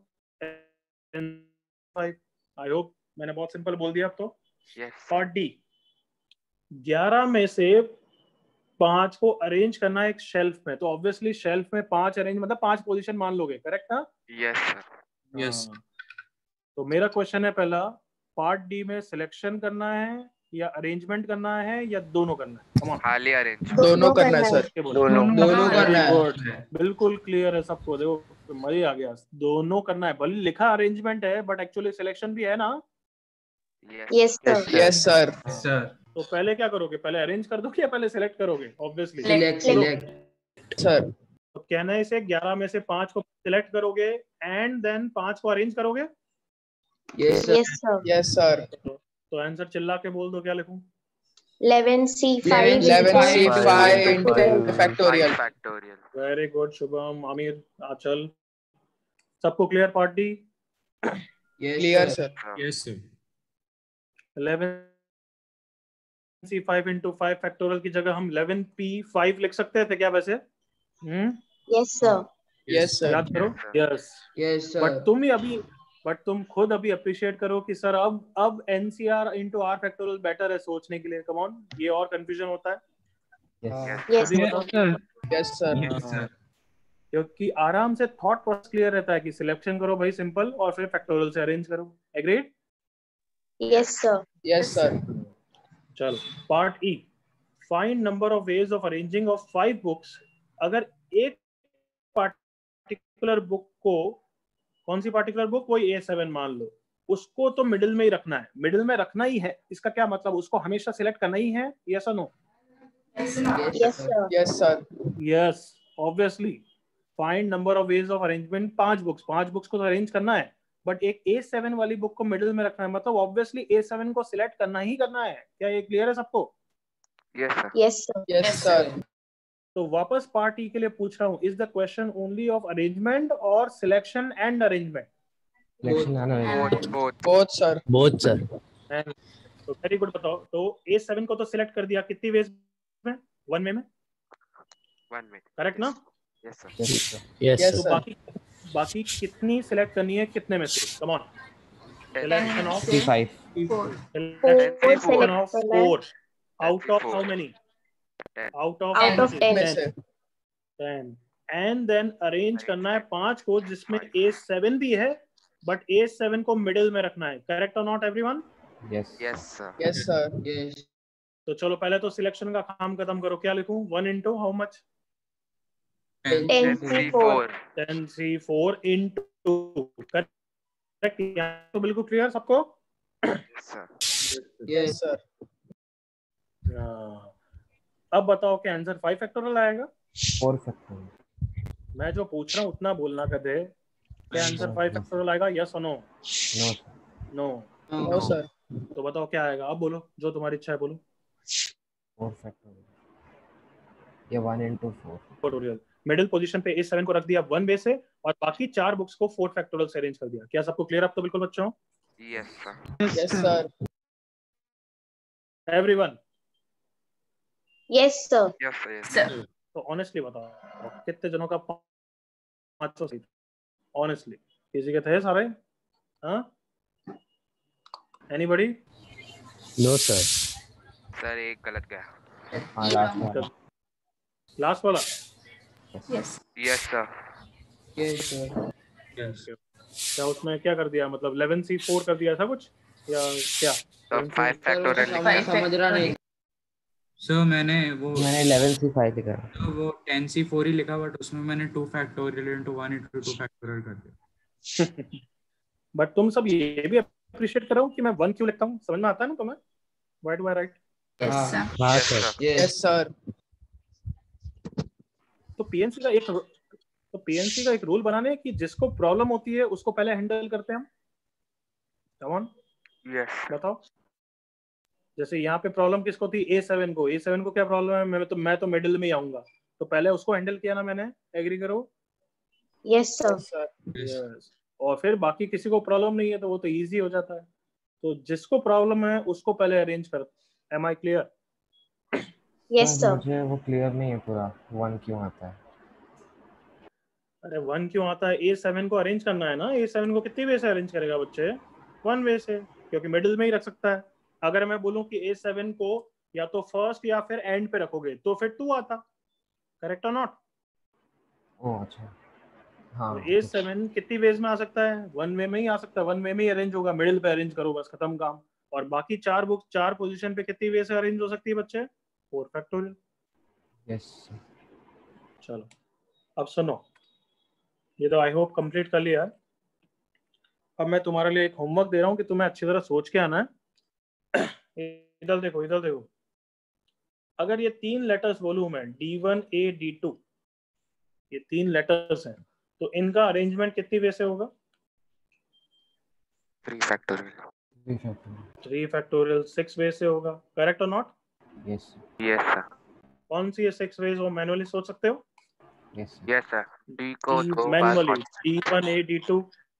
आई होप मैंने बहुत सिंपल बोल दिया अब तो। पार्ट डी, 11 में से 5 को अरेंज करना है एक शेल्फ में, तो ऑब्वियसली शेल्फ में 5 अरेंज मतलब 5 पोजीशन मान लोगे, करेक्ट ना? Yes sir. यस। तो मेरा क्वेश्चन है पहला, पार्ट डी में सिलेक्शन करना है या अरेंजमेंट करना है या दोनों करना है? कम ऑन, खाली अरेंज। दोनों करना है सर, दोनों करना है। बिल्कुल क्लियर है सबको, देखो मजा आ गया, दोनों करना है। भले लिखा अरेंजमेंट है बट एक्चुअली सिलेक्शन भी है ना। Yes sir. Yes sir. तो पहले क्या करोगे, पहले अरेंज कर दोगे या पहले सिलेक्ट करोगे? Obviously select sir. तो कहना है इसे 11 में से 5 को सिलेक्ट करोगे एंड देन 5 को अरेंज करोगे। Yes sir. Yes sir. तो आंसर चिल्ला के बोल दो, क्या लिखूं? 11C5 11C5 into factorial. Very good Shubham, Aamir, Anchal, सबको clear party? Clear sir. Yes sir. 11C5 into 5 factorial की जगह हम 11P5 लिख सकते थे क्या वैसे? Yes sir. Yes sir. याद करो। Yes yes sir. बट तुम खुद अभी अप्रिशिएट करो कि सर अब NCR into R factorial better है सोचने के लिए। कम ऑन, ये और कंफ्यूजन होता है। Yes yes sir. क्योंकि आराम से थॉट प्रोसेस क्लियर रहता है कि सिलेक्शन करो भाई सिंपल और फिर फैक्टोरियल से अरेंज करो। Agreed? Yes sir. Yes sir. चलो part E, find number of ways of arranging of 5 books. अगर एक पार्टिकुलर बुक को, कौन सी पार्टिकुलर बुक, कोई A7 मान लो, उसको तो मिडिल में ही रखना है, मिडिल में रखना ही है। इसका क्या मतलब, उसको हमेशा सिलेक्ट करना ही है? यस और no? Yes sir. Yes sir. Yes obviously. Find number of ways of arrangement, 5 books को तो अरेंज करना है बट एक A7 वाली बुक को मिडिल में रखना है, मतलब ऑब्वियसली A7 को सिलेक्ट करना ही करना है। क्या ये क्लियर है सबको? Yes sir. Yes sir. तो वापस पार्ट ई के लिए पूछ रहा हूँ, is the question only of arrangement और selection and arrangement? Both sir. Both sir. तो वेरी गुड, बताओ। तो A7 को तो सिलेक्ट कर दिया, कितनी वेज में? 1 में करेक्ट ना? यस तो बाकी कितनी सिलेक्ट करनी है, कितने में से? Come on, selection of 5 selection of 4 out of how many? Out of 10 and then arrange करना है 5 को जिसमें A7 भी है बट A7 को मिडिल में रखना है। करेक्ट और not everyone? Yes yes sir. तो चलो पहले तो सिलेक्शन का काम खत्म करो। क्या लिखूं? 1 into how much? 10C4 10C4 into, correct? यहाँ तो बिल्कुल क्लियर सबको? Yes sir. अब बताओ कि आंसर 5 फैक्टोरियल आएगा? 4 फैक्टोरियल। मैं जो पूछ रहा हूँ उतना बोलना कदे। क्या आंसर 5 फैक्टोरियल आएगा? यस और नो? No sir. तो बताओ क्या आएगा, अब बोलो, जो तुम्हारी इच्छा है बोलो। 4 फैक्टोरियल, ये 1 into 4 फैक्टोरियल। मिडिल पोजीशन पे A7 को रख दिया 1 वे से और बाकी 4 बुक्स को 4 फैक्टोरियल से अरेंज कर दिया। क्या सबको क्लियर? अब तो बिल्कुल बच्चों? Yes sir. Everyone? Yes sir. तो ऑनेस्टली बताओ कितने जनों का 500 सही? ऑनेस्टली किसी के थे सारे? हाँ? एनीबॉडी? No sir. सर एक गलत गया। हाँ लास्ट वाला? Yes sir. क्या उसमें क्या कर दिया, मतलब 11C4 कर दिया था कुछ या क्या? 5 फैक्टोरियल समझ रहा नहीं सर। मैंने 11C5 लिखा है। तो वो 10C4 ही लिखा बट उसमें मैंने 2 फैक्टोरियल into 1 into 2 फैक्टोरियल कर दिया। बट तुम सब ये भी अप्रिशिएट करो कि मैं 1 क्यों लिखता हूँ, समझ में आता है ना तुम्हें? Why do I write? हाँ सर। Yes sir. तो पीएनसी का एक रूल बनाने कि जिसको प्रॉब्लम होती है उसको पहले हैंडल करते हैं हम। कम ऑन, बताओ। जैसे यहाँ पे प्रॉब्लम किसको थी? A7 को। A7 को क्या प्रॉब्लम है? मैं तो मिडिल में ही आऊंगा, तो पहले उसको हैंडल किया ना मैंने। एग्री करो? Yes sir. यस। और फिर बाकी किसी को प्रॉब्लम नहीं है तो वो तो इजी हो जाता है। तो जिसको प्रॉब्लम है उसको पहले अरेंज कर। Am I clear? Yes sir. मुझे वो क्लियर नहीं है पूरा, 1 क्यों आता है? अरे 1 क्यों आता है? A7 को अरेंज करना है ना। A7 को कितनी वे से अरेंज करेगा बच्चे? 1 वे से, क्योंकि मिडिल में ही रख सकता है। अगर मैं बोलूं कि A7 को या तो फर्स्ट या फिर एंड पे रखोगे तो फिर 2 आता। करेक्ट और नॉट? ओह अच्छा। हाँ, तो A7 कितनी वेज में आ सकता है? 1 वे में ही आ सकता है। 1 वे में ही अरेंज होगा, मिडिल पे अरेंज करो, बस खत्म काम। और बाकी 4 बुक 4 पोजीशन पे कितनी वे से अरेंज हो सकती है बच्चे? 4 फैक्टोरियल। यस। चलो अब सुनो, ये तो आई होप कंप्लीट कर लिया है। अब मैं तुम्हारे लिए एक होमवर्क दे रहा हूँ कि तुम्हें अच्छी तरह सोच के आना है। इधर देखो, इधर देखो। अगर ये 3 लेटर्स वॉल्यूम है D1 A D2, ये 3 लेटर्स हैं, तो इनका अरेंजमेंट कितनी वे से होगा? 3 फैक्टोरियल। 3 फैक्टोरियल 6 वे से होगा, करेक्ट और नॉट? यस। Yes sir. कौन सी है 6 वेज? वो मैनुअली सोच सकते हो? यस। Yes sir. D को 2 बार manually D1 A D2,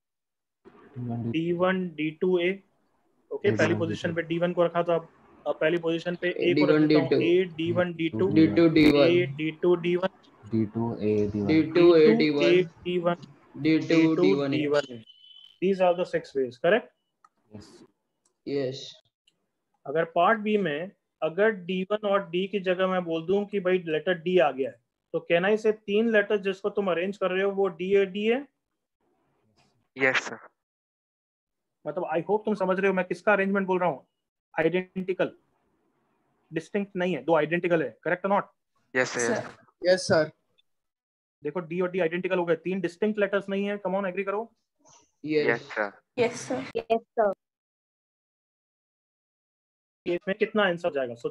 D1 D2 A। Okay, पहली पोजीशन पे D1 को रखा, तो अब पहली पोजीशन पे A को रख D1 देता हूँ, D2 A D1 D2 D2 D1 A D2 D1 D2 A D1 D2 A A D1 D1 D2 D1 D1 A। These are the 6 ways, correct? Yes. yes अगर part B में अगर D1 और D की जगह मैं बोल दूं कि भाई लेटर D आ गया है, तो कहना इसे 3 लेटर जिसको तुम अरेंज कर रहे हो वो D A D है? Yes sir. मतलब आई होप तुम समझ रहे हो मैं किसका अरेंजमेंट बोल रहा हूँ। आइडेंटिकल, डिस्टिंक्ट नहीं है, दो आइडेंटिकल है, correct not? Yes sir. Yes sir. देखो D और D आइडेंटिकल हो गए, 3 डिस्टिंक्ट लेटर्स नहीं है। कम ऑन, एग्री करो। Yes sir. Yes, sir. Yes, sir. इसमें कितना आंसर हो जाएगा? सो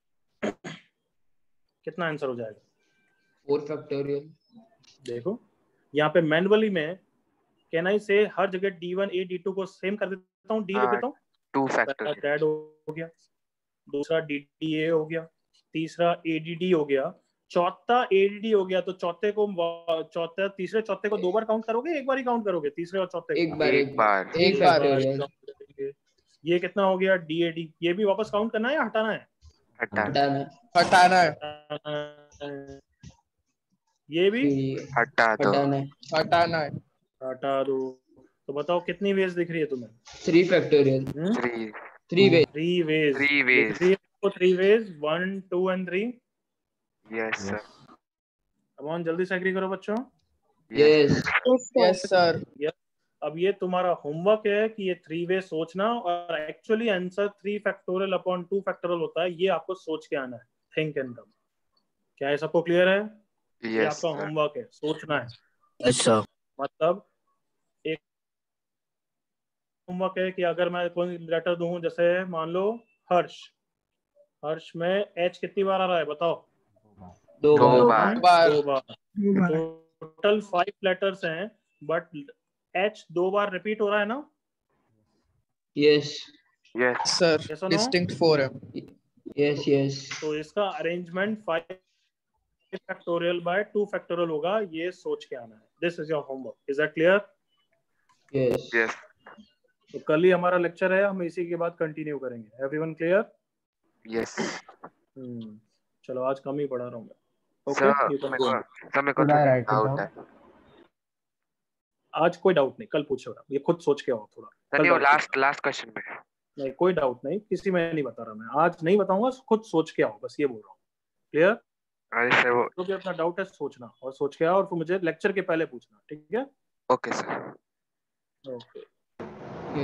कितना आंसर हो जाएगा? 4 फैक्टोरियल। देखो यहाँ पे मैनुअली में कैन से हर जगह D1 A D2 को सेम कर देता हूँ, D लिख देता हूँ। 2 पहला फैक्टोरियल। डैड हो गया, दूसरा DDA हो गया, तीसरा ADD हो गया, चौथा ADD हो गया। तो तीसरे चौथे को 2 बार काउंट करोगे, एक बार ही काउंट करोगे तीसरे और चौथे को? एक बार एक बार। एक बार। count करेंगे। ये कितना हो गया? DAD। ये भी वापस काउंट करना है या हटाना है? हटाना। हटाना है। ये भी हटा दो। हटाना है। हटा दो। तो बताओ कितनी वेज दिख रही है तुम्हें? 3 फैक्टोरियल। 3 वे। 3 वेज 3 ways। दिख रही है आपको? 3 ways 1 2 and 3। Yes sir. Come on, जल्दी से एग्री करो बच्चों। Yes Yes, sir. Yes sir. अब ये तुम्हारा होमवर्क है कि ये 3 वे सोचना, और actually answer 3 factorial upon 2 factorial होता है। ये आपको सोच के आना है, थिंक एंड कम। क्या ये सबको क्लियर है? ये यस आपका सर। होमवर्क है, सोचना है। अच्छा। मतलब एक होमवर्क है कि अगर मैं कोई लेटर दूं, जैसे मान लो हर्ष, हर्ष में H कितनी बार आ रहा है बताओ? 2 2 बार। बार। 2 बार। टोटल 5 लेटर्स हैं, बट H 2 बार रिपीट हो रहा है ना? Yes yes sir. Yes or no? Distinct 4 है। यस यस तो इसका अरेंजमेंट 5 फैक्टोरियल बाय 2 फैक्टोरियल होगा। ये सोच के आना है। This is your homework. Is that clear? Yes yes. तो कल ही हमारा लेक्चर है, हम इसी के बाद कंटिन्यू करेंगे। Everyone clear? यस। चलो आज कम ही पढ़ा रहा हूँ मैं। Sir okay, you can go. मेरे को Could I थोड़ा write it डाउट down? है। आज कोई डाउट नहीं, कल पूछो। ये खुद सोच के आओ थोड़ा। सर कल वो डाउट पूछना। लास्ट क्वेश्चन में। नहीं, कोई डाउट नहीं, किसी में नहीं बता रहा मैं। आज नहीं बताऊंगा, खुद सोच के आओ, बस ये बोल रहा हूँ। क्लियर? अरे सर वो। जो भी अपना डाउट है सोचना, और सोच के आओ, और फिर मुझे लेक्चर के पहले पूछना, ठीक है? Okay sir. ओके।